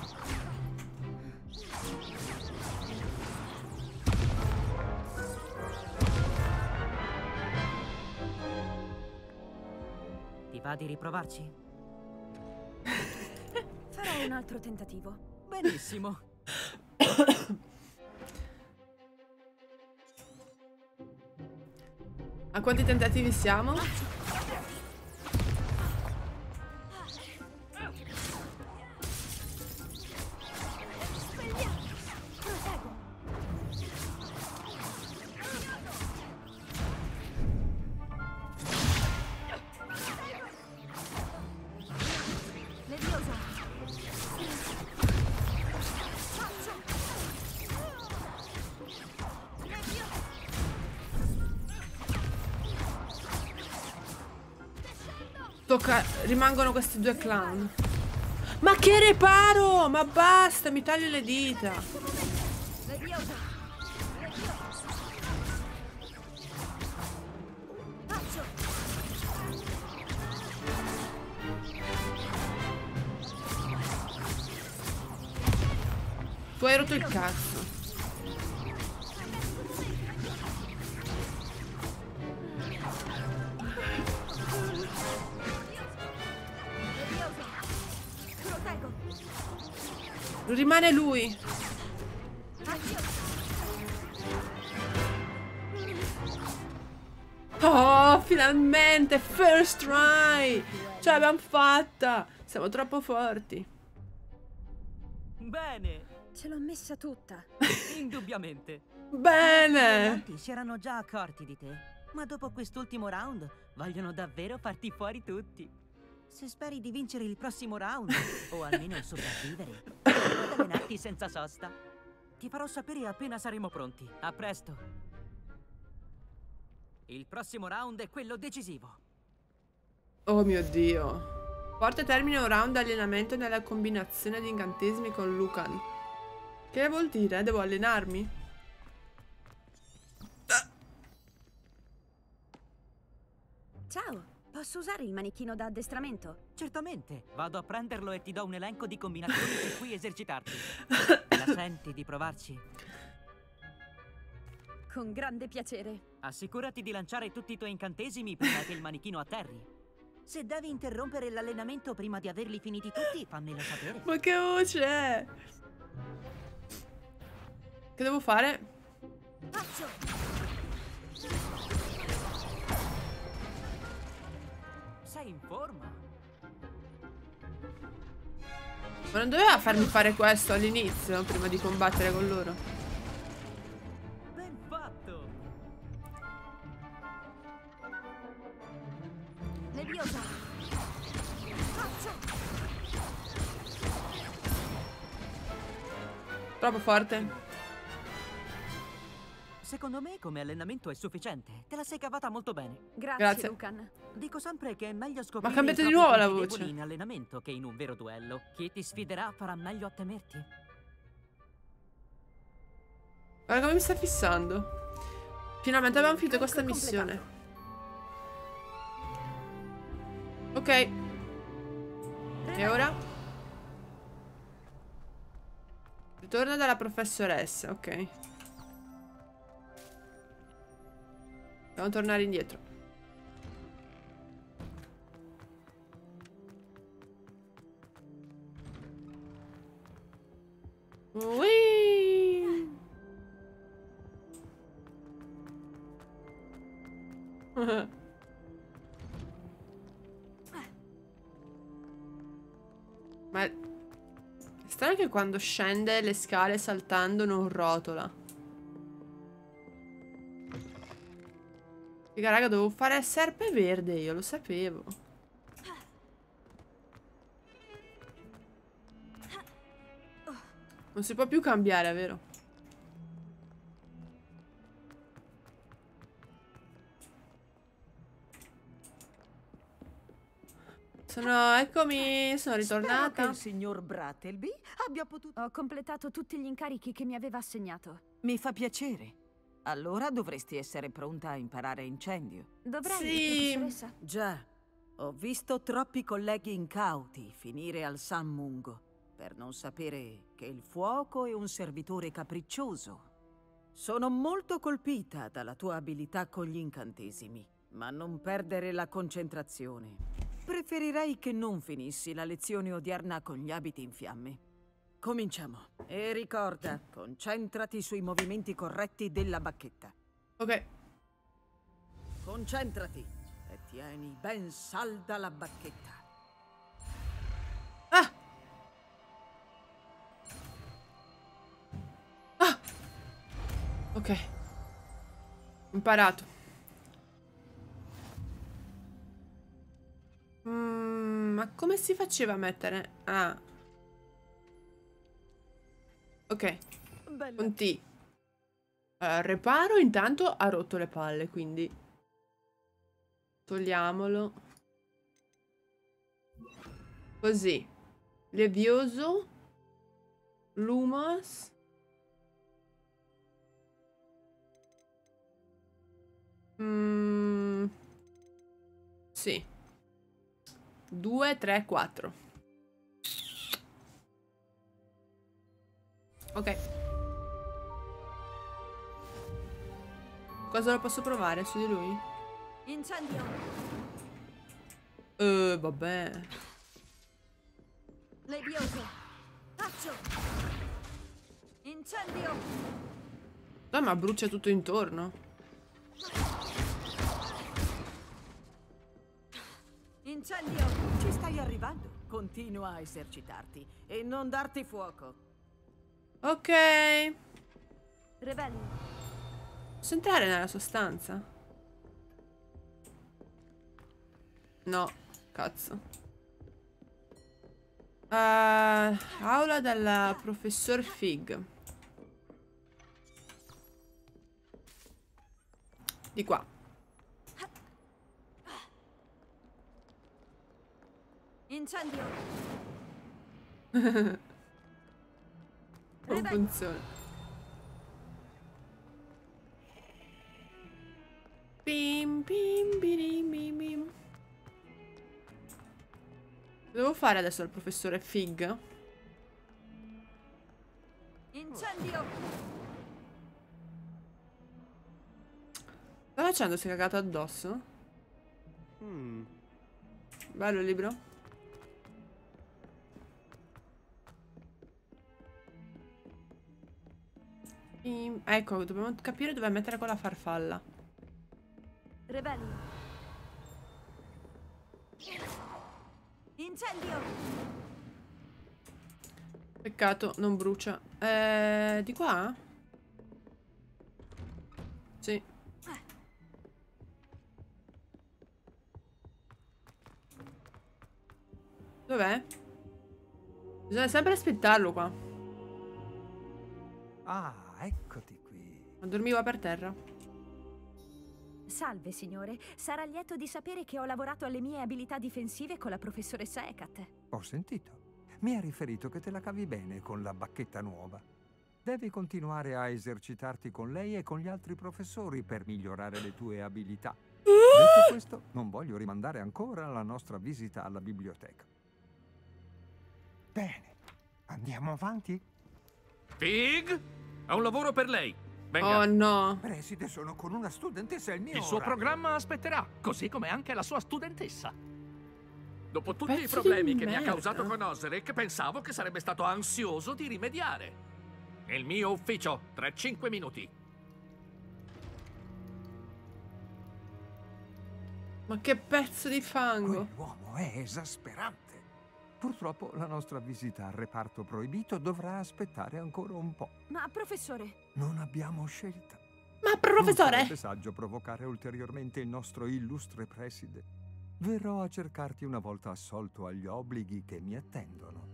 Ti va di riprovarci? Farò un altro tentativo. Benissimo. A quanti tentativi siamo? Rimangono questi due clown. Ma che reparo! Ma basta, mi taglio le dita. Tu hai rotto il cazzo. Rimane lui. Oh, finalmente! First try! Ce l'abbiamo fatta! Siamo troppo forti. Bene. Ce l'ho messa tutta. Indubbiamente. Bene! Molti si erano già accorti di te, ma dopo quest'ultimo round vogliono davvero farti fuori tutti. Se speri di vincere il prossimo round, o almeno sopravvivere, devi allenarti senza sosta. Ti farò sapere appena saremo pronti. A presto. Il prossimo round è quello decisivo. Oh mio Dio. Porta a termine un round di allenamento nella combinazione di incantesimi con Lucan. Che vuol dire? Devo allenarmi? Ciao, posso usare il manichino da addestramento? Certamente. Vado a prenderlo e ti do un elenco di combinazioni su cui esercitarti. La senti di provarci? Con grande piacere. Assicurati di lanciare tutti i tuoi incantesimi prima che il manichino atterri. Se devi interrompere l'allenamento prima di averli finiti tutti, fammelo sapere. Ma che voce è? Che devo fare? Sei in forma. Ma non doveva farmi fare questo all'inizio, prima di combattere con loro? Ben fatto. Leviosa. Troppo forte. Secondo me come allenamento è sufficiente. Te la sei cavata molto bene. Grazie. Lucan. Dico sempre che è meglio scoprire Ma cambiate i di propri nuovo la punti voce. deboli in allenamento che in un vero duello. Chi ti sfiderà farà meglio a temerti. Guarda come mi sta fissando. Finalmente abbiamo finito questa missione. Ok. E ora? Ritorna dalla professoressa, ok. Dobbiamo tornare indietro. Ui. Ma è strano che quando scende le scale saltando non rotola. Raga, dovevo fare il serpe verde, io lo sapevo. Non si può più cambiare, vero? Eccomi, sono ritornata. Spero che il signor Brattleby abbia potuto... Ho completato tutti gli incarichi che mi aveva assegnato. Mi fa piacere. Allora dovresti essere pronta a imparare incendio. Dovrei, professoressa. Già, ho visto troppi colleghi incauti finire al San Mungo per non sapere che il fuoco è un servitore capriccioso. Sono molto colpita dalla tua abilità con gli incantesimi, ma non perdere la concentrazione. Preferirei che non finissi la lezione odierna con gli abiti in fiamme. Cominciamo. E ricorda, concentrati sui movimenti corretti della bacchetta. Ok. Concentrati e tieni ben salda la bacchetta. Ok. Imparato. Ma come si faceva a mettere? Ah. Ok. Con T. Reparo intanto ha rotto le palle, quindi togliamolo. Così. Levioso. Lumos. Sì. 2, 3, 4. Ok. Cosa lo posso provare su di lui? Incendio. Vabbè. Levioso. Faccio. Incendio. No, ma brucia tutto intorno. Incendio! Ci stai arrivando. Continua a esercitarti e non darti fuoco. Ok. Rebelli. Posso entrare nella sostanza? No, cazzo. Aula del professor Fig. Di qua. Incendio. Non funziona. Bim bim birim bim bim. Devo fare adesso il professore Fig? Incendio. Sta facendo? Si è cagato addosso? Bello il libro? Ecco, dobbiamo capire dove mettere quella farfalla. Rebelli. Incendio. Peccato, non brucia. Di qua? Sì. Dov'è? Bisogna sempre aspettarlo qua. Ah, eccoti qui. Ma dormiva per terra. Salve, signore. Sarà lieto di sapere che ho lavorato alle mie abilità difensive con la professoressa Hecate. Ho sentito. Mi ha riferito che te la cavi bene con la bacchetta nuova. Devi continuare a esercitarti con lei e con gli altri professori per migliorare le tue abilità. Detto questo, non voglio rimandare ancora la nostra visita alla biblioteca. Bene, andiamo avanti? Fig, ho un lavoro per lei. Venga. Oh no. Preside, sono con una studentessa e il mio Il suo orario. programma aspetterà, così come anche la sua studentessa. Dopo tutti i Pezzo problemi di che mi ha merda. causato con Osric, pensavo che sarebbe stato ansioso di rimediare. Nel mio ufficio, tra 5 minuti. Ma che pezzo di fango! Quell'uomo è esasperante. Purtroppo la nostra visita al reparto proibito dovrà aspettare ancora un po'. Ma, professore... Non abbiamo scelta. Ma, professore! Non sarebbe saggio provocare ulteriormente il nostro illustre preside. Verrò a cercarti una volta assolto agli obblighi che mi attendono.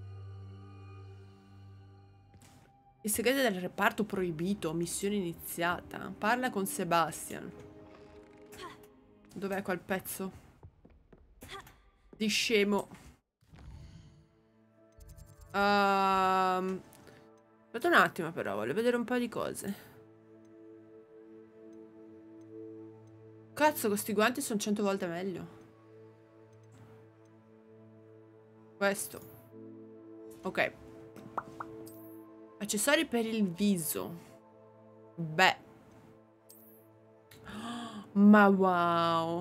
Il segreto del reparto proibito, missione iniziata. Parla con Sebastian. Dov'è quel pezzo di scemo? Aspetta un attimo però, voglio vedere un po' di cose. Cazzo, questi guanti sono 100 volte meglio. Questo. Ok. Accessori per il viso. Beh. Ma wow.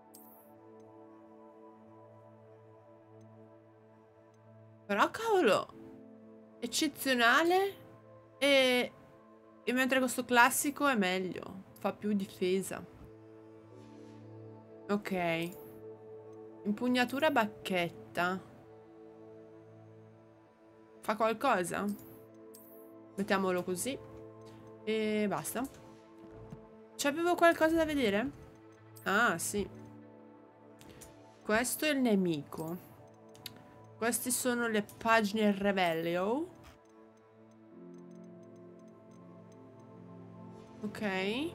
Però cavolo. Eccezionale. E mentre questo classico è meglio. Fa più difesa. Ok. Impugnatura bacchetta. Fa qualcosa? Mettiamolo così. E basta. C'avevo qualcosa da vedere? Ah, sì. Questo è il nemico. Queste sono le pagine Revelio. Ok.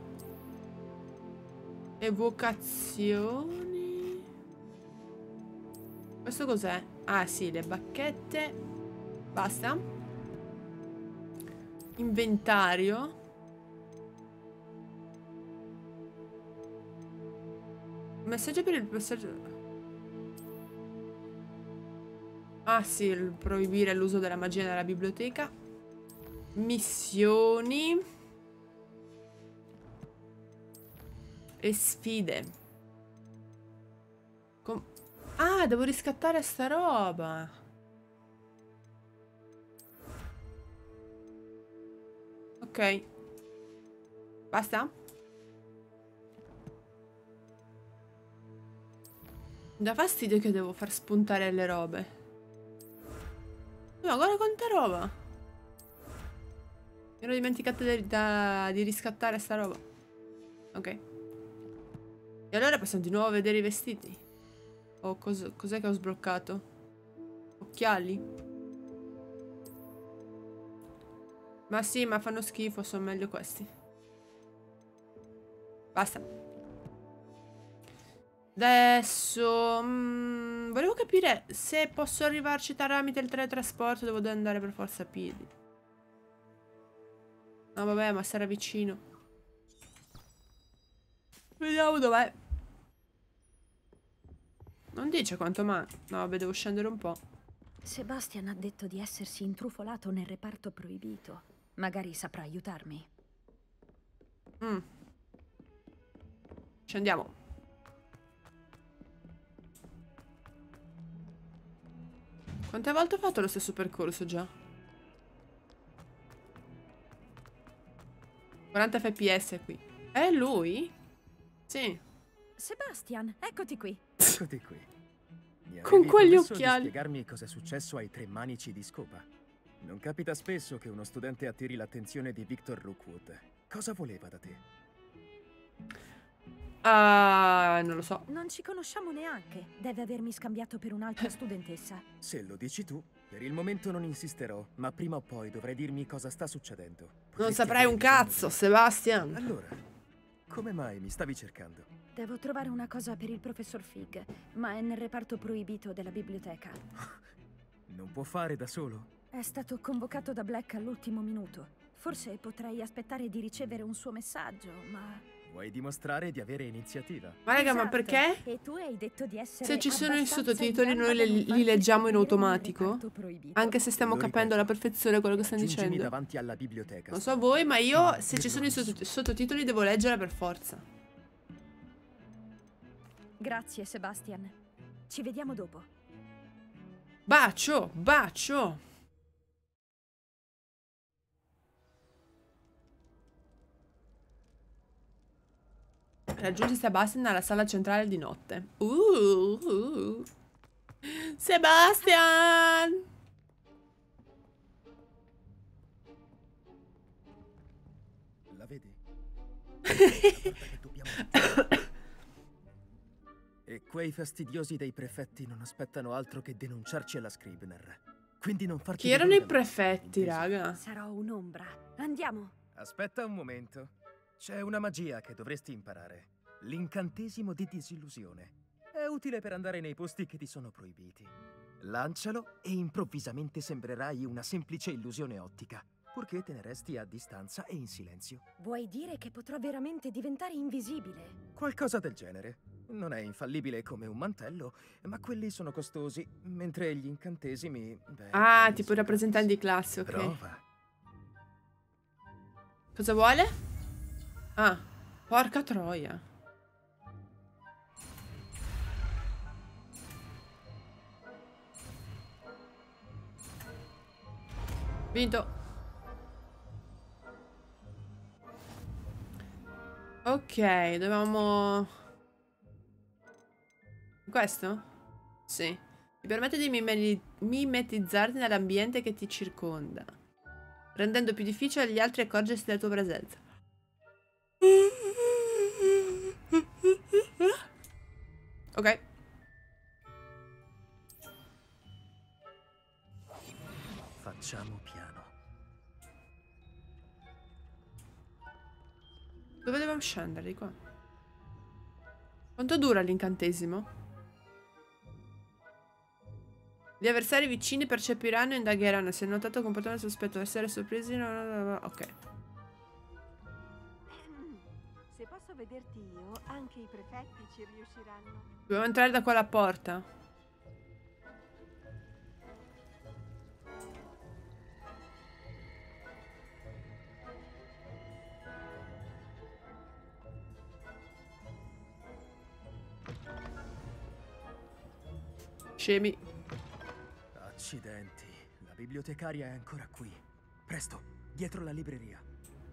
Evocazioni. Questo cos'è? Ah, sì, le bacchette. Basta. Inventario. Messaggio per il passaggio. Ah sì, il proibire l'uso della magia nella biblioteca. Missioni. E sfide. Ah, devo riscattare sta roba. Ok. Basta? Da fastidio che devo far spuntare le robe. No, guarda quanta roba. Mi ero dimenticata di riscattare sta roba. Ok. E allora possiamo di nuovo vedere i vestiti. Oh, cos'è che ho sbloccato? Occhiali? Ma sì, ma fanno schifo, sono meglio questi. Basta. Adesso volevo capire se posso arrivarci tramite il teletrasporto. Devo andare per forza a piedi. No vabbè, ma sarà vicino. Vediamo dov'è. Non dice quanto manca. No vabbè, devo scendere un po'. Sebastian ha detto di essersi intrufolato nel reparto proibito. Magari saprà aiutarmi. Scendiamo. Quante volte ho fatto lo stesso percorso già? 40 fps qui. È lui? Sì. Sebastian, eccoti qui. Eccoti qui. Mi Con avevi quegli promesso occhiali. di spiegarmi cosa è successo ai 3 manici di scopa. Non capita spesso che uno studente attiri l'attenzione di Victor Rookwood. Cosa voleva da te? Non lo so. Non ci conosciamo neanche. Deve avermi scambiato per un'altra studentessa. Se lo dici tu, per il momento non insisterò, ma prima o poi dovrai dirmi cosa sta succedendo. Non Potresti saprai un avere bisogno cazzo, di- Sebastian. Allora, come mai mi stavi cercando? Devo trovare una cosa per il professor Fig, ma è nel reparto proibito della biblioteca. Non può fare da solo? È stato convocato da Black all'ultimo minuto. Forse potrei aspettare di ricevere un suo messaggio, ma... Vuoi dimostrare di avere iniziativa? Ma raga, ma Esatto. perché? E tu hai detto di essere Se ci sono i abbastanza sottotitoli in noi gamba da non li farti leggiamo in scoprire nel automatico? reparto proibito. Anche se stiamo Lo capendo alla perfezione quello che stanno Giungimi dicendo. davanti alla biblioteca. Non so voi, ma io se ci sono i sottotitoli devo leggere per forza. Grazie, Sebastian. Ci vediamo dopo. Bacio, bacio. Raggiungi Sebastian alla sala centrale di notte. Sebastian! La vedi? E quei fastidiosi dei prefetti non aspettano altro che denunciarci alla Scribner. Quindi non farci... Chi erano i prefetti, raga? Sarò un'ombra. Andiamo. Aspetta un momento. C'è una magia che dovresti imparare. L'incantesimo di disillusione. È utile per andare nei posti che ti sono proibiti. Lancialo e improvvisamente sembrerai una semplice illusione ottica, purché te ne resti a distanza e in silenzio. Vuoi dire che potrò veramente diventare invisibile? Qualcosa del genere. Non è infallibile come un mantello, ma quelli sono costosi, mentre gli incantesimi... Beh, ah, tipo i rappresentanti di classe, ok. Prova. Cosa vuole? Ah, porca troia. Vinto. Ok, dovevamo... Questo? Sì. Ti permette di mimetizzarti nell'ambiente che ti circonda, rendendo più difficile agli altri accorgersi della tua presenza. Ok. Facciamo piano. Dove dobbiamo scendere? Di qua. Quanto dura l'incantesimo? Gli avversari vicini percepiranno e indagheranno. Se hanno notato comportamento sospetto, essere sorpresi. Ok. Se posso vederti io, anche i prefetti ci riusciranno. Dobbiamo entrare da quella porta. Scemi. Accidenti, la bibliotecaria è ancora qui. Presto, dietro la libreria.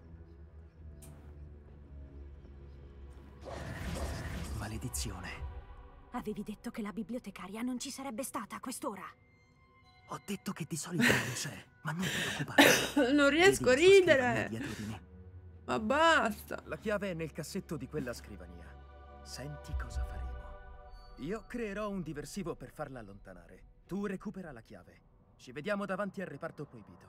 Maledizione. Avevi detto che la bibliotecaria non ci sarebbe stata a quest'ora. Ho detto che di solito non c'è, ma non ti preoccupare. Non riesco a ridere. Ma basta. La chiave è nel cassetto di quella scrivania. Senti cosa faremo. Io creerò un diversivo per farla allontanare. Tu recupera la chiave. Ci vediamo davanti al reparto proibito.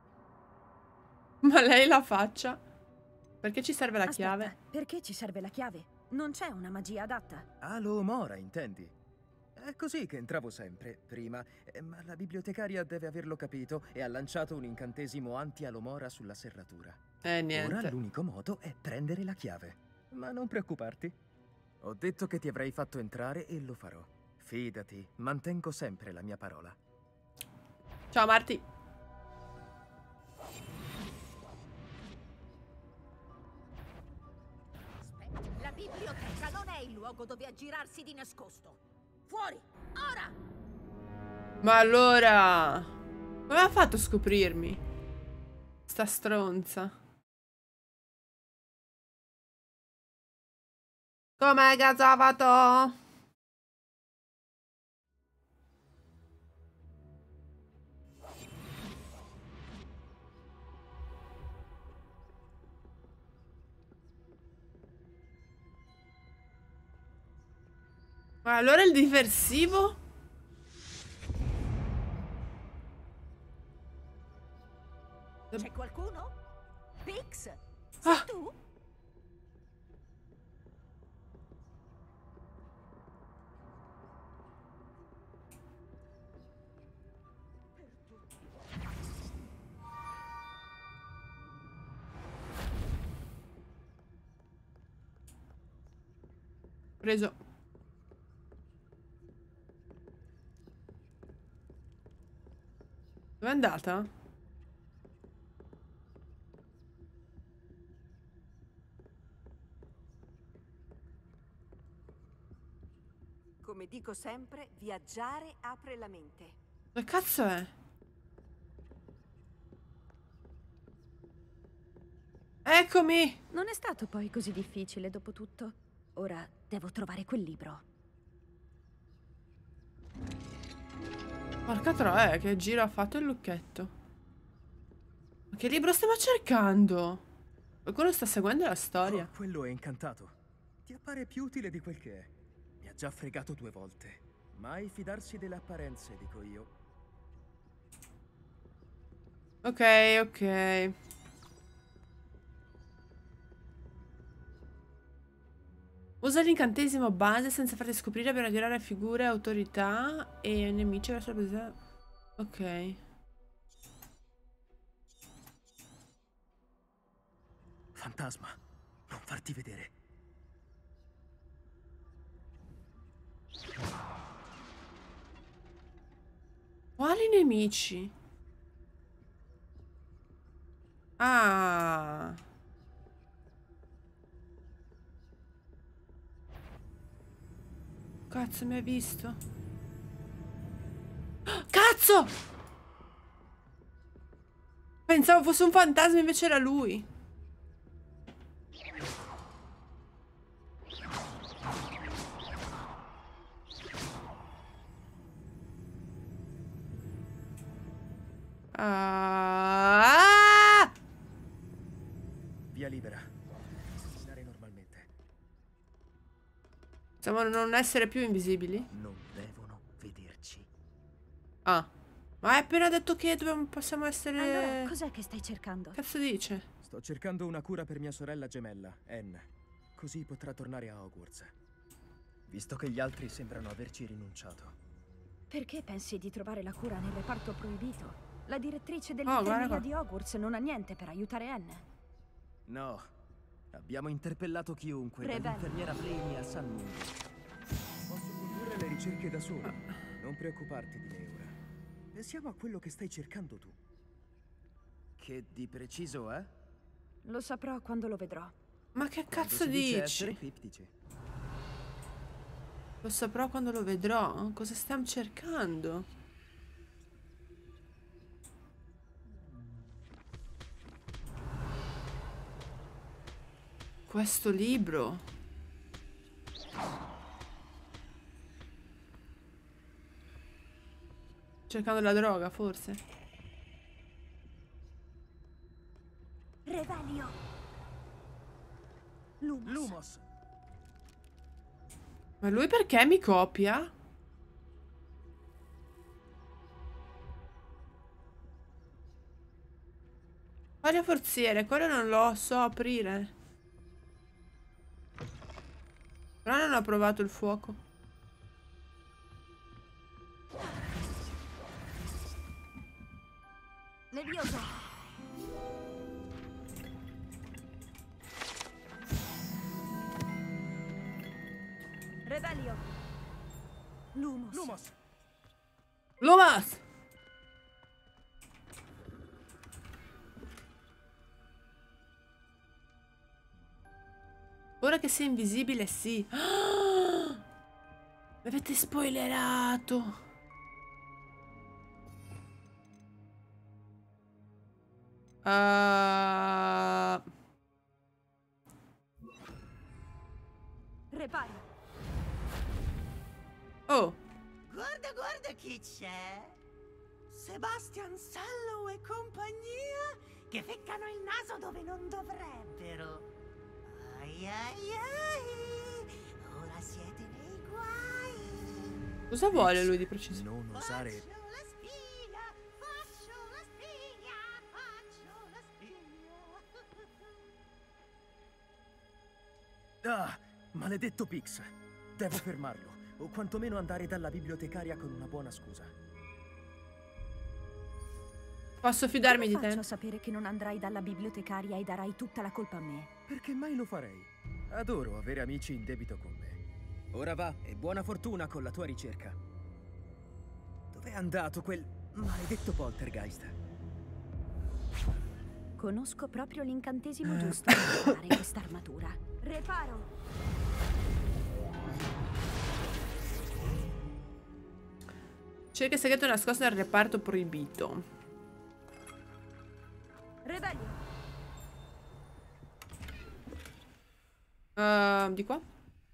Ma lei la faccia? Perché ci serve la Aspetta, chiave? Perché ci serve la chiave? Non c'è una magia adatta. Alomora, intendi? È così che entravo sempre, prima, ma la bibliotecaria deve averlo capito e ha lanciato un incantesimo anti-alomora sulla serratura. Niente. Ora l'unico modo è prendere la chiave. Ma non preoccuparti. Ho detto che ti avrei fatto entrare e lo farò. Fidati, mantengo sempre la mia parola. Ciao Marti. La biblioteca non è il luogo dove aggirarsi di nascosto. Fuori, ora! Ma allora... come ha fatto a scoprirmi? Sta stronza. Come cazzo ha fatto? Ma allora il diversivo? C'è qualcuno? Pix? Sei tu? Preso. Dove è andata? Come dico sempre, viaggiare apre la mente. Che cazzo è? Eccomi! Non è stato poi così difficile, dopo tutto. Ora devo trovare quel libro. Porca troia, che giro ha fatto il lucchetto. Ma che libro stiamo cercando? Qualcuno sta seguendo la storia. Oh, quello è incantato. Ti appare più utile di quel che è. Mi ha già fregato 2 volte. Mai fidarsi delle apparenze, dico io. Ok, ok. Usa l'incantesimo base senza farti scoprire per attirare figure, autorità e nemici verso la presenza. Ok. Fantasma, non farti vedere. Quali nemici? Ah. Cazzo, mi hai visto? Cazzo! Pensavo fosse un fantasma, invece era lui. Ah! Via libera. Camminare normalmente. Possiamo non essere più invisibili? Non devono vederci. Ah. Ma hai appena detto che possiamo essere... Allora, cos'è che stai cercando? Cazzo dice? Sto cercando una cura per mia sorella gemella, Anne. Così potrà tornare a Hogwarts. Visto che gli altri sembrano averci rinunciato. Perché pensi di trovare la cura nel reparto proibito? La direttrice guarda dell'infermeria qua. di Hogwarts non ha niente per aiutare Anne. No. Abbiamo interpellato chiunque, Rebelli. dall'infermiera Flamey a San Moon. Posso condurre le ricerche da solo. Non preoccuparti di me ora. Pensiamo a quello che stai cercando tu. Che di preciso è? Lo saprò quando lo vedrò. Ma che Quando cazzo si dice essere dici? criptici. Lo saprò quando lo vedrò. Cosa stiamo cercando? Questo libro. Cercando la droga, forse. Revelio. Lumos. Ma lui perché mi copia? Quale forziere? Quello non lo so aprire. Però non ho provato il fuoco. Levioso. Revelio. Lumos. Lumos! Ora che sei invisibile, sì. Ah! Mi avete spoilerato. Reparo. Oh. Guarda, guarda chi c'è. Sebastian Sallow e compagnia che ficcano il naso dove non dovrebbero. Ai ai ai. Ora siete nei guai. Cosa vuole lui di preciso? Non osare. Faccio la spia, faccio la spia, faccio la spia. Ah, maledetto Pix. Devo fermarlo. O quantomeno andare dalla bibliotecaria con una buona scusa. Posso fidarmi di Come te? faccio a sapere che non andrai dalla bibliotecaria e darai tutta la colpa a me? Perché mai lo farei? Adoro avere amici in debito con me. Ora va e buona fortuna con la tua ricerca. Dov'è andato quel maledetto poltergeist? Conosco proprio l'incantesimo giusto per fare questa armatura. Reparo. Cerca il segreto nascosto nel reparto proibito. Revelio. Di qua?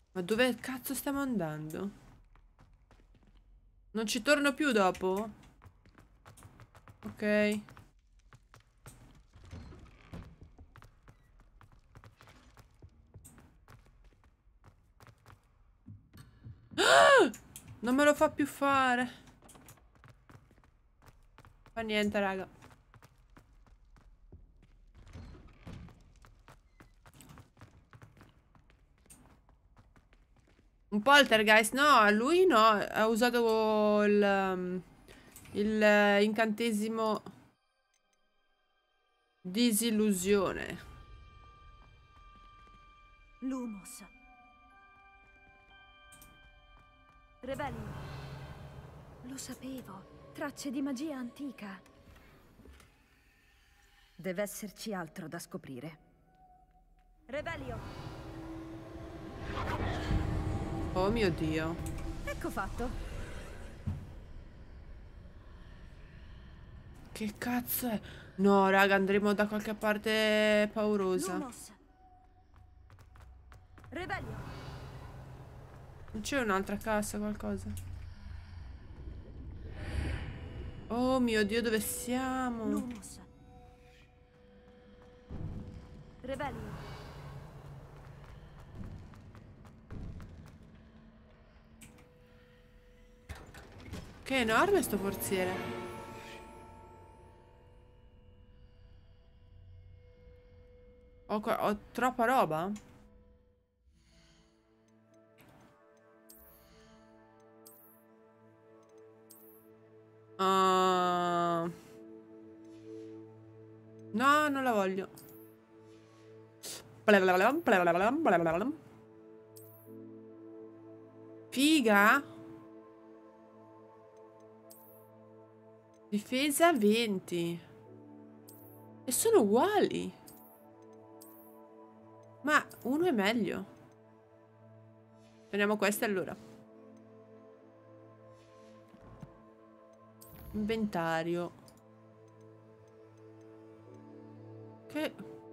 Ma dove cazzo stiamo andando? Non ci torno più dopo? Ok. Ah! Non me lo fa più fare. Fa niente, raga. Un poltergeist? No, lui no. Ha usato il incantesimo disillusione. Lumos. Rebellion. Lo sapevo. Tracce di magia antica. Deve esserci altro da scoprire. Rebellion. Oh mio Dio. Ecco fatto. Che cazzo è? No, raga, andremo da qualche parte paurosa. Lumos. Rebellion. Non c'è un'altra cassa, qualcosa? Oh mio Dio, dove siamo? Lumos. Rebellion. Che enorme sto forziere. Ho troppa roba? No, non la voglio. Figa. Difesa 20. E sono uguali. Ma uno è meglio. Prendiamo queste allora. Inventario. Che...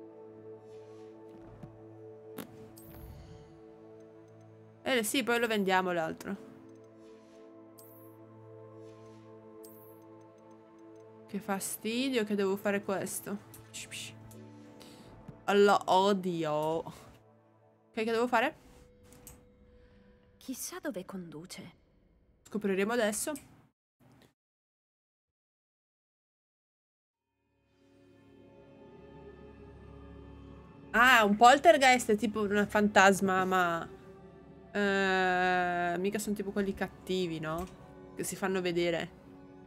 sì, poi lo vendiamo l'altro. Che fastidio che devo fare questo. Allora, odio. Ok, che devo fare? Chissà dove conduce. Scopriremo adesso. Ah, un poltergeist è tipo un fantasma, ma... mica sono tipo quelli cattivi, no? Che si fanno vedere.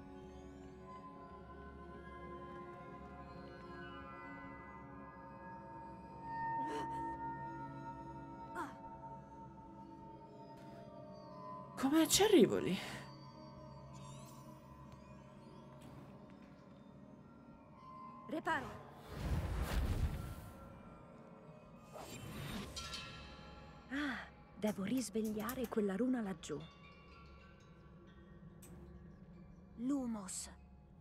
Come ci arrivo lì? Reparo. Ah, devo risvegliare quella runa laggiù. Lumos.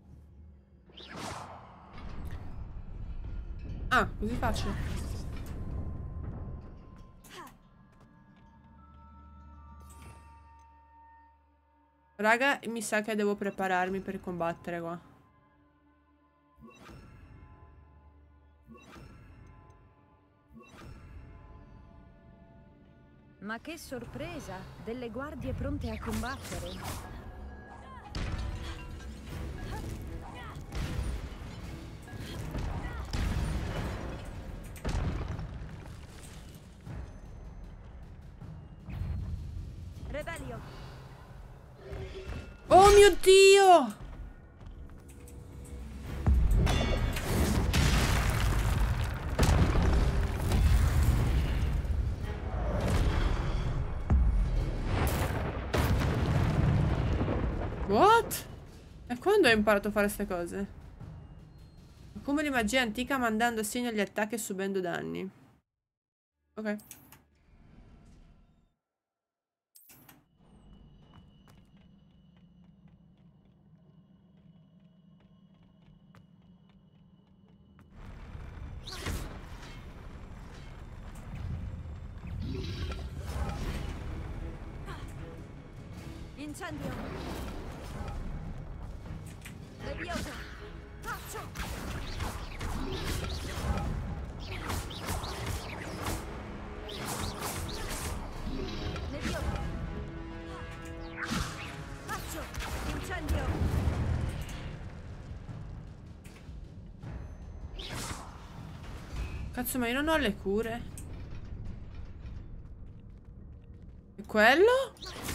Ah, così facile. Raga, mi sa che devo prepararmi per combattere qua. Ma che sorpresa! Delle guardie pronte a combattere. Rebellion. Oh mio Dio! What? E quando ho imparato a fare queste cose? Accumuli magia antica mandando segno agli attacchi e subendo danni. Ok. Incendio. Leviosa. Faccio. Leviosa. Faccio. Incendio. Cazzo, ma io non ho le cure. E quello?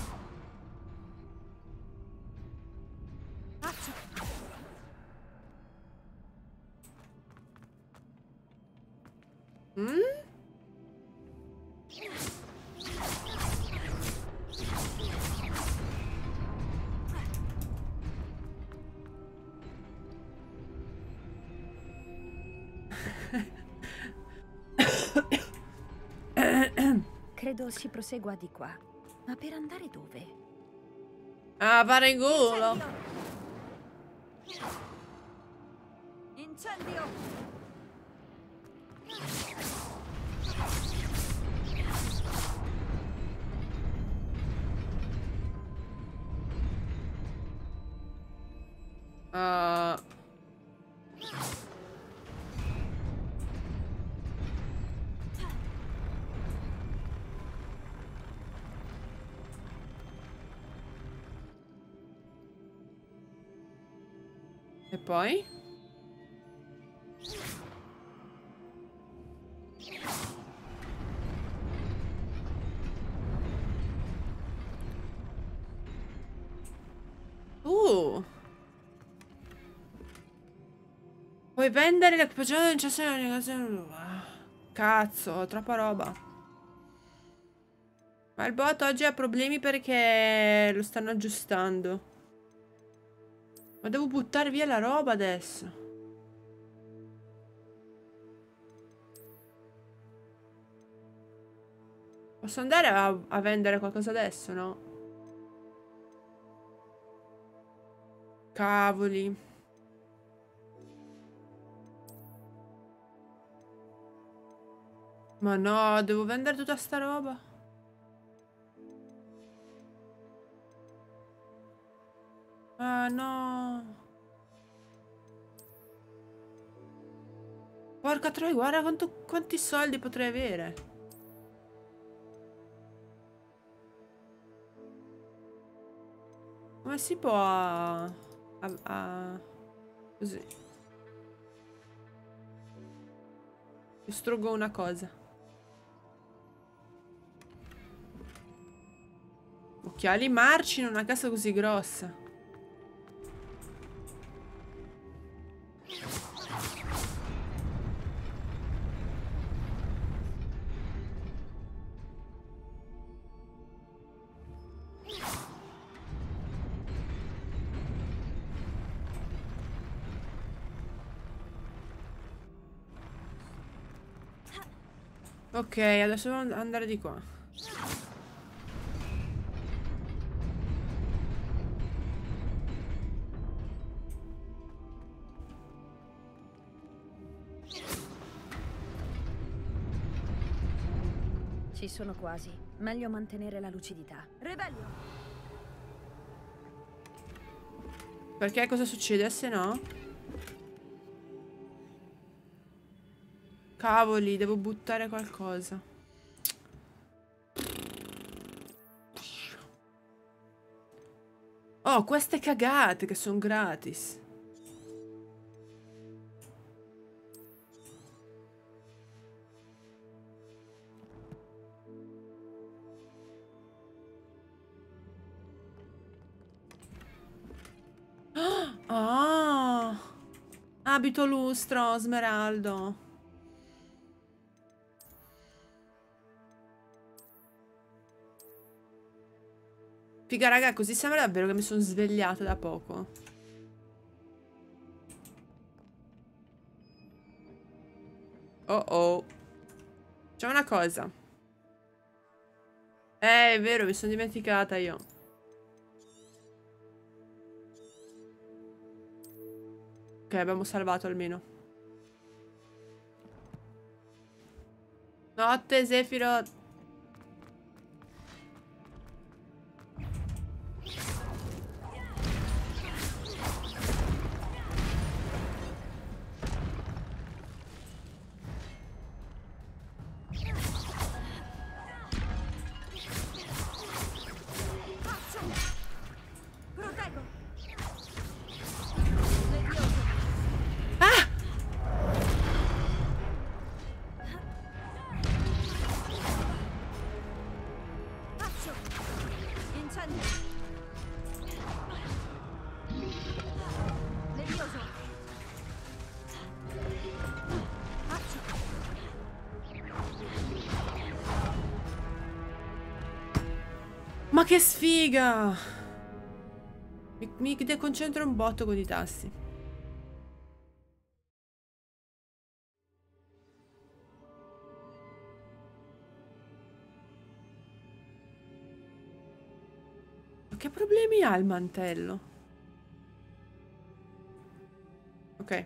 Credo si prosegua di qua. Ma per andare dove? Ah, fare in culo. Incendio! E poi? Puoi vendere l'equipaggio in cesso. Cazzo, troppa roba. Ma il bot oggi ha problemi perché lo stanno aggiustando. Ma devo buttare via la roba adesso. Posso andare a vendere qualcosa adesso, no? Cavoli. Ma no, devo vendere tutta sta roba. Ah no. Porca troia, guarda quanti soldi potrei avere. Come si può così. Distruggo una cosa. Occhiali marci in una casa così grossa. Ok, adesso devo andare di qua. Ci sono quasi. Meglio mantenere la lucidità. Revelio! Perché cosa succede se no? Cavoli, devo buttare qualcosa. Oh, queste cagate che sono gratis. Ah! Abito lustro, smeraldo. Figa raga, così sembra davvero che mi sono svegliata da poco. Oh oh. C'è una cosa. È vero, mi sono dimenticata io. Ok, abbiamo salvato almeno. Notte, Zefiro. Ma che sfiga! Mi deconcentro un botto con i tasti. Ma che problemi ha il mantello? Ok.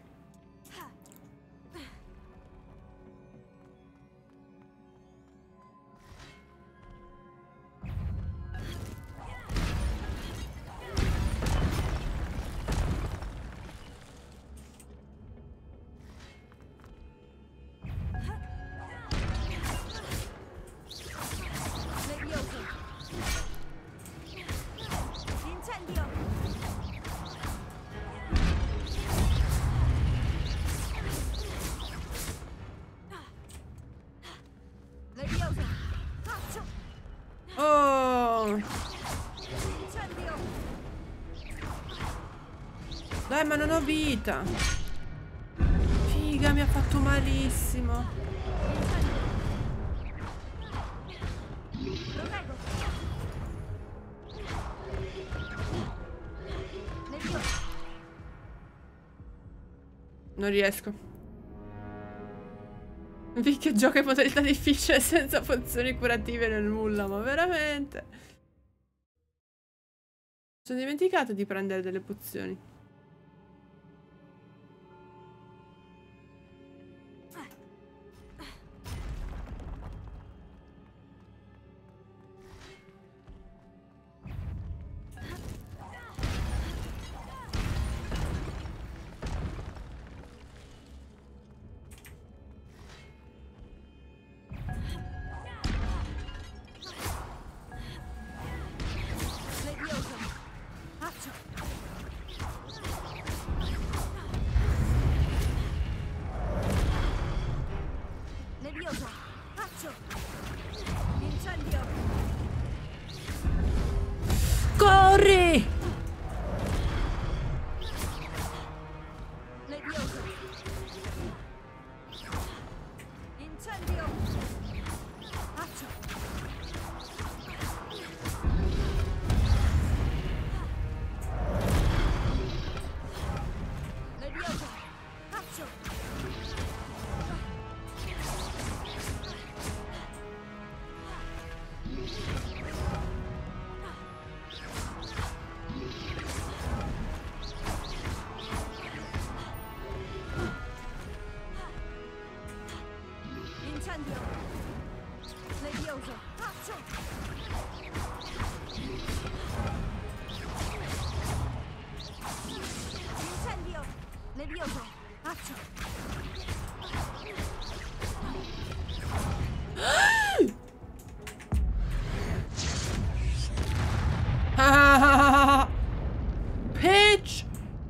Oh! Dai, ma non ho vita. Figa, mi ha fatto malissimo. Non riesco. Che gioco in modalità difficile senza pozioni curative nel nulla, ma veramente. Sono dimenticato di prendere delle pozioni. Corri! Peach!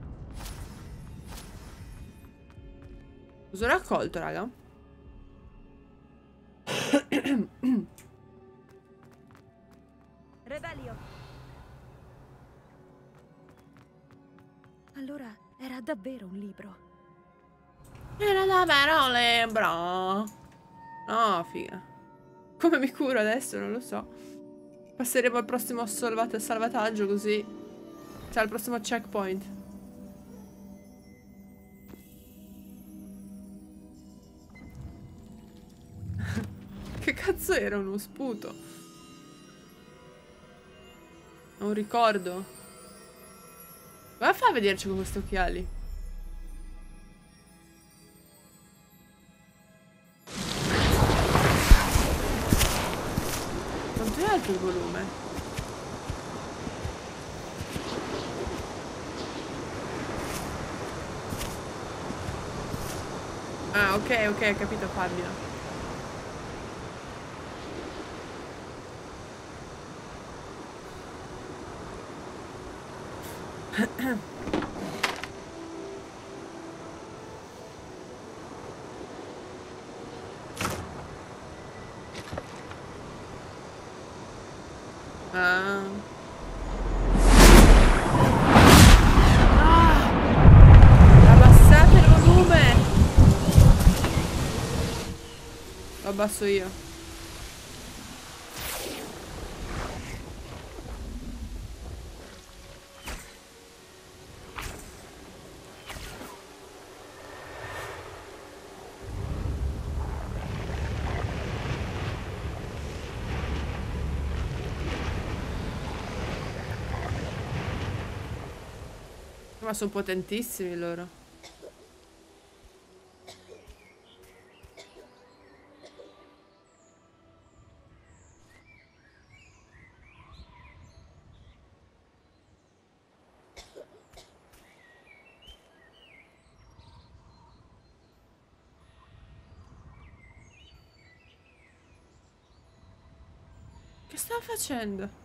Cosa ho raccolto, raga? Revelio. Allora era davvero un libro. Era davvero un libro. Oh, figa. Come mi curo adesso? Non lo so. Passeremo al prossimo salvataggio così. Cioè al prossimo checkpoint. Che cazzo era uno sputo? Un ricordo. Come fa a vederci con questi occhiali? Quanto è alto il volume? Ah, ok, ok, ho capito, Fabio. Ah. abbasso io. Ma sono potentissimi loro. Che stava facendo?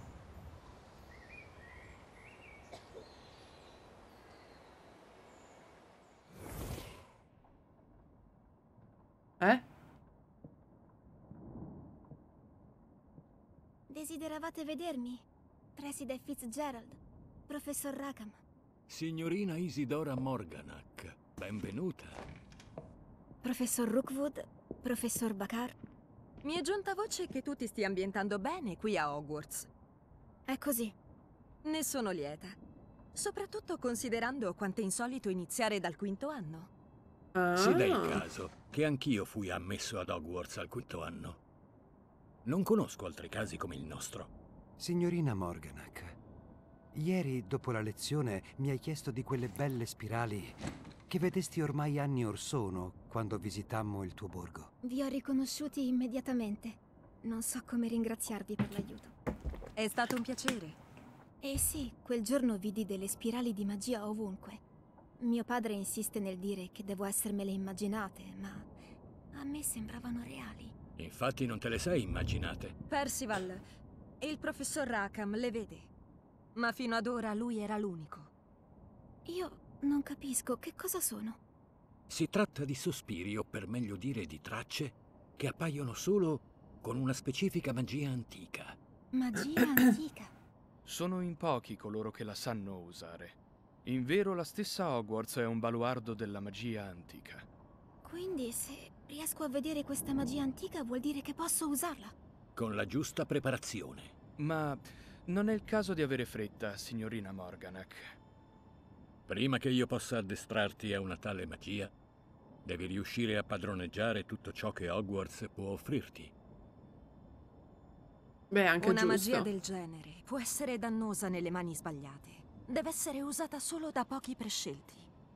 Desideravate vedermi? Preside Fitzgerald, Professor Rackham. Signorina Isidora Morganach, benvenuta. Professor Rookwood, Professor Bakar. Mi è giunta voce che tu ti stia ambientando bene qui a Hogwarts. È così. Ne sono lieta. Soprattutto considerando quanto è insolito iniziare dal quinto anno. Si dà il caso che anch'io fui ammesso ad Hogwarts al quinto anno. Non conosco altri casi come il nostro. Signorina Morganach, ieri dopo la lezione mi hai chiesto di quelle belle spirali che vedesti ormai anni or sono quando visitammo il tuo borgo. Vi ho riconosciuti immediatamente. Non so come ringraziarvi per l'aiuto. È stato un piacere. Eh sì, quel giorno vidi delle spirali di magia ovunque. Mio padre insiste nel dire che devo essermele immaginate, ma a me sembravano reali. Infatti non te le sei immaginate. Percival, il professor Rackham le vede. Ma fino ad ora lui era l'unico. Io non capisco che cosa sono. Si tratta di sospiri, o per meglio dire di tracce, che appaiono solo con una specifica magia antica. Magia antica? Sono in pochi coloro che la sanno usare. In vero, la stessa Hogwarts è un baluardo della magia antica. Quindi se riesco a vedere questa magia antica vuol dire che posso usarla? Con la giusta preparazione. Ma non è il caso di avere fretta, signorina Morganach. Prima che io possa addestrarti a una tale magia, devi riuscire a padroneggiare tutto ciò che Hogwarts può offrirti. Beh, anche una giusto. magia del genere può essere dannosa nelle mani sbagliate. Deve essere usata solo da pochi prescelti.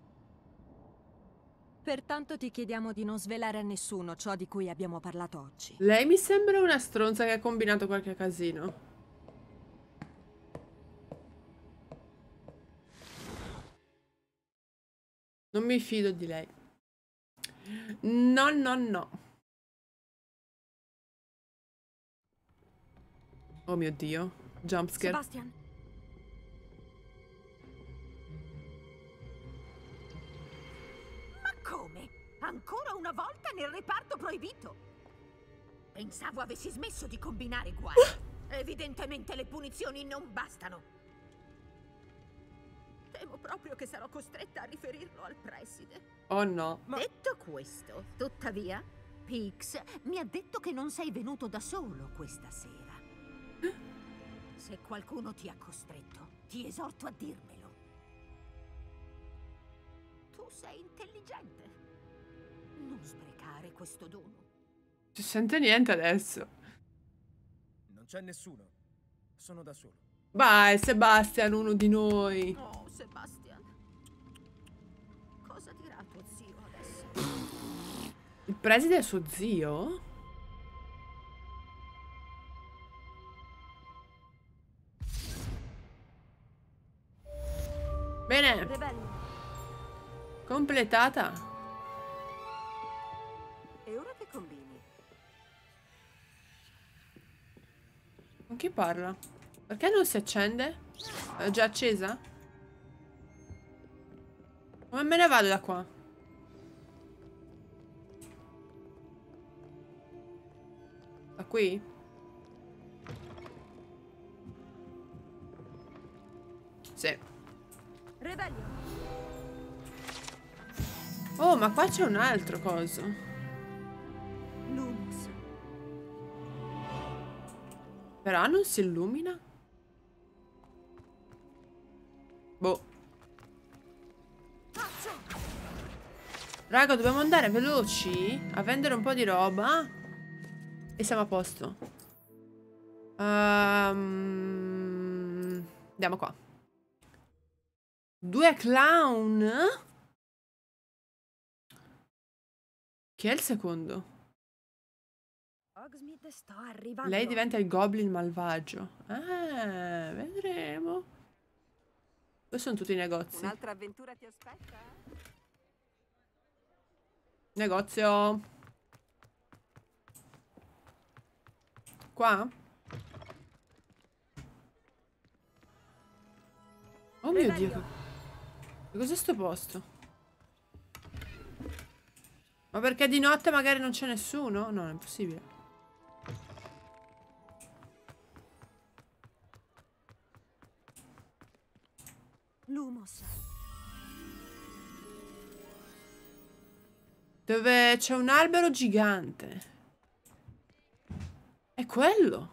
Pertanto ti chiediamo di non svelare a nessuno ciò di cui abbiamo parlato oggi. Lei mi sembra una stronza che ha combinato qualche casino. Non mi fido di lei. No, no, no. Oh mio Dio. Jumpscare. Sebastian. Ma come? Ancora una volta nel reparto proibito? Pensavo avessi smesso di combinare guai. Evidentemente le punizioni non bastano. Temo proprio che sarò costretta a riferirlo al preside. Oh no. Detto questo, tuttavia, Pix mi ha detto che non sei venuto da solo questa sera. Se qualcuno ti ha costretto, ti esorto a dirmelo. Tu sei intelligente. Non sprecare questo dono. Si sente niente adesso. Non c'è nessuno. Sono da solo. Vai, Sebastian, uno di noi. Oh, Sebastian. Cosa dirà tuo zio adesso? Il preside è suo zio? Bene. Rebello. Completata. E ora che combini? Con chi parla? Perché non si accende? È già accesa? Come me ne vado da qua? Da qui? Sì. Rebellion. Oh, ma qua c'è un altro coso. Lumos, Però non si illumina? Boh. Raga, dobbiamo andare veloci a vendere un po' di roba e siamo a posto. Andiamo qua. 2 clown? Chi è il secondo? Hogsmeade sta arrivando. Lei diventa il goblin malvagio. Vedremo. Dove sono tutti i negozi? Un'altra avventura ti aspetta? Negozio. Qua? Oh mio Dio. Che cos'è sto posto? Ma perché di notte magari non c'è nessuno? No, è impossibile. Lumos. Dove c'è un albero gigante. È quello.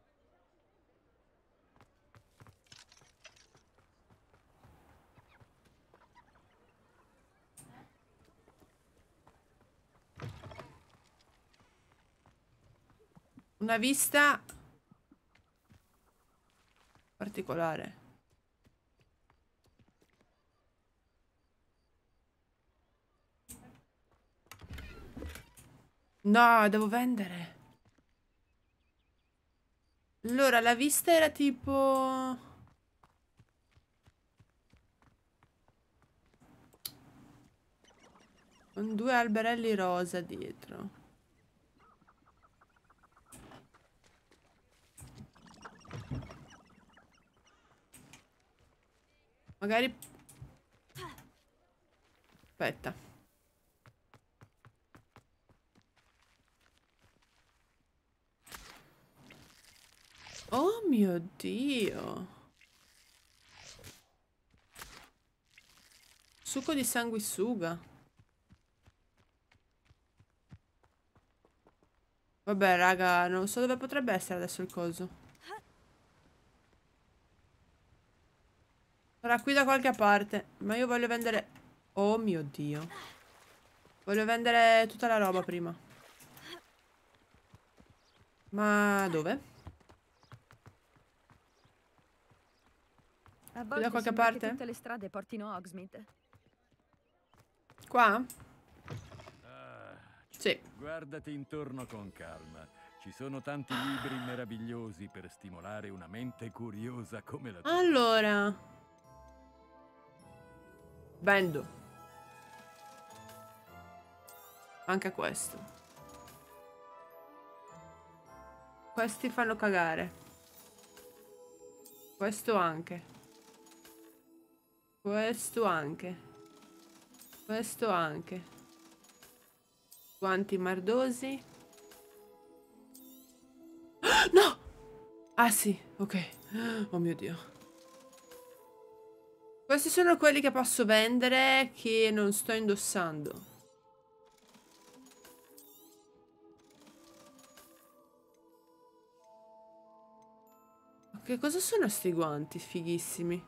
Una vista particolare. No, devo vendere. Allora, la vista era tipo... con 2 alberelli rosa dietro. Magari... Aspetta. Oh mio Dio. Succo di sanguisuga. Vabbè, raga, non so dove potrebbe essere adesso il coso. Sarà qui da qualche parte. Ma io voglio vendere... Oh mio Dio. Voglio vendere tutta la roba prima. Ma dove? A Qui volte da qualche sembra parte? che tutte le strade portino a Hogsmeade. Qua? Sì. Guardati intorno con calma. Ci sono tanti libri meravigliosi per stimolare una mente curiosa come la tua. Allora. Vendo. Anche questo. Questi fanno cagare. Questo anche. Questo anche. Questo anche. Guanti mardosi. No! Ah sì, ok. Oh mio Dio. Questi sono quelli che posso vendere che non sto indossando. Che cosa sono sti guanti fighissimi?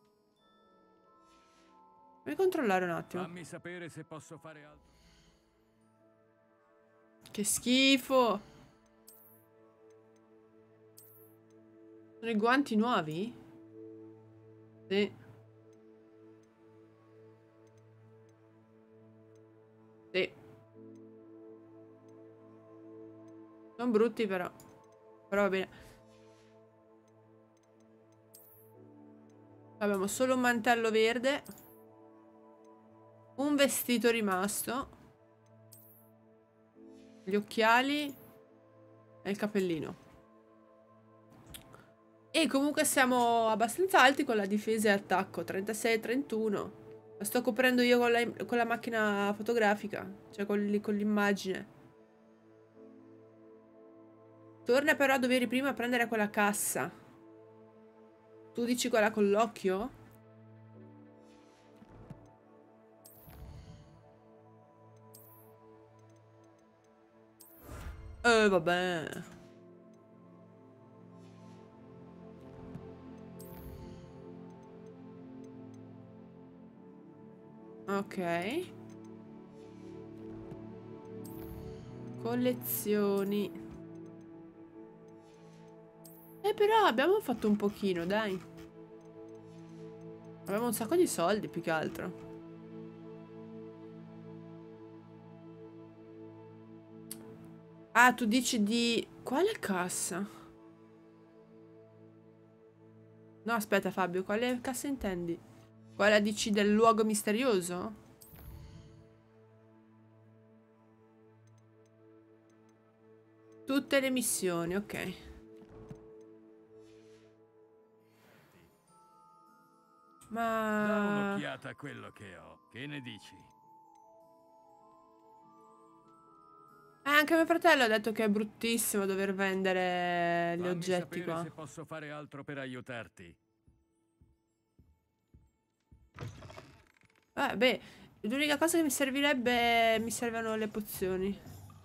Fammi controllare un attimo. Fammi sapere se posso fare altro. Che schifo. Sono i guanti nuovi? Sì. Sì. Sono brutti però. Però va bene. Abbiamo solo un mantello verde. Un vestito rimasto. Gli occhiali. E il cappellino. E comunque siamo abbastanza alti con la difesa e attacco. 36-31. La sto coprendo io con la macchina fotografica. Cioè con l'immagine. Torna però dove eri prima a prendere quella cassa. Tu dici quella con l'occhio? Vabbè. Ok. Collezioni. Però abbiamo fatto un pochino, dai. Abbiamo un sacco di soldi, più che altro. Ah, tu dici di... Quale cassa? No, aspetta Fabio, quale cassa intendi? Quella dici del luogo misterioso? Tutte le missioni, ok. Ma... Da un'occhiata a quello che ho. Che ne dici? Anche mio fratello ha detto che è bruttissimo dover vendere gli Fammi oggetti sapere qua. se posso fare altro per aiutarti. Beh, l'unica cosa che mi servirebbe... Mi servono le pozioni.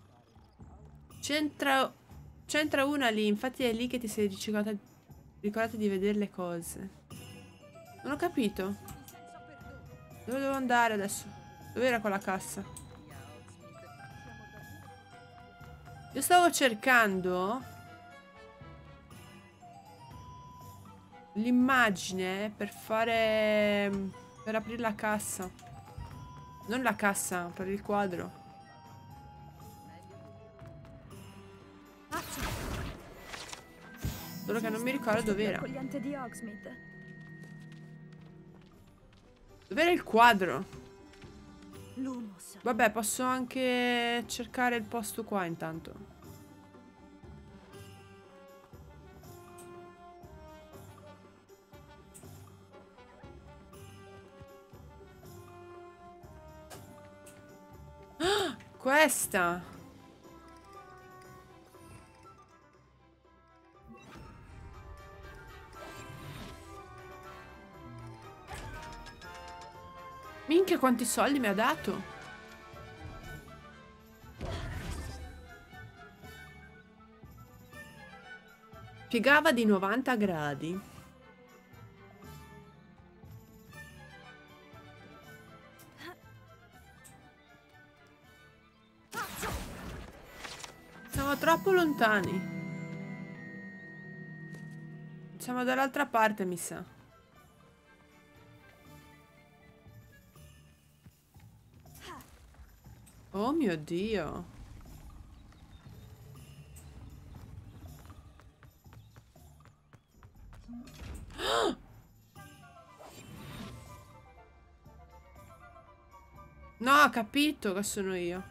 C'entra una lì, infatti è lì che ti sei ricordata di vedere le cose. Non ho capito. Dove devo andare adesso? Dove era quella cassa? Io stavo cercando l'immagine per fare... per aprire la cassa. Non la cassa, per il quadro. Solo che non mi ricordo dov'era. Dov'era il quadro? Vabbè, posso anche cercare il posto qua intanto. Ah, questa! Minchia, quanti soldi mi ha dato? Piegava di 90 gradi. Siamo troppo lontani. Siamo dall'altra parte, mi sa. Oh mio Dio. No, ho capito che sono io.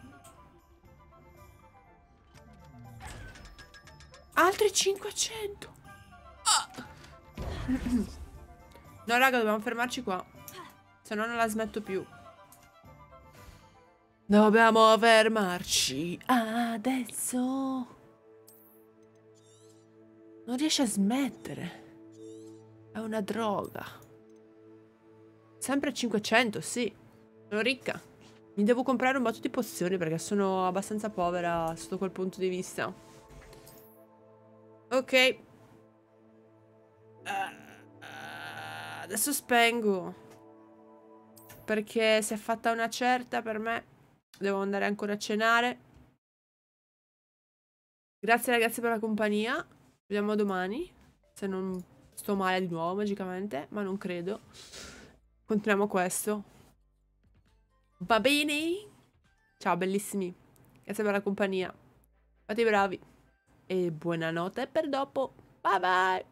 Altri 500. Ah. No, raga, dobbiamo fermarci qua. Se no non la smetto più. Dobbiamo fermarci adesso. Non riesce a smettere. È una droga. Sempre 500, sì. Sono ricca. Mi devo comprare un botto di pozioni perché sono abbastanza povera sotto quel punto di vista. Ok. Adesso spengo. Perché si è fatta una certa per me. Devo andare ancora a cenare. Grazie ragazzi per la compagnia. Ci vediamo domani. Se non sto male di nuovo magicamente. Ma non credo. Continuiamo questo. Va bene? Ciao bellissimi. Grazie per la compagnia. Fate i bravi. E buonanotte per dopo. Bye bye.